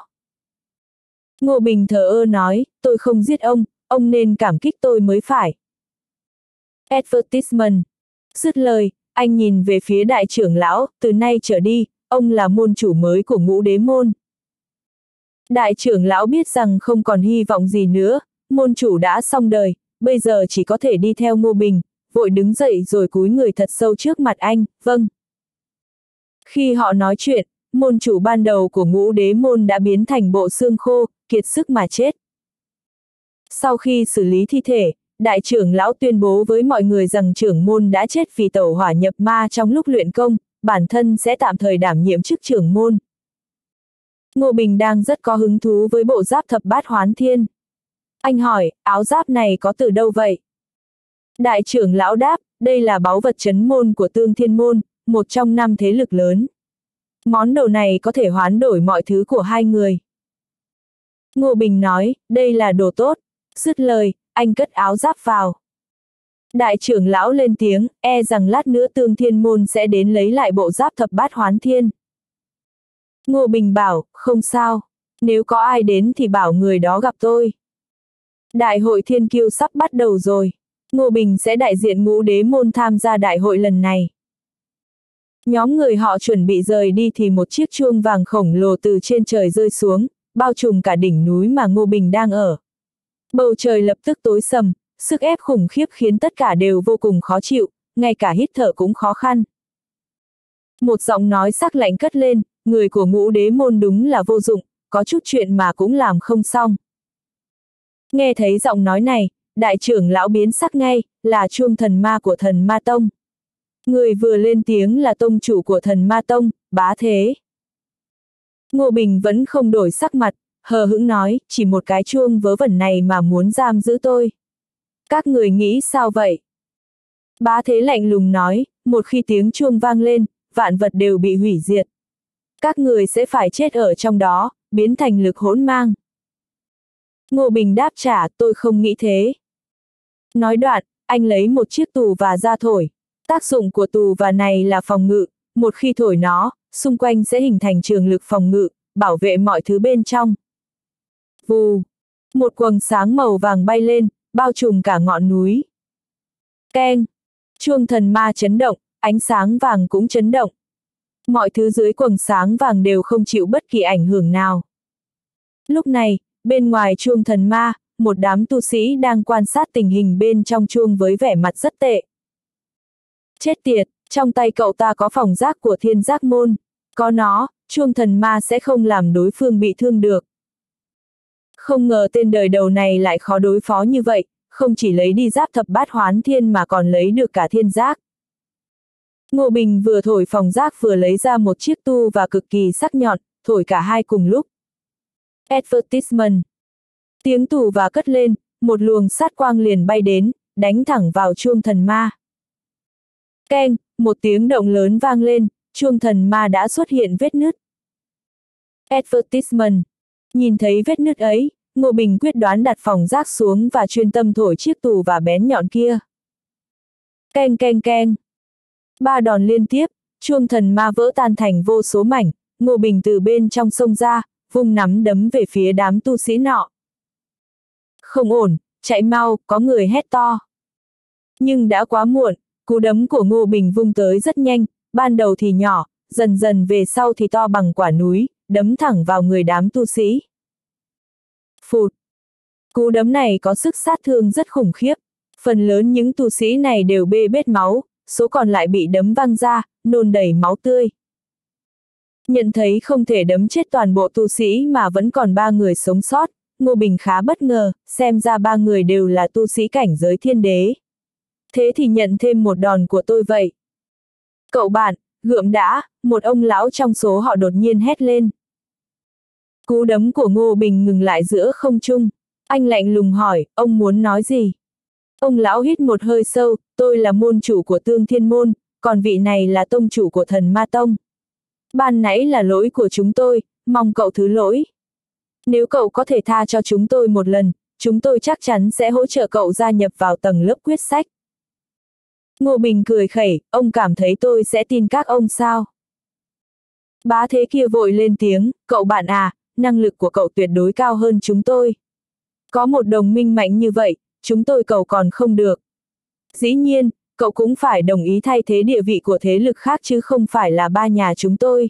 Ngô Bình thờ ơ nói, tôi không giết ông, ông nên cảm kích tôi mới phải. Advertisement. Dứt lời, anh nhìn về phía đại trưởng lão, từ nay trở đi, ông là môn chủ mới của Ngũ Đế môn. Đại trưởng lão biết rằng không còn hy vọng gì nữa, môn chủ đã xong đời, bây giờ chỉ có thể đi theo Ngô Bình, vội đứng dậy rồi cúi người thật sâu trước mặt anh, vâng. Khi họ nói chuyện, môn chủ ban đầu của Ngũ Đế môn đã biến thành bộ xương khô, kiệt sức mà chết. Sau khi xử lý thi thể, đại trưởng lão tuyên bố với mọi người rằng trưởng môn đã chết vì tẩu hỏa nhập ma trong lúc luyện công, bản thân sẽ tạm thời đảm nhiệm chức trưởng môn. Ngô Bình đang rất có hứng thú với bộ giáp thập bát hoán thiên. Anh hỏi, áo giáp này có từ đâu vậy? Đại trưởng lão đáp, đây là báu vật trấn môn của Tương Thiên môn, một trong năm thế lực lớn. Món đồ này có thể hoán đổi mọi thứ của hai người. Ngô Bình nói, đây là đồ tốt. Dứt lời, anh cất áo giáp vào. Đại trưởng lão lên tiếng, e rằng lát nữa Tương Thiên môn sẽ đến lấy lại bộ giáp thập bát hoán thiên. Ngô Bình bảo, không sao, nếu có ai đến thì bảo người đó gặp tôi. Đại hội Thiên Kiêu sắp bắt đầu rồi, Ngô Bình sẽ đại diện Ngũ Đế môn tham gia đại hội lần này. Nhóm người họ chuẩn bị rời đi thì một chiếc chuông vàng khổng lồ từ trên trời rơi xuống, bao trùm cả đỉnh núi mà Ngô Bình đang ở. Bầu trời lập tức tối sầm, sức ép khủng khiếp khiến tất cả đều vô cùng khó chịu, ngay cả hít thở cũng khó khăn. Một giọng nói sắc lạnh cất lên, người của Ngũ Đế môn đúng là vô dụng, có chút chuyện mà cũng làm không xong. Nghe thấy giọng nói này, đại trưởng lão biến sắc ngay, là chuông thần ma của thần ma tông. Người vừa lên tiếng là tông chủ của thần ma tông, Bá Thế. Ngô Bình vẫn không đổi sắc mặt, hờ hững nói, chỉ một cái chuông vớ vẩn này mà muốn giam giữ tôi. Các người nghĩ sao vậy? Bá Thế lạnh lùng nói, một khi tiếng chuông vang lên, vạn vật đều bị hủy diệt. Các người sẽ phải chết ở trong đó, biến thành lực hỗn mang. Ngô Bình đáp trả, tôi không nghĩ thế. Nói đoạn, anh lấy một chiếc tù và ra thổi. Tác dụng của tù và này là phòng ngự, một khi thổi nó, xung quanh sẽ hình thành trường lực phòng ngự, bảo vệ mọi thứ bên trong. Vù. Một quầng sáng màu vàng bay lên, bao trùm cả ngọn núi. Keng! Chuông thần ma chấn động, ánh sáng vàng cũng chấn động. Mọi thứ dưới quầng sáng vàng đều không chịu bất kỳ ảnh hưởng nào. Lúc này, bên ngoài chuông thần ma, một đám tu sĩ đang quan sát tình hình bên trong chuông với vẻ mặt rất tệ. Chết tiệt, trong tay cậu ta có phòng giác của thiên giác môn. Có nó, chuông thần ma sẽ không làm đối phương bị thương được. Không ngờ tên đời đầu này lại khó đối phó như vậy, không chỉ lấy đi giáp thập bát hoán thiên mà còn lấy được cả thiên giác. Ngô Bình vừa thổi phòng giác vừa lấy ra một chiếc tu và cực kỳ sắc nhọn, thổi cả hai cùng lúc. Advertisement. Tiếng tù và cất lên, một luồng sát quang liền bay đến, đánh thẳng vào chuông thần ma. Keng, một tiếng động lớn vang lên, chuông thần ma đã xuất hiện vết nứt. Advertisement. Nhìn thấy vết nứt ấy, Ngô Bình quyết đoán đặt phòng giác xuống và chuyên tâm thổi chiếc tù và bén nhọn kia. Keng keng keng. Ba đòn liên tiếp, chuông thần ma vỡ tan thành vô số mảnh, Ngô Bình từ bên trong xông ra, vung nắm đấm về phía đám tu sĩ nọ. Không ổn, chạy mau, có người hét to. Nhưng đã quá muộn, cú đấm của Ngô Bình vung tới rất nhanh, ban đầu thì nhỏ, dần dần về sau thì to bằng quả núi, đấm thẳng vào người đám tu sĩ. Phụt! Cú đấm này có sức sát thương rất khủng khiếp, phần lớn những tu sĩ này đều bê bết máu, số còn lại bị đấm văng ra, nôn đầy máu tươi. Nhận thấy không thể đấm chết toàn bộ tu sĩ mà vẫn còn ba người sống sót, Ngô Bình khá bất ngờ, xem ra ba người đều là tu sĩ cảnh giới thiên đế. Thế thì nhận thêm một đòn của tôi vậy. Cậu bạn, gượm đã, một ông lão trong số họ đột nhiên hét lên. Cú đấm của Ngô Bình ngừng lại giữa không trung. Anh lạnh lùng hỏi, ông muốn nói gì? Ông lão hít một hơi sâu, tôi là môn chủ của Tương Thiên Môn, còn vị này là tông chủ của Thần Ma Tông. Ban nãy là lỗi của chúng tôi, mong cậu thứ lỗi. Nếu cậu có thể tha cho chúng tôi một lần, chúng tôi chắc chắn sẽ hỗ trợ cậu gia nhập vào tầng lớp quyết sách. Ngô Bình cười khẩy, ông cảm thấy tôi sẽ tin các ông sao? Bá Thế kia vội lên tiếng, cậu bạn à, năng lực của cậu tuyệt đối cao hơn chúng tôi. Có một đồng minh mạnh như vậy, chúng tôi cầu còn không được. Dĩ nhiên, cậu cũng phải đồng ý thay thế địa vị của thế lực khác chứ không phải là ba nhà chúng tôi.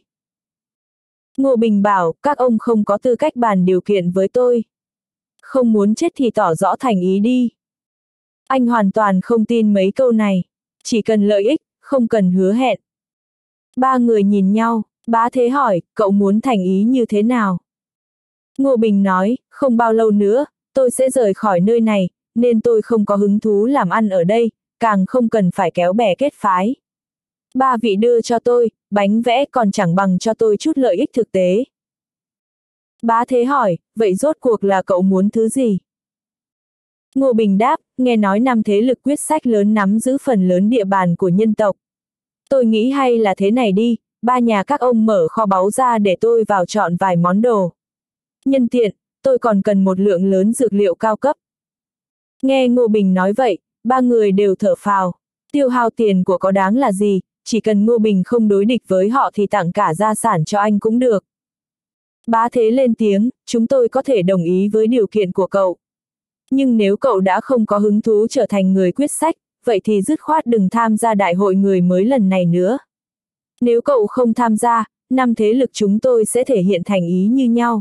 Ngô Bình bảo, các ông không có tư cách bàn điều kiện với tôi. Không muốn chết thì tỏ rõ thành ý đi. Anh hoàn toàn không tin mấy câu này. Chỉ cần lợi ích, không cần hứa hẹn. Ba người nhìn nhau, Bá Thế hỏi, cậu muốn thành ý như thế nào? Ngô Bình nói, không bao lâu nữa, tôi sẽ rời khỏi nơi này, nên tôi không có hứng thú làm ăn ở đây, càng không cần phải kéo bè kết phái. Ba vị đưa cho tôi, bánh vẽ còn chẳng bằng cho tôi chút lợi ích thực tế. Bá Thế hỏi, vậy rốt cuộc là cậu muốn thứ gì? Ngô Bình đáp, nghe nói năm thế lực quyết sách lớn nắm giữ phần lớn địa bàn của nhân tộc. Tôi nghĩ hay là thế này đi, ba nhà các ông mở kho báu ra để tôi vào chọn vài món đồ. Nhân tiện, tôi còn cần một lượng lớn dược liệu cao cấp. Nghe Ngô Bình nói vậy, ba người đều thở phào. Tiêu hao tiền của có đáng là gì, chỉ cần Ngô Bình không đối địch với họ thì tặng cả gia sản cho anh cũng được. Bá Thế lên tiếng, chúng tôi có thể đồng ý với điều kiện của cậu. Nhưng nếu cậu đã không có hứng thú trở thành người quyết sách, vậy thì dứt khoát đừng tham gia đại hội người mới lần này nữa. Nếu cậu không tham gia, năm thế lực chúng tôi sẽ thể hiện thành ý như nhau.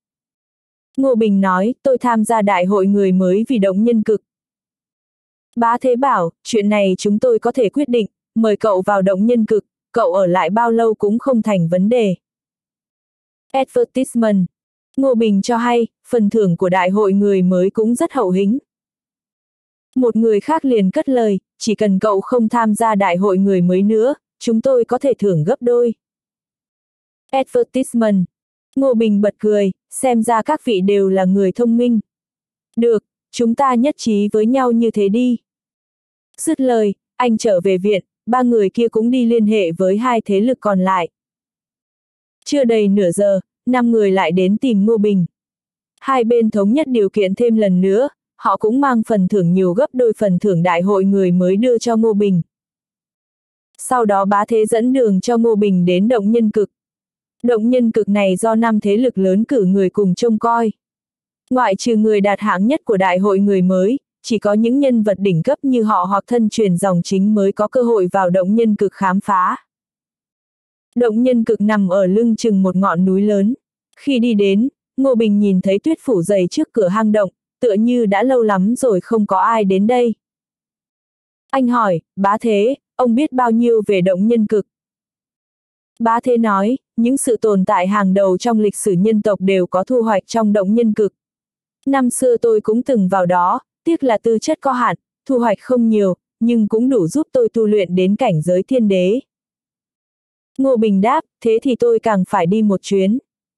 Ngô Bình nói, tôi tham gia đại hội người mới vì động nhân cực. Bá Thế bảo, chuyện này chúng tôi có thể quyết định, mời cậu vào động nhân cực, cậu ở lại bao lâu cũng không thành vấn đề. Advertisement. Ngô Bình cho hay, phần thưởng của đại hội người mới cũng rất hậu hĩnh. Một người khác liền cất lời, chỉ cần cậu không tham gia đại hội người mới nữa, chúng tôi có thể thưởng gấp đôi. Advertisement. Ngô Bình bật cười, xem ra các vị đều là người thông minh. Được, chúng ta nhất trí với nhau như thế đi. Dứt lời, anh trở về viện, ba người kia cũng đi liên hệ với hai thế lực còn lại. Chưa đầy nửa giờ, năm người lại đến tìm Ngô Bình. Hai bên thống nhất điều kiện thêm lần nữa, họ cũng mang phần thưởng nhiều gấp đôi phần thưởng đại hội người mới đưa cho Ngô Bình. Sau đó Bá Thế dẫn đường cho Ngô Bình đến động nhân cực. Động nhân cực này do năm thế lực lớn cử người cùng trông coi. Ngoại trừ người đạt hạng nhất của đại hội người mới, chỉ có những nhân vật đỉnh cấp như họ hoặc thân truyền dòng chính mới có cơ hội vào động nhân cực khám phá. Động nhân cực nằm ở lưng chừng một ngọn núi lớn. Khi đi đến, Ngô Bình nhìn thấy tuyết phủ dày trước cửa hang động, tựa như đã lâu lắm rồi không có ai đến đây. Anh hỏi, Bá Thế, ông biết bao nhiêu về động nhân cực? Bá Thế nói, những sự tồn tại hàng đầu trong lịch sử nhân tộc đều có thu hoạch trong động nhân cực. Năm xưa tôi cũng từng vào đó, tiếc là tư chất có hạn, thu hoạch không nhiều, nhưng cũng đủ giúp tôi tu luyện đến cảnh giới thiên đế. Ngô Bình đáp, thế thì tôi càng phải đi một chuyến.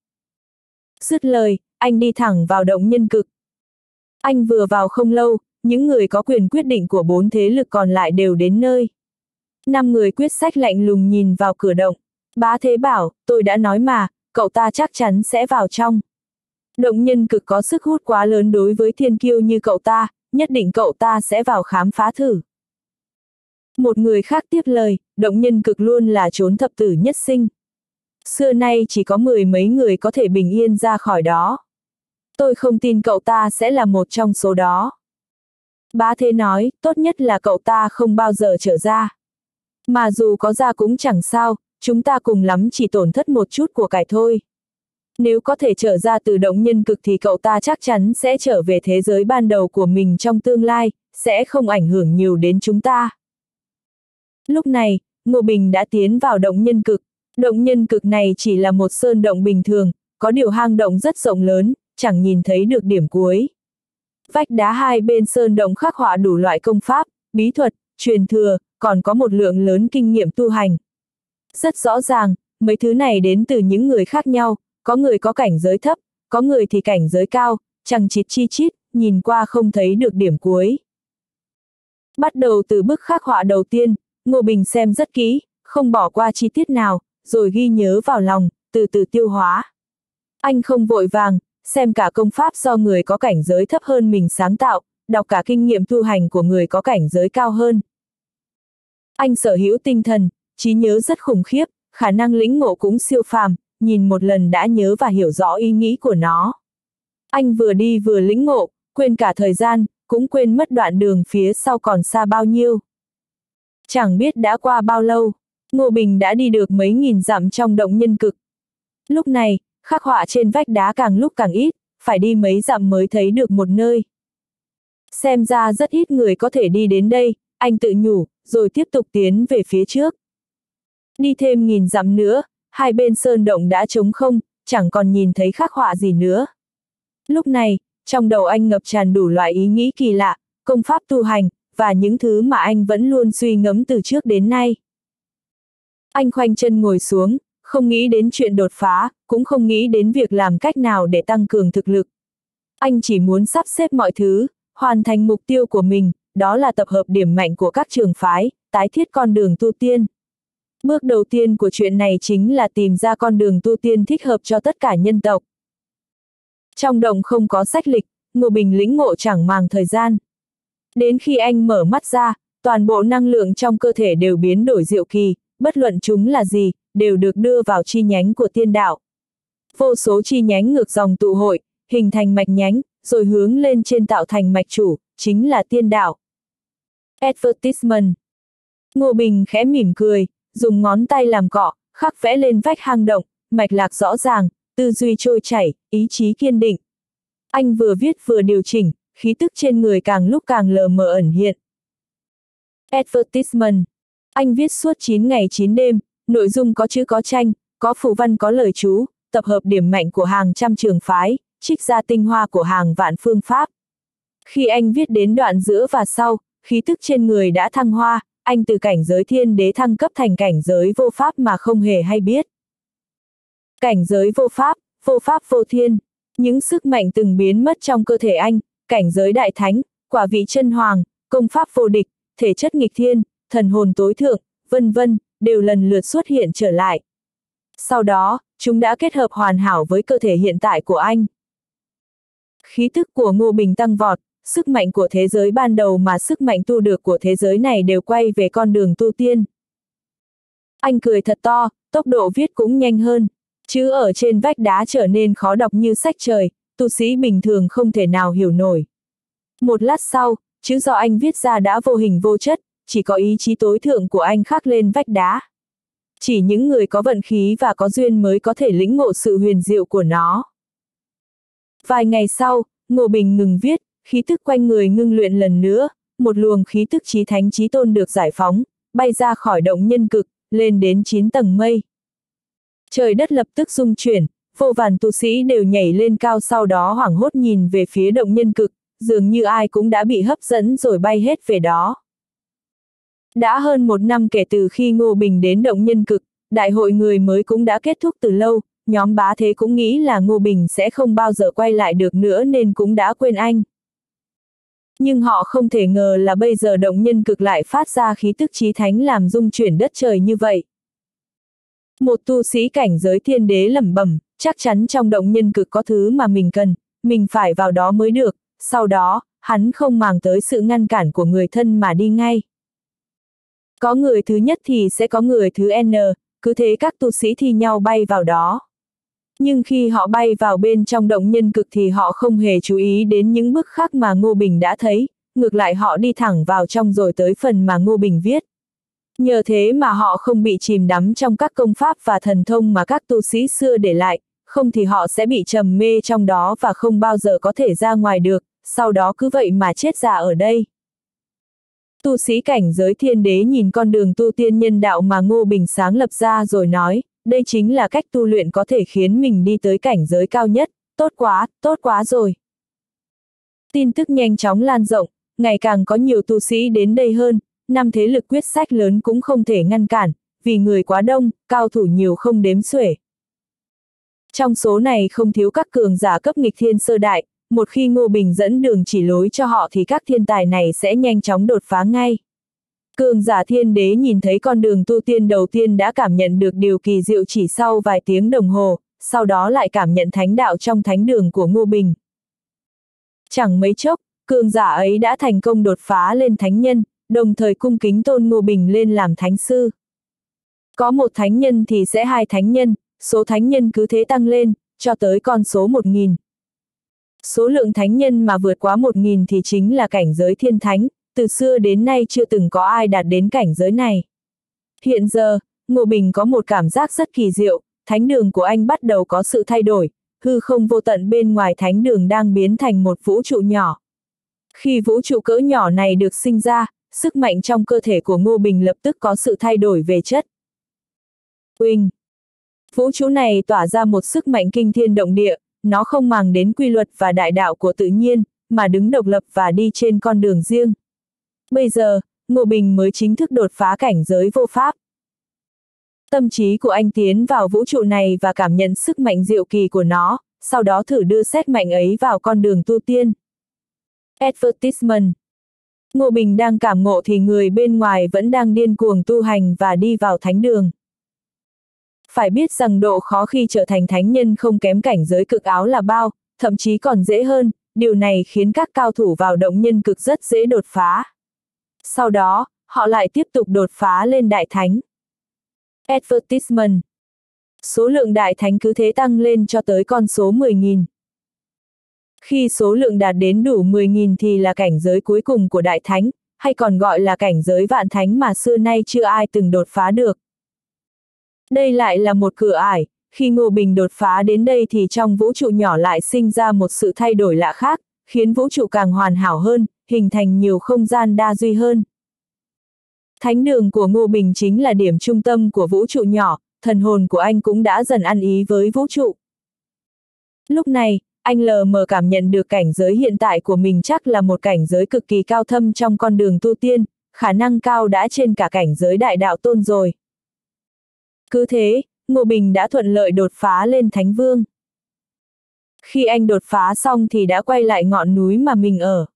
Dứt lời, anh đi thẳng vào động nhân cực. Anh vừa vào không lâu, những người có quyền quyết định của bốn thế lực còn lại đều đến nơi. Năm người quyết sách lạnh lùng nhìn vào cửa động. Bá Thế bảo, tôi đã nói mà, cậu ta chắc chắn sẽ vào trong. Động nhân cực có sức hút quá lớn đối với thiên kiêu như cậu ta, nhất định cậu ta sẽ vào khám phá thử. Một người khác tiếp lời, động nhân cực luôn là chốn thập tử nhất sinh. Xưa nay chỉ có mười mấy người có thể bình yên ra khỏi đó. Tôi không tin cậu ta sẽ là một trong số đó. Bá Thế nói, tốt nhất là cậu ta không bao giờ trở ra. Mà dù có ra cũng chẳng sao, chúng ta cùng lắm chỉ tổn thất một chút của cải thôi. Nếu có thể trở ra từ động nhân cực thì cậu ta chắc chắn sẽ trở về thế giới ban đầu của mình trong tương lai, sẽ không ảnh hưởng nhiều đến chúng ta. Lúc này, Ngô Bình đã tiến vào động nhân cực. Động nhân cực này chỉ là một sơn động bình thường, có điều hang động rất rộng lớn, chẳng nhìn thấy được điểm cuối. Vách đá hai bên sơn động khắc họa đủ loại công pháp, bí thuật, truyền thừa, còn có một lượng lớn kinh nghiệm tu hành. Rất rõ ràng, mấy thứ này đến từ những người khác nhau, có người có cảnh giới thấp, có người thì cảnh giới cao, chằng chịt chi chít, nhìn qua không thấy được điểm cuối. Bắt đầu từ bức khắc họa đầu tiên, Ngô Bình xem rất kỹ, không bỏ qua chi tiết nào, rồi ghi nhớ vào lòng, từ từ tiêu hóa. Anh không vội vàng, xem cả công pháp do người có cảnh giới thấp hơn mình sáng tạo, đọc cả kinh nghiệm tu hành của người có cảnh giới cao hơn. Anh sở hữu tinh thần, trí nhớ rất khủng khiếp, khả năng lĩnh ngộ cũng siêu phàm, nhìn một lần đã nhớ và hiểu rõ ý nghĩ của nó. Anh vừa đi vừa lĩnh ngộ, quên cả thời gian, cũng quên mất đoạn đường phía sau còn xa bao nhiêu. Chẳng biết đã qua bao lâu, Ngô Bình đã đi được mấy nghìn dặm trong động nhân cực. Lúc này, khắc họa trên vách đá càng lúc càng ít, phải đi mấy dặm mới thấy được một nơi. Xem ra rất ít người có thể đi đến đây, anh tự nhủ, rồi tiếp tục tiến về phía trước. Đi thêm nghìn dặm nữa, hai bên sơn động đã trống không, chẳng còn nhìn thấy khắc họa gì nữa. Lúc này, trong đầu anh ngập tràn đủ loại ý nghĩ kỳ lạ, công pháp tu hành, và những thứ mà anh vẫn luôn suy ngẫm từ trước đến nay. Anh khoanh chân ngồi xuống, không nghĩ đến chuyện đột phá, cũng không nghĩ đến việc làm cách nào để tăng cường thực lực. Anh chỉ muốn sắp xếp mọi thứ, hoàn thành mục tiêu của mình, đó là tập hợp điểm mạnh của các trường phái, tái thiết con đường tu tiên. Bước đầu tiên của chuyện này chính là tìm ra con đường tu tiên thích hợp cho tất cả nhân tộc. Trong động không có sách lịch, Ngô Bình lĩnh ngộ chẳng màng thời gian. Đến khi anh mở mắt ra, toàn bộ năng lượng trong cơ thể đều biến đổi diệu kỳ, bất luận chúng là gì, đều được đưa vào chi nhánh của tiên đạo. Vô số chi nhánh ngược dòng tụ hội, hình thành mạch nhánh, rồi hướng lên trên tạo thành mạch chủ, chính là tiên đạo. Advertisement. Ngô Bình khẽ mỉm cười, dùng ngón tay làm cọ, khắc vẽ lên vách hang động, mạch lạc rõ ràng, tư duy trôi chảy, ý chí kiên định. Anh vừa viết vừa điều chỉnh, khí tức trên người càng lúc càng lờ mờ ẩn hiện. Advertisement. Anh viết suốt chín ngày chín đêm, nội dung có chữ có tranh, có phù văn có lời chú, tập hợp điểm mạnh của hàng trăm trường phái, trích ra tinh hoa của hàng vạn phương pháp. Khi anh viết đến đoạn giữa và sau, khí tức trên người đã thăng hoa, anh từ cảnh giới thiên đế thăng cấp thành cảnh giới vô pháp mà không hề hay biết. Cảnh giới vô pháp, vô pháp vô thiên, những sức mạnh từng biến mất trong cơ thể anh, cảnh giới đại thánh, quả vị chân hoàng, công pháp vô địch, thể chất nghịch thiên, thần hồn tối thượng, vân vân, đều lần lượt xuất hiện trở lại. Sau đó, chúng đã kết hợp hoàn hảo với cơ thể hiện tại của anh. Khí tức của Ngô Bình tăng vọt, sức mạnh của thế giới ban đầu mà sức mạnh tu được của thế giới này đều quay về con đường tu tiên. Anh cười thật to, tốc độ viết cũng nhanh hơn. Chữ ở trên vách đá trở nên khó đọc như sách trời, tu sĩ bình thường không thể nào hiểu nổi. Một lát sau, chữ do anh viết ra đã vô hình vô chất, chỉ có ý chí tối thượng của anh khắc lên vách đá. Chỉ những người có vận khí và có duyên mới có thể lĩnh ngộ sự huyền diệu của nó. Vài ngày sau, Ngô Bình ngừng viết, khí tức quanh người ngưng luyện lần nữa, một luồng khí tức chí thánh chí tôn được giải phóng, bay ra khỏi động nhân cực, lên đến chín tầng mây. Trời đất lập tức rung chuyển, vô vàn tu sĩ đều nhảy lên cao, sau đó hoảng hốt nhìn về phía động nhân cực, dường như ai cũng đã bị hấp dẫn rồi bay hết về đó. Đã hơn một năm kể từ khi Ngô Bình đến động nhân cực, đại hội người mới cũng đã kết thúc từ lâu, nhóm Bá Thế cũng nghĩ là Ngô Bình sẽ không bao giờ quay lại được nữa nên cũng đã quên anh. Nhưng họ không thể ngờ là bây giờ động nhân cực lại phát ra khí tức chí thánh làm rung chuyển đất trời như vậy. Một tu sĩ cảnh giới thiên đế lẩm bẩm, chắc chắn trong động nhân cực có thứ mà mình cần, mình phải vào đó mới được, sau đó, hắn không màng tới sự ngăn cản của người thân mà đi ngay. Có người thứ nhất thì sẽ có người thứ N, cứ thế các tu sĩ thi nhau bay vào đó. Nhưng khi họ bay vào bên trong động nhân cực thì họ không hề chú ý đến những bức khắc mà Ngô Bình đã thấy, ngược lại họ đi thẳng vào trong rồi tới phần mà Ngô Bình viết. Nhờ thế mà họ không bị chìm đắm trong các công pháp và thần thông mà các tu sĩ xưa để lại, không thì họ sẽ bị trầm mê trong đó và không bao giờ có thể ra ngoài được, sau đó cứ vậy mà chết già ở đây. Tu sĩ cảnh giới thiên đế nhìn con đường tu tiên nhân đạo mà Ngô Bình sáng lập ra rồi nói, đây chính là cách tu luyện có thể khiến mình đi tới cảnh giới cao nhất, tốt quá, tốt quá rồi. Tin tức nhanh chóng lan rộng, ngày càng có nhiều tu sĩ đến đây hơn, năm thế lực quyết sách lớn cũng không thể ngăn cản, vì người quá đông, cao thủ nhiều không đếm xuể. Trong số này không thiếu các cường giả cấp nghịch thiên sơ đại, một khi Ngô Bình dẫn đường chỉ lối cho họ thì các thiên tài này sẽ nhanh chóng đột phá ngay. Cường giả thiên đế nhìn thấy con đường tu tiên đầu tiên đã cảm nhận được điều kỳ diệu chỉ sau vài tiếng đồng hồ, sau đó lại cảm nhận thánh đạo trong thánh đường của Ngô Bình. Chẳng mấy chốc, cường giả ấy đã thành công đột phá lên thánh nhân, đồng thời cung kính tôn Ngô Bình lên làm thánh sư. Có một thánh nhân thì sẽ hai thánh nhân, số thánh nhân cứ thế tăng lên, cho tới con số một nghìn. Số lượng thánh nhân mà vượt quá một nghìn thì chính là cảnh giới thiên thánh, từ xưa đến nay chưa từng có ai đạt đến cảnh giới này. Hiện giờ, Ngô Bình có một cảm giác rất kỳ diệu, thánh đường của anh bắt đầu có sự thay đổi, hư không vô tận bên ngoài thánh đường đang biến thành một vũ trụ nhỏ. Khi vũ trụ cỡ nhỏ này được sinh ra, sức mạnh trong cơ thể của Ngô Bình lập tức có sự thay đổi về chất. Uỳnh! Vũ trụ này tỏa ra một sức mạnh kinh thiên động địa, nó không màng đến quy luật và đại đạo của tự nhiên, mà đứng độc lập và đi trên con đường riêng. Bây giờ, Ngô Bình mới chính thức đột phá cảnh giới vô pháp. Tâm trí của anh tiến vào vũ trụ này và cảm nhận sức mạnh diệu kỳ của nó, sau đó thử đưa xét mạnh ấy vào con đường tu tiên. Advertisement. Ngô Bình đang cảm ngộ thì người bên ngoài vẫn đang điên cuồng tu hành và đi vào thánh đường. Phải biết rằng độ khó khi trở thành thánh nhân không kém cảnh giới cực áo là bao, thậm chí còn dễ hơn, điều này khiến các cao thủ vào động nhân cực rất dễ đột phá. Sau đó, họ lại tiếp tục đột phá lên đại thánh. Advertisement. Số lượng đại thánh cứ thế tăng lên cho tới con số mười nghìn. Khi số lượng đạt đến đủ mười nghìn thì là cảnh giới cuối cùng của đại thánh, hay còn gọi là cảnh giới vạn thánh mà xưa nay chưa ai từng đột phá được. Đây lại là một cửa ải, khi Ngô Bình đột phá đến đây thì trong vũ trụ nhỏ lại sinh ra một sự thay đổi lạ khác, khiến vũ trụ càng hoàn hảo hơn, hình thành nhiều không gian đa duy hơn. Thánh đường của Ngô Bình chính là điểm trung tâm của vũ trụ nhỏ, thần hồn của anh cũng đã dần ăn ý với vũ trụ. Lúc này, anh lờ mờ cảm nhận được cảnh giới hiện tại của mình chắc là một cảnh giới cực kỳ cao thâm trong con đường tu tiên, khả năng cao đã trên cả cảnh giới đại đạo tôn rồi. Cứ thế, Ngô Bình đã thuận lợi đột phá lên Thánh Vương. Khi anh đột phá xong thì đã quay lại ngọn núi mà mình ở.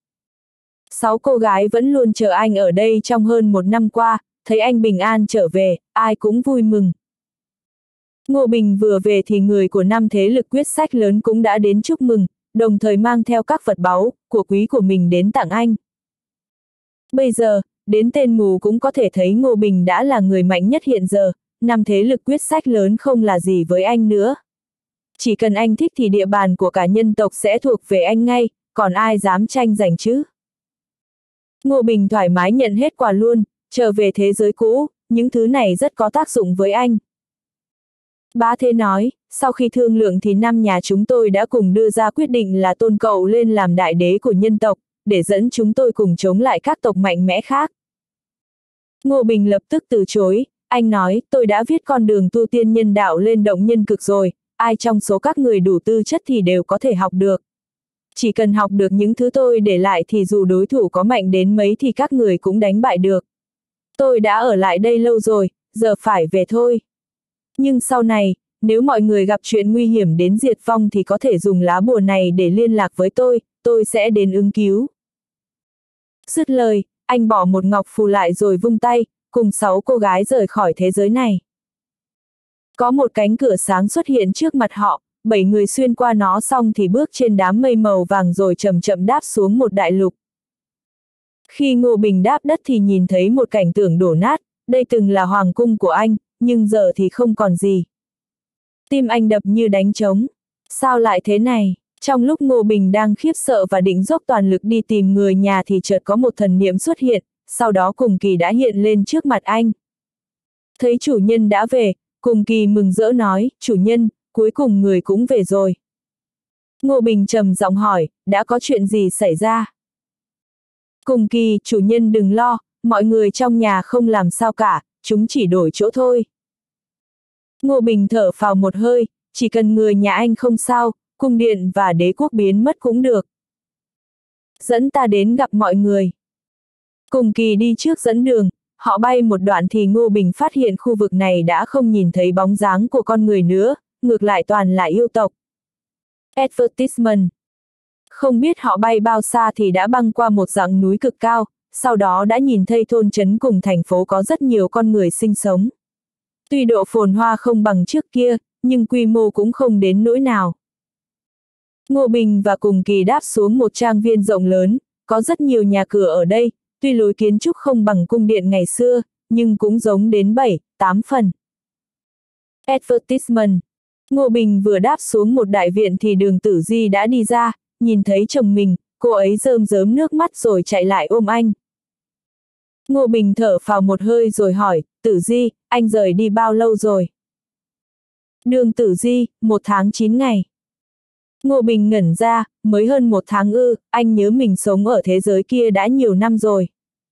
Sáu cô gái vẫn luôn chờ anh ở đây trong hơn một năm qua, thấy anh bình an trở về, ai cũng vui mừng. Ngô Bình vừa về thì người của năm thế lực quyết sách lớn cũng đã đến chúc mừng, đồng thời mang theo các vật báu, của quý của mình đến tặng anh. Bây giờ, đến tên mù cũng có thể thấy Ngô Bình đã là người mạnh nhất hiện giờ, năm thế lực quyết sách lớn không là gì với anh nữa. Chỉ cần anh thích thì địa bàn của cả nhân tộc sẽ thuộc về anh ngay, còn ai dám tranh giành chứ? Ngô Bình thoải mái nhận hết quà luôn, trở về thế giới cũ, những thứ này rất có tác dụng với anh. Bá Thế nói, sau khi thương lượng thì năm nhà chúng tôi đã cùng đưa ra quyết định là tôn cậu lên làm đại đế của nhân tộc, để dẫn chúng tôi cùng chống lại các tộc mạnh mẽ khác. Ngô Bình lập tức từ chối, anh nói, tôi đã viết con đường tu tiên nhân đạo lên động nhân cực rồi, ai trong số các người đủ tư chất thì đều có thể học được. Chỉ cần học được những thứ tôi để lại thì dù đối thủ có mạnh đến mấy thì các người cũng đánh bại được. Tôi đã ở lại đây lâu rồi, giờ phải về thôi. Nhưng sau này, nếu mọi người gặp chuyện nguy hiểm đến diệt vong thì có thể dùng lá bùa này để liên lạc với tôi, tôi sẽ đến ứng cứu. Dứt lời, anh bỏ một ngọc phù lại rồi vung tay, cùng sáu cô gái rời khỏi thế giới này. Có một cánh cửa sáng xuất hiện trước mặt họ, bảy người xuyên qua nó xong thì bước trên đám mây màu vàng rồi chậm chậm đáp xuống một đại lục. Khi Ngô Bình đáp đất thì nhìn thấy một cảnh tượng đổ nát, đây từng là hoàng cung của anh, nhưng giờ thì không còn gì. Tim anh đập như đánh trống. Sao lại thế này? Trong lúc Ngô Bình đang khiếp sợ và định dốc toàn lực đi tìm người nhà thì chợt có một thần niệm xuất hiện, sau đó Cùng Kỳ đã hiện lên trước mặt anh. Thấy chủ nhân đã về, Cùng Kỳ mừng rỡ nói, chủ nhân, cuối cùng người cũng về rồi. Ngô Bình trầm giọng hỏi, đã có chuyện gì xảy ra? Cùng Kỳ, chủ nhân đừng lo, mọi người trong nhà không làm sao cả, chúng chỉ đổi chỗ thôi. Ngô Bình thở phào một hơi, chỉ cần người nhà anh không sao, cung điện và đế quốc biến mất cũng được. Dẫn ta đến gặp mọi người. Cùng Kỳ đi trước dẫn đường, họ bay một đoạn thì Ngô Bình phát hiện khu vực này đã không nhìn thấy bóng dáng của con người nữa, ngược lại toàn là yêu tộc. Advertisement. Không biết họ bay bao xa thì đã băng qua một dãy núi cực cao, sau đó đã nhìn thấy thôn trấn cùng thành phố có rất nhiều con người sinh sống. Tuy độ phồn hoa không bằng trước kia, nhưng quy mô cũng không đến nỗi nào. Ngô Bình và Cùng Kỳ đáp xuống một trang viên rộng lớn, có rất nhiều nhà cửa ở đây, tuy lối kiến trúc không bằng cung điện ngày xưa, nhưng cũng giống đến bảy, tám phần. Advertisement. Ngô Bình vừa đáp xuống một đại viện thì Đường Tử Di đã đi ra, nhìn thấy chồng mình, cô ấy rơm rớm nước mắt rồi chạy lại ôm anh. Ngô Bình thở phào một hơi rồi hỏi, Tử Di, anh rời đi bao lâu rồi? Đường Tử Di, một tháng chín ngày. Ngô Bình ngẩn ra, mới hơn một tháng ư, anh nhớ mình sống ở thế giới kia đã nhiều năm rồi.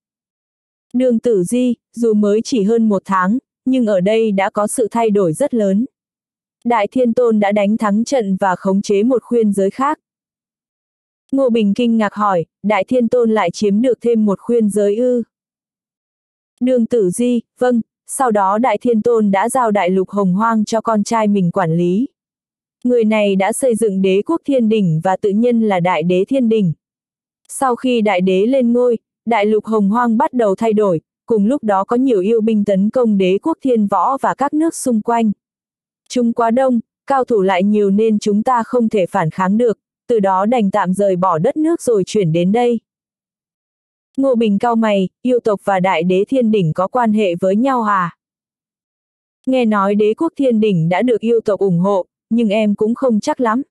Đường Tử Di, dù mới chỉ hơn một tháng, nhưng ở đây đã có sự thay đổi rất lớn. Đại Thiên Tôn đã đánh thắng trận và khống chế một khuyên giới khác. Ngô Bình kinh ngạc hỏi, Đại Thiên Tôn lại chiếm được thêm một khuyên giới ư? Đường Tử Di, vâng, sau đó Đại Thiên Tôn đã giao đại lục Hồng Hoang cho con trai mình quản lý. Người này đã xây dựng đế quốc Thiên Đỉnh và tự nhân là Đại Đế Thiên Đỉnh. Sau khi Đại Đế lên ngôi, đại lục Hồng Hoang bắt đầu thay đổi, cùng lúc đó có nhiều yêu binh tấn công đế quốc Thiên Võ và các nước xung quanh. Chúng quá đông, cao thủ lại nhiều nên chúng ta không thể phản kháng được, từ đó đành tạm rời bỏ đất nước rồi chuyển đến đây. Ngô Bình cau mày, yêu tộc và Đại Đế Thiên Đỉnh có quan hệ với nhau à? Nghe nói đế quốc Thiên Đỉnh đã được yêu tộc ủng hộ, nhưng em cũng không chắc lắm.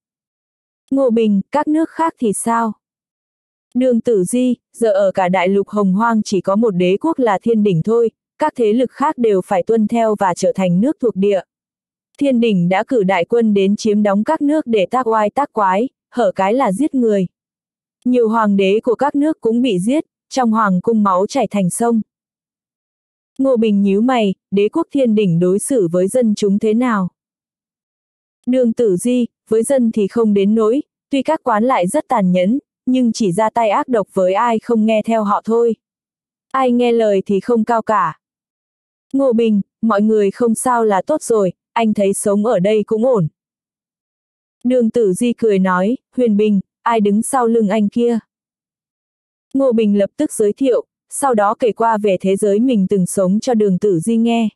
Ngô Bình, các nước khác thì sao? Đường Tử Di, giờ ở cả đại lục Hồng Hoang chỉ có một đế quốc là Thiên Đỉnh thôi, các thế lực khác đều phải tuân theo và trở thành nước thuộc địa. Thiên Đỉnh đã cử đại quân đến chiếm đóng các nước để tác oai tác quái, hở cái là giết người. Nhiều hoàng đế của các nước cũng bị giết, trong hoàng cung máu chảy thành sông. Ngô Bình nhíu mày, đế quốc Thiên Đỉnh đối xử với dân chúng thế nào? Đường Tử Di, với dân thì không đến nỗi, tuy các quan lại rất tàn nhẫn, nhưng chỉ ra tay ác độc với ai không nghe theo họ thôi. Ai nghe lời thì không cao cả. Ngô Bình, mọi người không sao là tốt rồi, anh thấy sống ở đây cũng ổn. Đường Tử Di cười nói, Huyền Bình, ai đứng sau lưng anh kia? Ngô Bình lập tức giới thiệu, sau đó kể qua về thế giới mình từng sống cho Đường Tử Di nghe.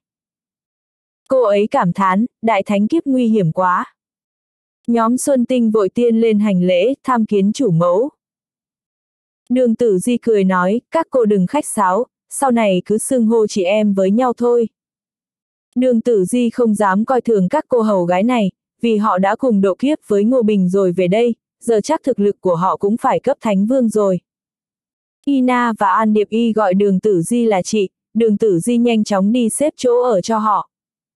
Cô ấy cảm thán, đại thánh kiếp nguy hiểm quá. Nhóm Xuân Tinh vội tiên lên hành lễ, tham kiến chủ mẫu. Đường Tử Di cười nói, các cô đừng khách sáo, sau này cứ xưng hô chị em với nhau thôi. Đường Tử Di không dám coi thường các cô hầu gái này, vì họ đã cùng độ kiếp với Ngô Bình rồi về đây, giờ chắc thực lực của họ cũng phải cấp thánh vương rồi. Ina và An Điệp Y gọi Đường Tử Di là chị, Đường Tử Di nhanh chóng đi xếp chỗ ở cho họ.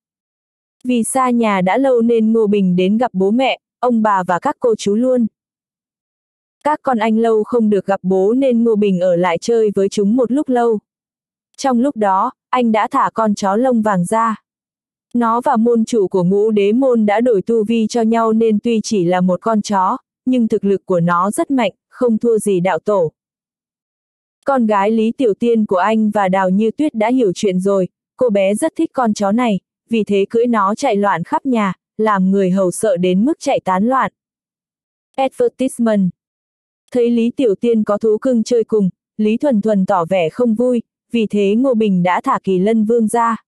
Vì xa nhà đã lâu nên Ngô Bình đến gặp bố mẹ, ông bà và các cô chú luôn. Các con anh lâu không được gặp bố nên Ngô Bình ở lại chơi với chúng một lúc lâu. Trong lúc đó, anh đã thả con chó lông vàng ra. Nó và môn chủ của Ngũ Đế môn đã đổi tu vi cho nhau nên tuy chỉ là một con chó, nhưng thực lực của nó rất mạnh, không thua gì đạo tổ. Con gái Lý Tiểu Tiên của anh và Đào Như Tuyết đã hiểu chuyện rồi, cô bé rất thích con chó này, vì thế cưỡi nó chạy loạn khắp nhà, làm người hầu sợ đến mức chạy tán loạn. Advertisement. Thấy Lý Tiểu Tiên có thú cưng chơi cùng, Lý Thuần Thuần tỏ vẻ không vui, vì thế Ngô Bình đã thả Kỳ Lân Vương ra.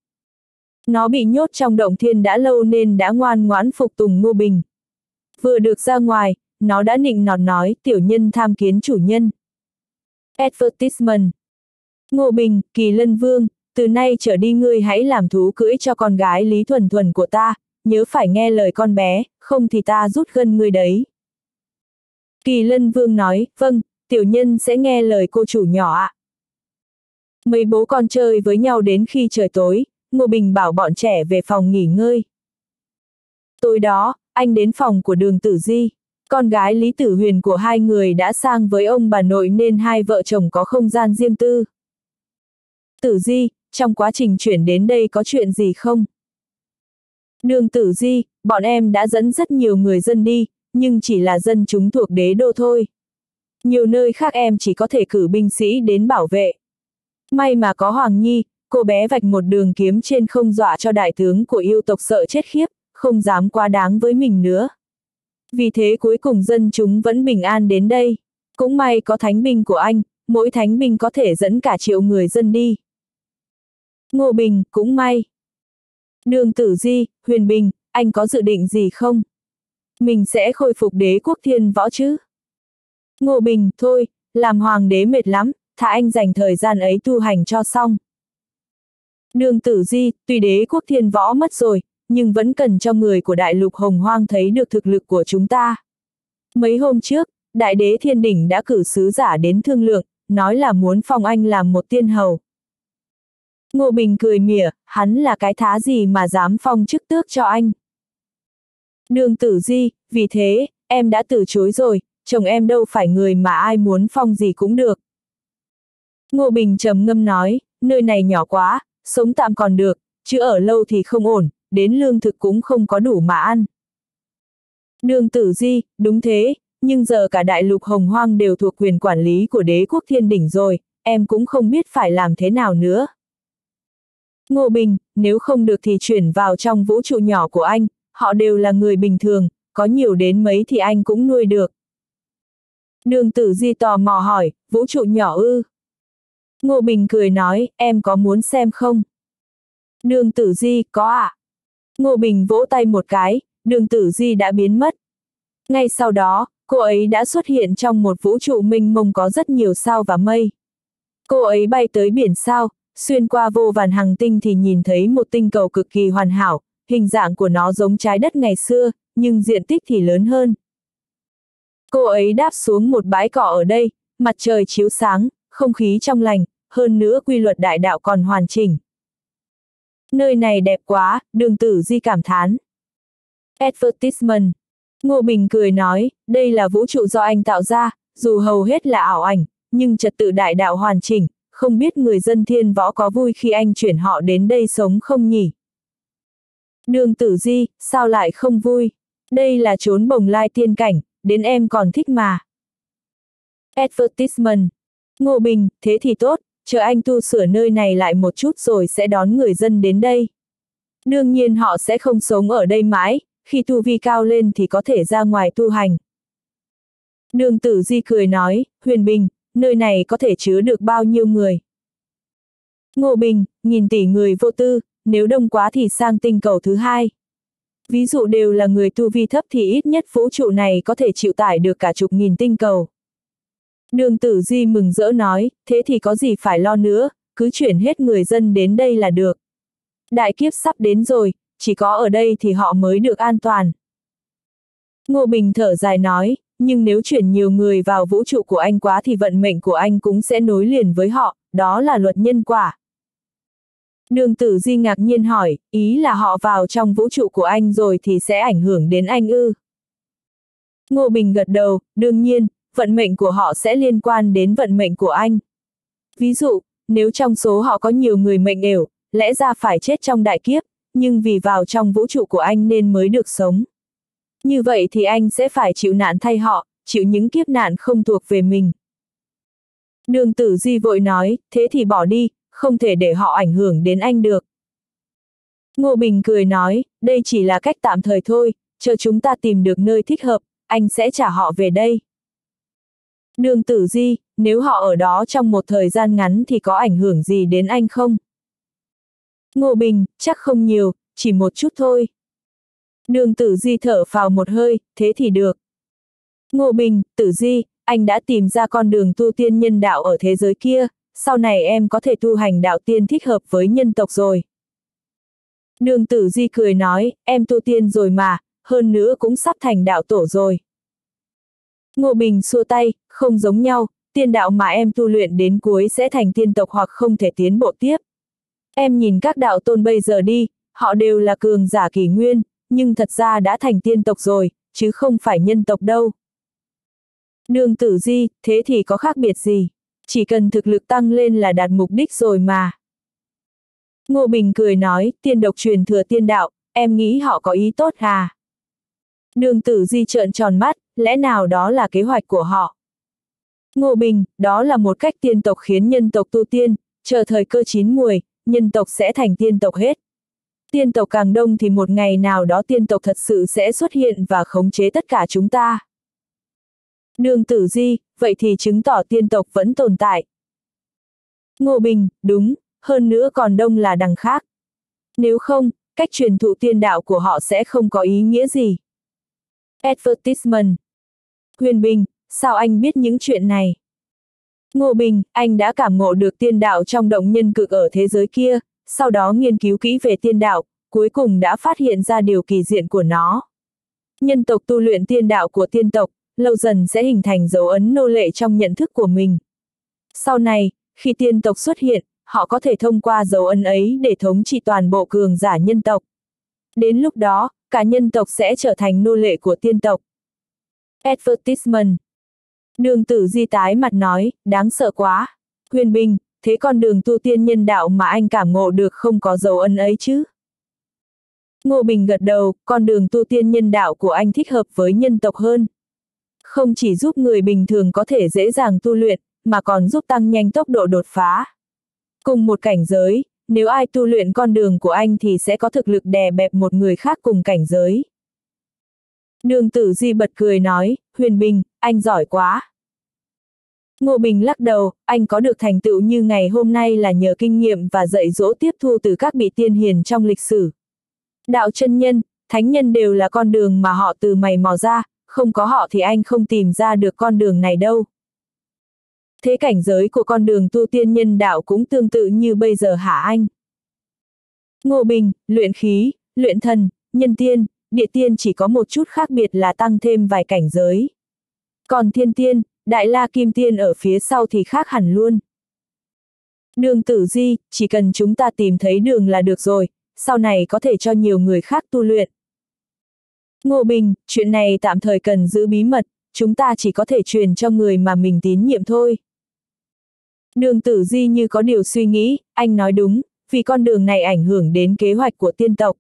Nó bị nhốt trong động thiên đã lâu nên đã ngoan ngoãn phục tùng Ngô Bình. Vừa được ra ngoài, nó đã nịnh nọt nói tiểu nhân tham kiến chủ nhân. Advertisement. Ngô Bình, Kỳ Lân Vương, từ nay trở đi ngươi hãy làm thú cưỡi cho con gái Lý Thuần Thuần của ta, nhớ phải nghe lời con bé, không thì ta rút gân ngươi đấy. Kỳ Lân Vương nói, vâng, tiểu nhân sẽ nghe lời cô chủ nhỏ ạ. Mấy bố con chơi với nhau đến khi trời tối, Ngô Bình bảo bọn trẻ về phòng nghỉ ngơi. Tối đó, anh đến phòng của Đường Tử Di. Con gái Lý Tử Huyền của hai người đã sang với ông bà nội nên hai vợ chồng có không gian riêng tư. Tử Di, trong quá trình chuyển đến đây có chuyện gì không? Đường Tử Di, bọn em đã dẫn rất nhiều người dân đi, nhưng chỉ là dân chúng thuộc đế đô thôi. Nhiều nơi khác em chỉ có thể cử binh sĩ đến bảo vệ. May mà có Hoàng Nhi, cô bé vạch một đường kiếm trên không dọa cho đại tướng của yêu tộc sợ chết khiếp, không dám quá đáng với mình nữa. Vì thế cuối cùng dân chúng vẫn bình an đến đây. Cũng may có thánh binh của anh, mỗi thánh binh có thể dẫn cả triệu người dân đi. Ngô Bình, cũng may. Đường Tử Di, Huyền Bình, anh có dự định gì không? Mình sẽ khôi phục đế quốc thiên võ chứ? Ngô Bình, thôi, làm hoàng đế mệt lắm, thà anh dành thời gian ấy tu hành cho xong. Đường Tử Di, tuy đế quốc thiên võ mất rồi, nhưng vẫn cần cho người của đại lục Hồng Hoang thấy được thực lực của chúng ta. Mấy hôm trước, đại đế Thiên Đỉnh đã cử sứ giả đến thương lượng, nói là muốn phong anh làm một tiên hầu. Ngô Bình cười mỉa, hắn là cái thá gì mà dám phong chức tước cho anh. Đường Tử Di, vì thế, em đã từ chối rồi, chồng em đâu phải người mà ai muốn phong gì cũng được. Ngô Bình trầm ngâm nói, nơi này nhỏ quá, sống tạm còn được, chứ ở lâu thì không ổn, đến lương thực cũng không có đủ mà ăn. Đường Tử Di, đúng thế, nhưng giờ cả đại lục Hồng Hoang đều thuộc quyền quản lý của đế quốc Thiên Đỉnh rồi, em cũng không biết phải làm thế nào nữa. Ngô Bình, nếu không được thì chuyển vào trong vũ trụ nhỏ của anh, họ đều là người bình thường, có nhiều đến mấy thì anh cũng nuôi được. Đường Tử Di tò mò hỏi, vũ trụ nhỏ ư? Ngô Bình cười nói, em có muốn xem không? Đường Tử Di, có ạ. À? Ngô Bình vỗ tay một cái, Đường Tử Di đã biến mất. Ngay sau đó, cô ấy đã xuất hiện trong một vũ trụ mênh mông có rất nhiều sao và mây. Cô ấy bay tới biển sao, xuyên qua vô vàn hành tinh thì nhìn thấy một tinh cầu cực kỳ hoàn hảo, hình dạng của nó giống trái đất ngày xưa, nhưng diện tích thì lớn hơn. Cô ấy đáp xuống một bãi cỏ ở đây, mặt trời chiếu sáng, không khí trong lành, hơn nữa quy luật đại đạo còn hoàn chỉnh. Nơi này đẹp quá, Đường Tử Di cảm thán. Advertisement. Ngô Bình cười nói, đây là vũ trụ do anh tạo ra, dù hầu hết là ảo ảnh, nhưng trật tự đại đạo hoàn chỉnh, không biết người dân thiên võ có vui khi anh chuyển họ đến đây sống không nhỉ? Đường Tử Di, sao lại không vui? Đây là chốn bồng lai tiên cảnh, đến em còn thích mà. Advertisement. Ngô Bình, thế thì tốt, chờ anh tu sửa nơi này lại một chút rồi sẽ đón người dân đến đây. Đương nhiên họ sẽ không sống ở đây mãi, khi tu vi cao lên thì có thể ra ngoài tu hành. Đường Tử Di cười nói, Huyền Bình, nơi này có thể chứa được bao nhiêu người? Ngô Bình, nghìn tỷ người vô tư, nếu đông quá thì sang tinh cầu thứ hai. Ví dụ đều là người tu vi thấp thì ít nhất vũ trụ này có thể chịu tải được cả chục nghìn tinh cầu. Đường Tử Di mừng rỡ nói, thế thì có gì phải lo nữa, cứ chuyển hết người dân đến đây là được. Đại kiếp sắp đến rồi, chỉ có ở đây thì họ mới được an toàn. Ngô Bình thở dài nói, nhưng nếu chuyển nhiều người vào vũ trụ của anh quá thì vận mệnh của anh cũng sẽ nối liền với họ, đó là luật nhân quả. Đường Tử Di ngạc nhiên hỏi, ý là họ vào trong vũ trụ của anh rồi thì sẽ ảnh hưởng đến anh ư? Ngô Bình gật đầu, đương nhiên, vận mệnh của họ sẽ liên quan đến vận mệnh của anh. Ví dụ, nếu trong số họ có nhiều người mệnh ểu, lẽ ra phải chết trong đại kiếp, nhưng vì vào trong vũ trụ của anh nên mới được sống. Như vậy thì anh sẽ phải chịu nạn thay họ, chịu những kiếp nạn không thuộc về mình. Đường Tử Di vội nói, thế thì bỏ đi, không thể để họ ảnh hưởng đến anh được. Ngô Bình cười nói, đây chỉ là cách tạm thời thôi, chờ chúng ta tìm được nơi thích hợp, anh sẽ trả họ về đây. Đường Tử Di, nếu họ ở đó trong một thời gian ngắn thì có ảnh hưởng gì đến anh không? Ngô Bình, chắc không nhiều, chỉ một chút thôi. Đường Tử Di thở phào một hơi, thế thì được. Ngô Bình, Tử Di, anh đã tìm ra con đường tu tiên nhân đạo ở thế giới kia, sau này em có thể tu hành đạo tiên thích hợp với nhân tộc rồi. Đường Tử Di cười nói, em tu tiên rồi mà, hơn nữa cũng sắp thành đạo tổ rồi. Ngô Bình xua tay, không giống nhau, tiên đạo mà em tu luyện đến cuối sẽ thành tiên tộc hoặc không thể tiến bộ tiếp. Em nhìn các đạo tôn bây giờ đi, họ đều là cường giả kỷ nguyên, nhưng thật ra đã thành tiên tộc rồi, chứ không phải nhân tộc đâu. Đường Tử Di, thế thì có khác biệt gì? Chỉ cần thực lực tăng lên là đạt mục đích rồi mà. Ngô Bình cười nói, tiên độc truyền thừa tiên đạo, em nghĩ họ có ý tốt à? Đường Tử Di trợn tròn mắt, lẽ nào đó là kế hoạch của họ? Ngô Bình, đó là một cách tiên tộc khiến nhân tộc tu tiên, chờ thời cơ chín muồi, nhân tộc sẽ thành tiên tộc hết. Tiên tộc càng đông thì một ngày nào đó tiên tộc thật sự sẽ xuất hiện và khống chế tất cả chúng ta. Đường Tử Di, vậy thì chứng tỏ tiên tộc vẫn tồn tại. Ngô Bình, đúng, hơn nữa còn đông là đằng khác. Nếu không, cách truyền thụ tiên đạo của họ sẽ không có ý nghĩa gì. Advertisement. Huyền Bình, sao anh biết những chuyện này? Ngô Bình, anh đã cảm ngộ được tiên đạo trong động nhân cực ở thế giới kia, sau đó nghiên cứu kỹ về tiên đạo, cuối cùng đã phát hiện ra điều kỳ diệu của nó. Nhân tộc tu luyện tiên đạo của tiên tộc, lâu dần sẽ hình thành dấu ấn nô lệ trong nhận thức của mình. Sau này, khi tiên tộc xuất hiện, họ có thể thông qua dấu ấn ấy để thống trị toàn bộ cường giả nhân tộc. Đến lúc đó, cả nhân tộc sẽ trở thành nô lệ của tiên tộc. Advertisement. Đường Tử Di tái mặt nói, đáng sợ quá. Huyền Bình, thế con đường tu tiên nhân đạo mà anh cảm ngộ được không có dấu ấn ấy chứ? Ngô Bình gật đầu, con đường tu tiên nhân đạo của anh thích hợp với nhân tộc hơn. Không chỉ giúp người bình thường có thể dễ dàng tu luyện, mà còn giúp tăng nhanh tốc độ đột phá. Cùng một cảnh giới, nếu ai tu luyện con đường của anh thì sẽ có thực lực đè bẹp một người khác cùng cảnh giới. Đường Tử Di bật cười nói, Huyền Bình, anh giỏi quá. Ngô Bình lắc đầu, anh có được thành tựu như ngày hôm nay là nhờ kinh nghiệm và dạy dỗ tiếp thu từ các vị tiên hiền trong lịch sử. Đạo chân nhân, thánh nhân đều là con đường mà họ từ mày mò ra, không có họ thì anh không tìm ra được con đường này đâu. Thế cảnh giới của con đường tu tiên nhân đạo cũng tương tự như bây giờ hả anh? Ngô Bình, luyện khí, luyện thần, nhân tiên, địa tiên chỉ có một chút khác biệt là tăng thêm vài cảnh giới. Còn thiên tiên, đại la kim tiên ở phía sau thì khác hẳn luôn. Đường Tử Di, chỉ cần chúng ta tìm thấy đường là được rồi, sau này có thể cho nhiều người khác tu luyện. Ngô Bình, chuyện này tạm thời cần giữ bí mật, chúng ta chỉ có thể truyền cho người mà mình tín nhiệm thôi. Đường Tử Di như có điều suy nghĩ, anh nói đúng, vì con đường này ảnh hưởng đến kế hoạch của tiên tộc.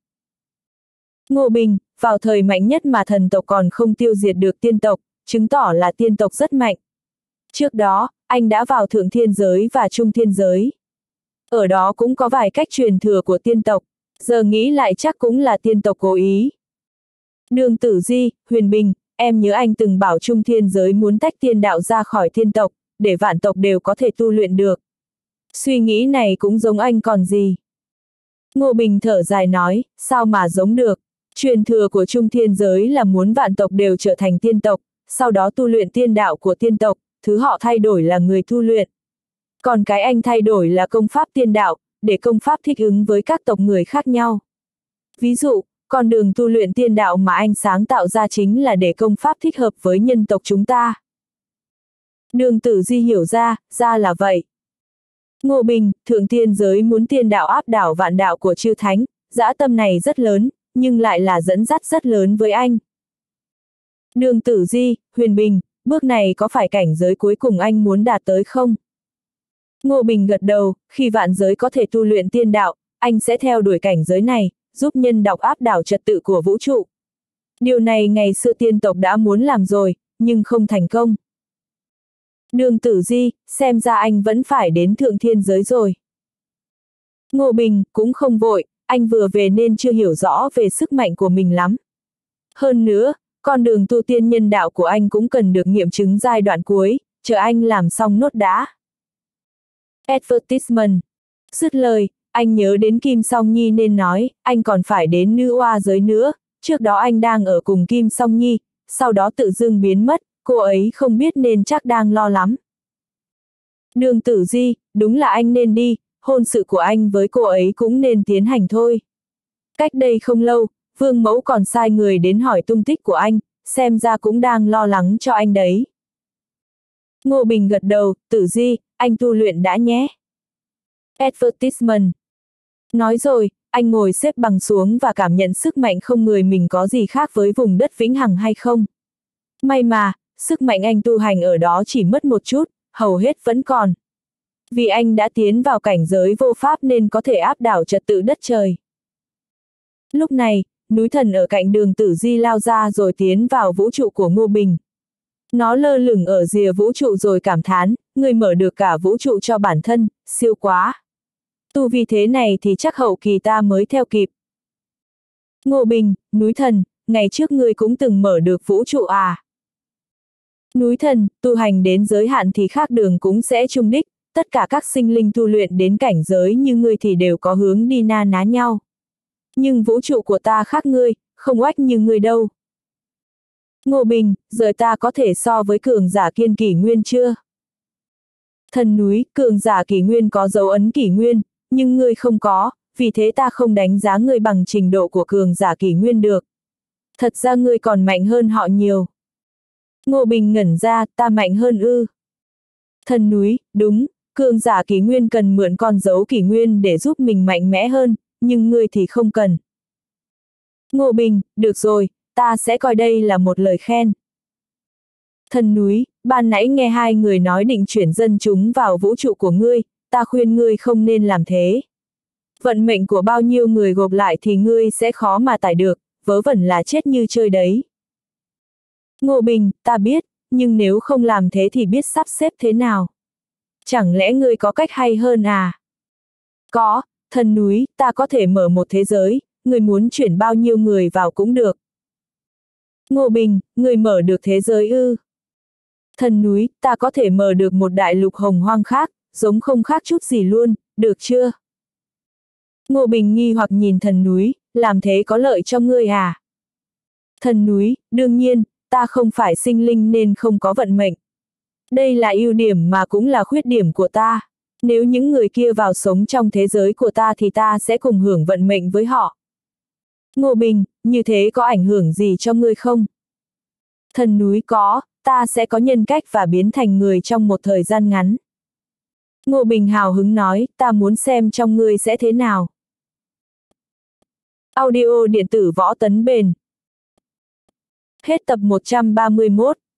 Ngô Bình, vào thời mạnh nhất mà thần tộc còn không tiêu diệt được tiên tộc, chứng tỏ là tiên tộc rất mạnh. Trước đó, anh đã vào thượng thiên giới và trung thiên giới. Ở đó cũng có vài cách truyền thừa của tiên tộc, giờ nghĩ lại chắc cũng là tiên tộc cố ý. Đường Tử Di, Huyền Bình, em nhớ anh từng bảo trung thiên giới muốn tách tiên đạo ra khỏi thiên tộc, để vạn tộc đều có thể tu luyện được. Suy nghĩ này cũng giống anh còn gì. Ngô Bình thở dài nói, sao mà giống được, truyền thừa của trung thiên giới là muốn vạn tộc đều trở thành tiên tộc, sau đó tu luyện tiên đạo của tiên tộc, thứ họ thay đổi là người tu luyện. Còn cái anh thay đổi là công pháp tiên đạo, để công pháp thích ứng với các tộc người khác nhau. Ví dụ, con đường tu luyện tiên đạo mà anh sáng tạo ra chính là để công pháp thích hợp với nhân tộc chúng ta. Đường Tử Di hiểu ra, ra là vậy. Ngô Bình, thượng tiên giới muốn tiên đạo áp đảo vạn đạo của chư thánh, dã tâm này rất lớn, nhưng lại là dẫn dắt rất lớn với anh. Đường Tử Di, Huyền Bình, bước này có phải cảnh giới cuối cùng anh muốn đạt tới không? Ngô Bình gật đầu, khi vạn giới có thể tu luyện tiên đạo, anh sẽ theo đuổi cảnh giới này, giúp nhân đọc áp đảo trật tự của vũ trụ. Điều này ngày xưa tiên tộc đã muốn làm rồi, nhưng không thành công. Đường Tử Di, xem ra anh vẫn phải đến thượng thiên giới rồi. Ngô Bình, cũng không vội, anh vừa về nên chưa hiểu rõ về sức mạnh của mình lắm. Hơn nữa, con đường tu tiên nhân đạo của anh cũng cần được nghiệm chứng giai đoạn cuối, chờ anh làm xong nốt đã. Advertisement. Dứt lời, anh nhớ đến Kim Song Nhi nên nói, anh còn phải đến nữ oa giới nữa, trước đó anh đang ở cùng Kim Song Nhi, sau đó tự dưng biến mất, cô ấy không biết nên chắc đang lo lắm. Đường Tử Di, đúng là anh nên đi, hôn sự của anh với cô ấy cũng nên tiến hành thôi. Cách đây không lâu, Vương Mẫu còn sai người đến hỏi tung tích của anh, xem ra cũng đang lo lắng cho anh đấy. Ngô Bình gật đầu, Tử Di, anh tu luyện đã nhé. Advertisement. Nói rồi, anh ngồi xếp bằng xuống và cảm nhận sức mạnh không người mình có gì khác với vùng đất vĩnh hằng hay không. May mà, sức mạnh anh tu hành ở đó chỉ mất một chút, hầu hết vẫn còn. Vì anh đã tiến vào cảnh giới vô pháp nên có thể áp đảo trật tự đất trời. Lúc này, núi thần ở cạnh Đường Tử Di lao ra rồi tiến vào vũ trụ của Ngô Bình. Nó lơ lửng ở rìa vũ trụ rồi cảm thán, người mở được cả vũ trụ cho bản thân, siêu quá. Tu vi thế này thì chắc hậu kỳ ta mới theo kịp. Ngô Bình, núi thần, ngày trước ngươi cũng từng mở được vũ trụ à? Núi thần, tu hành đến giới hạn thì khác đường cũng sẽ chung đích, tất cả các sinh linh tu luyện đến cảnh giới như ngươi thì đều có hướng đi na ná nhau. Nhưng vũ trụ của ta khác ngươi, không oách như ngươi đâu. Ngô Bình, giờ ta có thể so với cường giả kiên kỷ nguyên chưa? Thần núi, cường giả kỷ nguyên có dấu ấn kỷ nguyên, nhưng ngươi không có, vì thế ta không đánh giá ngươi bằng trình độ của cường giả kỷ nguyên được. Thật ra ngươi còn mạnh hơn họ nhiều. Ngô Bình ngẩn ra, ta mạnh hơn ư? Thần núi, đúng, cường giả kỷ nguyên cần mượn con dấu kỷ nguyên để giúp mình mạnh mẽ hơn, nhưng ngươi thì không cần. Ngô Bình, được rồi, ta sẽ coi đây là một lời khen. Thần núi, ban nãy nghe hai người nói định chuyển dân chúng vào vũ trụ của ngươi, ta khuyên ngươi không nên làm thế. Vận mệnh của bao nhiêu người gộp lại thì ngươi sẽ khó mà tải được, vớ vẩn là chết như chơi đấy. Ngô Bình, ta biết, nhưng nếu không làm thế thì biết sắp xếp thế nào? Chẳng lẽ ngươi có cách hay hơn à? Có, thần núi, ta có thể mở một thế giới, ngươi muốn chuyển bao nhiêu người vào cũng được. Ngô Bình, ngươi mở được thế giới ư? Thần núi, ta có thể mở được một đại lục hồng hoang khác, giống không khác chút gì luôn, được chưa? Ngô Bình nghi hoặc nhìn thần núi, làm thế có lợi cho ngươi à? Thần núi, đương nhiên, ta không phải sinh linh nên không có vận mệnh. Đây là ưu điểm mà cũng là khuyết điểm của ta. Nếu những người kia vào sống trong thế giới của ta thì ta sẽ cùng hưởng vận mệnh với họ. Ngô Bình, như thế có ảnh hưởng gì cho ngươi không? Thần núi có, ta sẽ có nhân cách và biến thành người trong một thời gian ngắn. Ngô Bình hào hứng nói, ta muốn xem trong ngươi sẽ thế nào. Audio điện tử Võ Tấn Bền. Hết tập một trăm ba mươi mốt.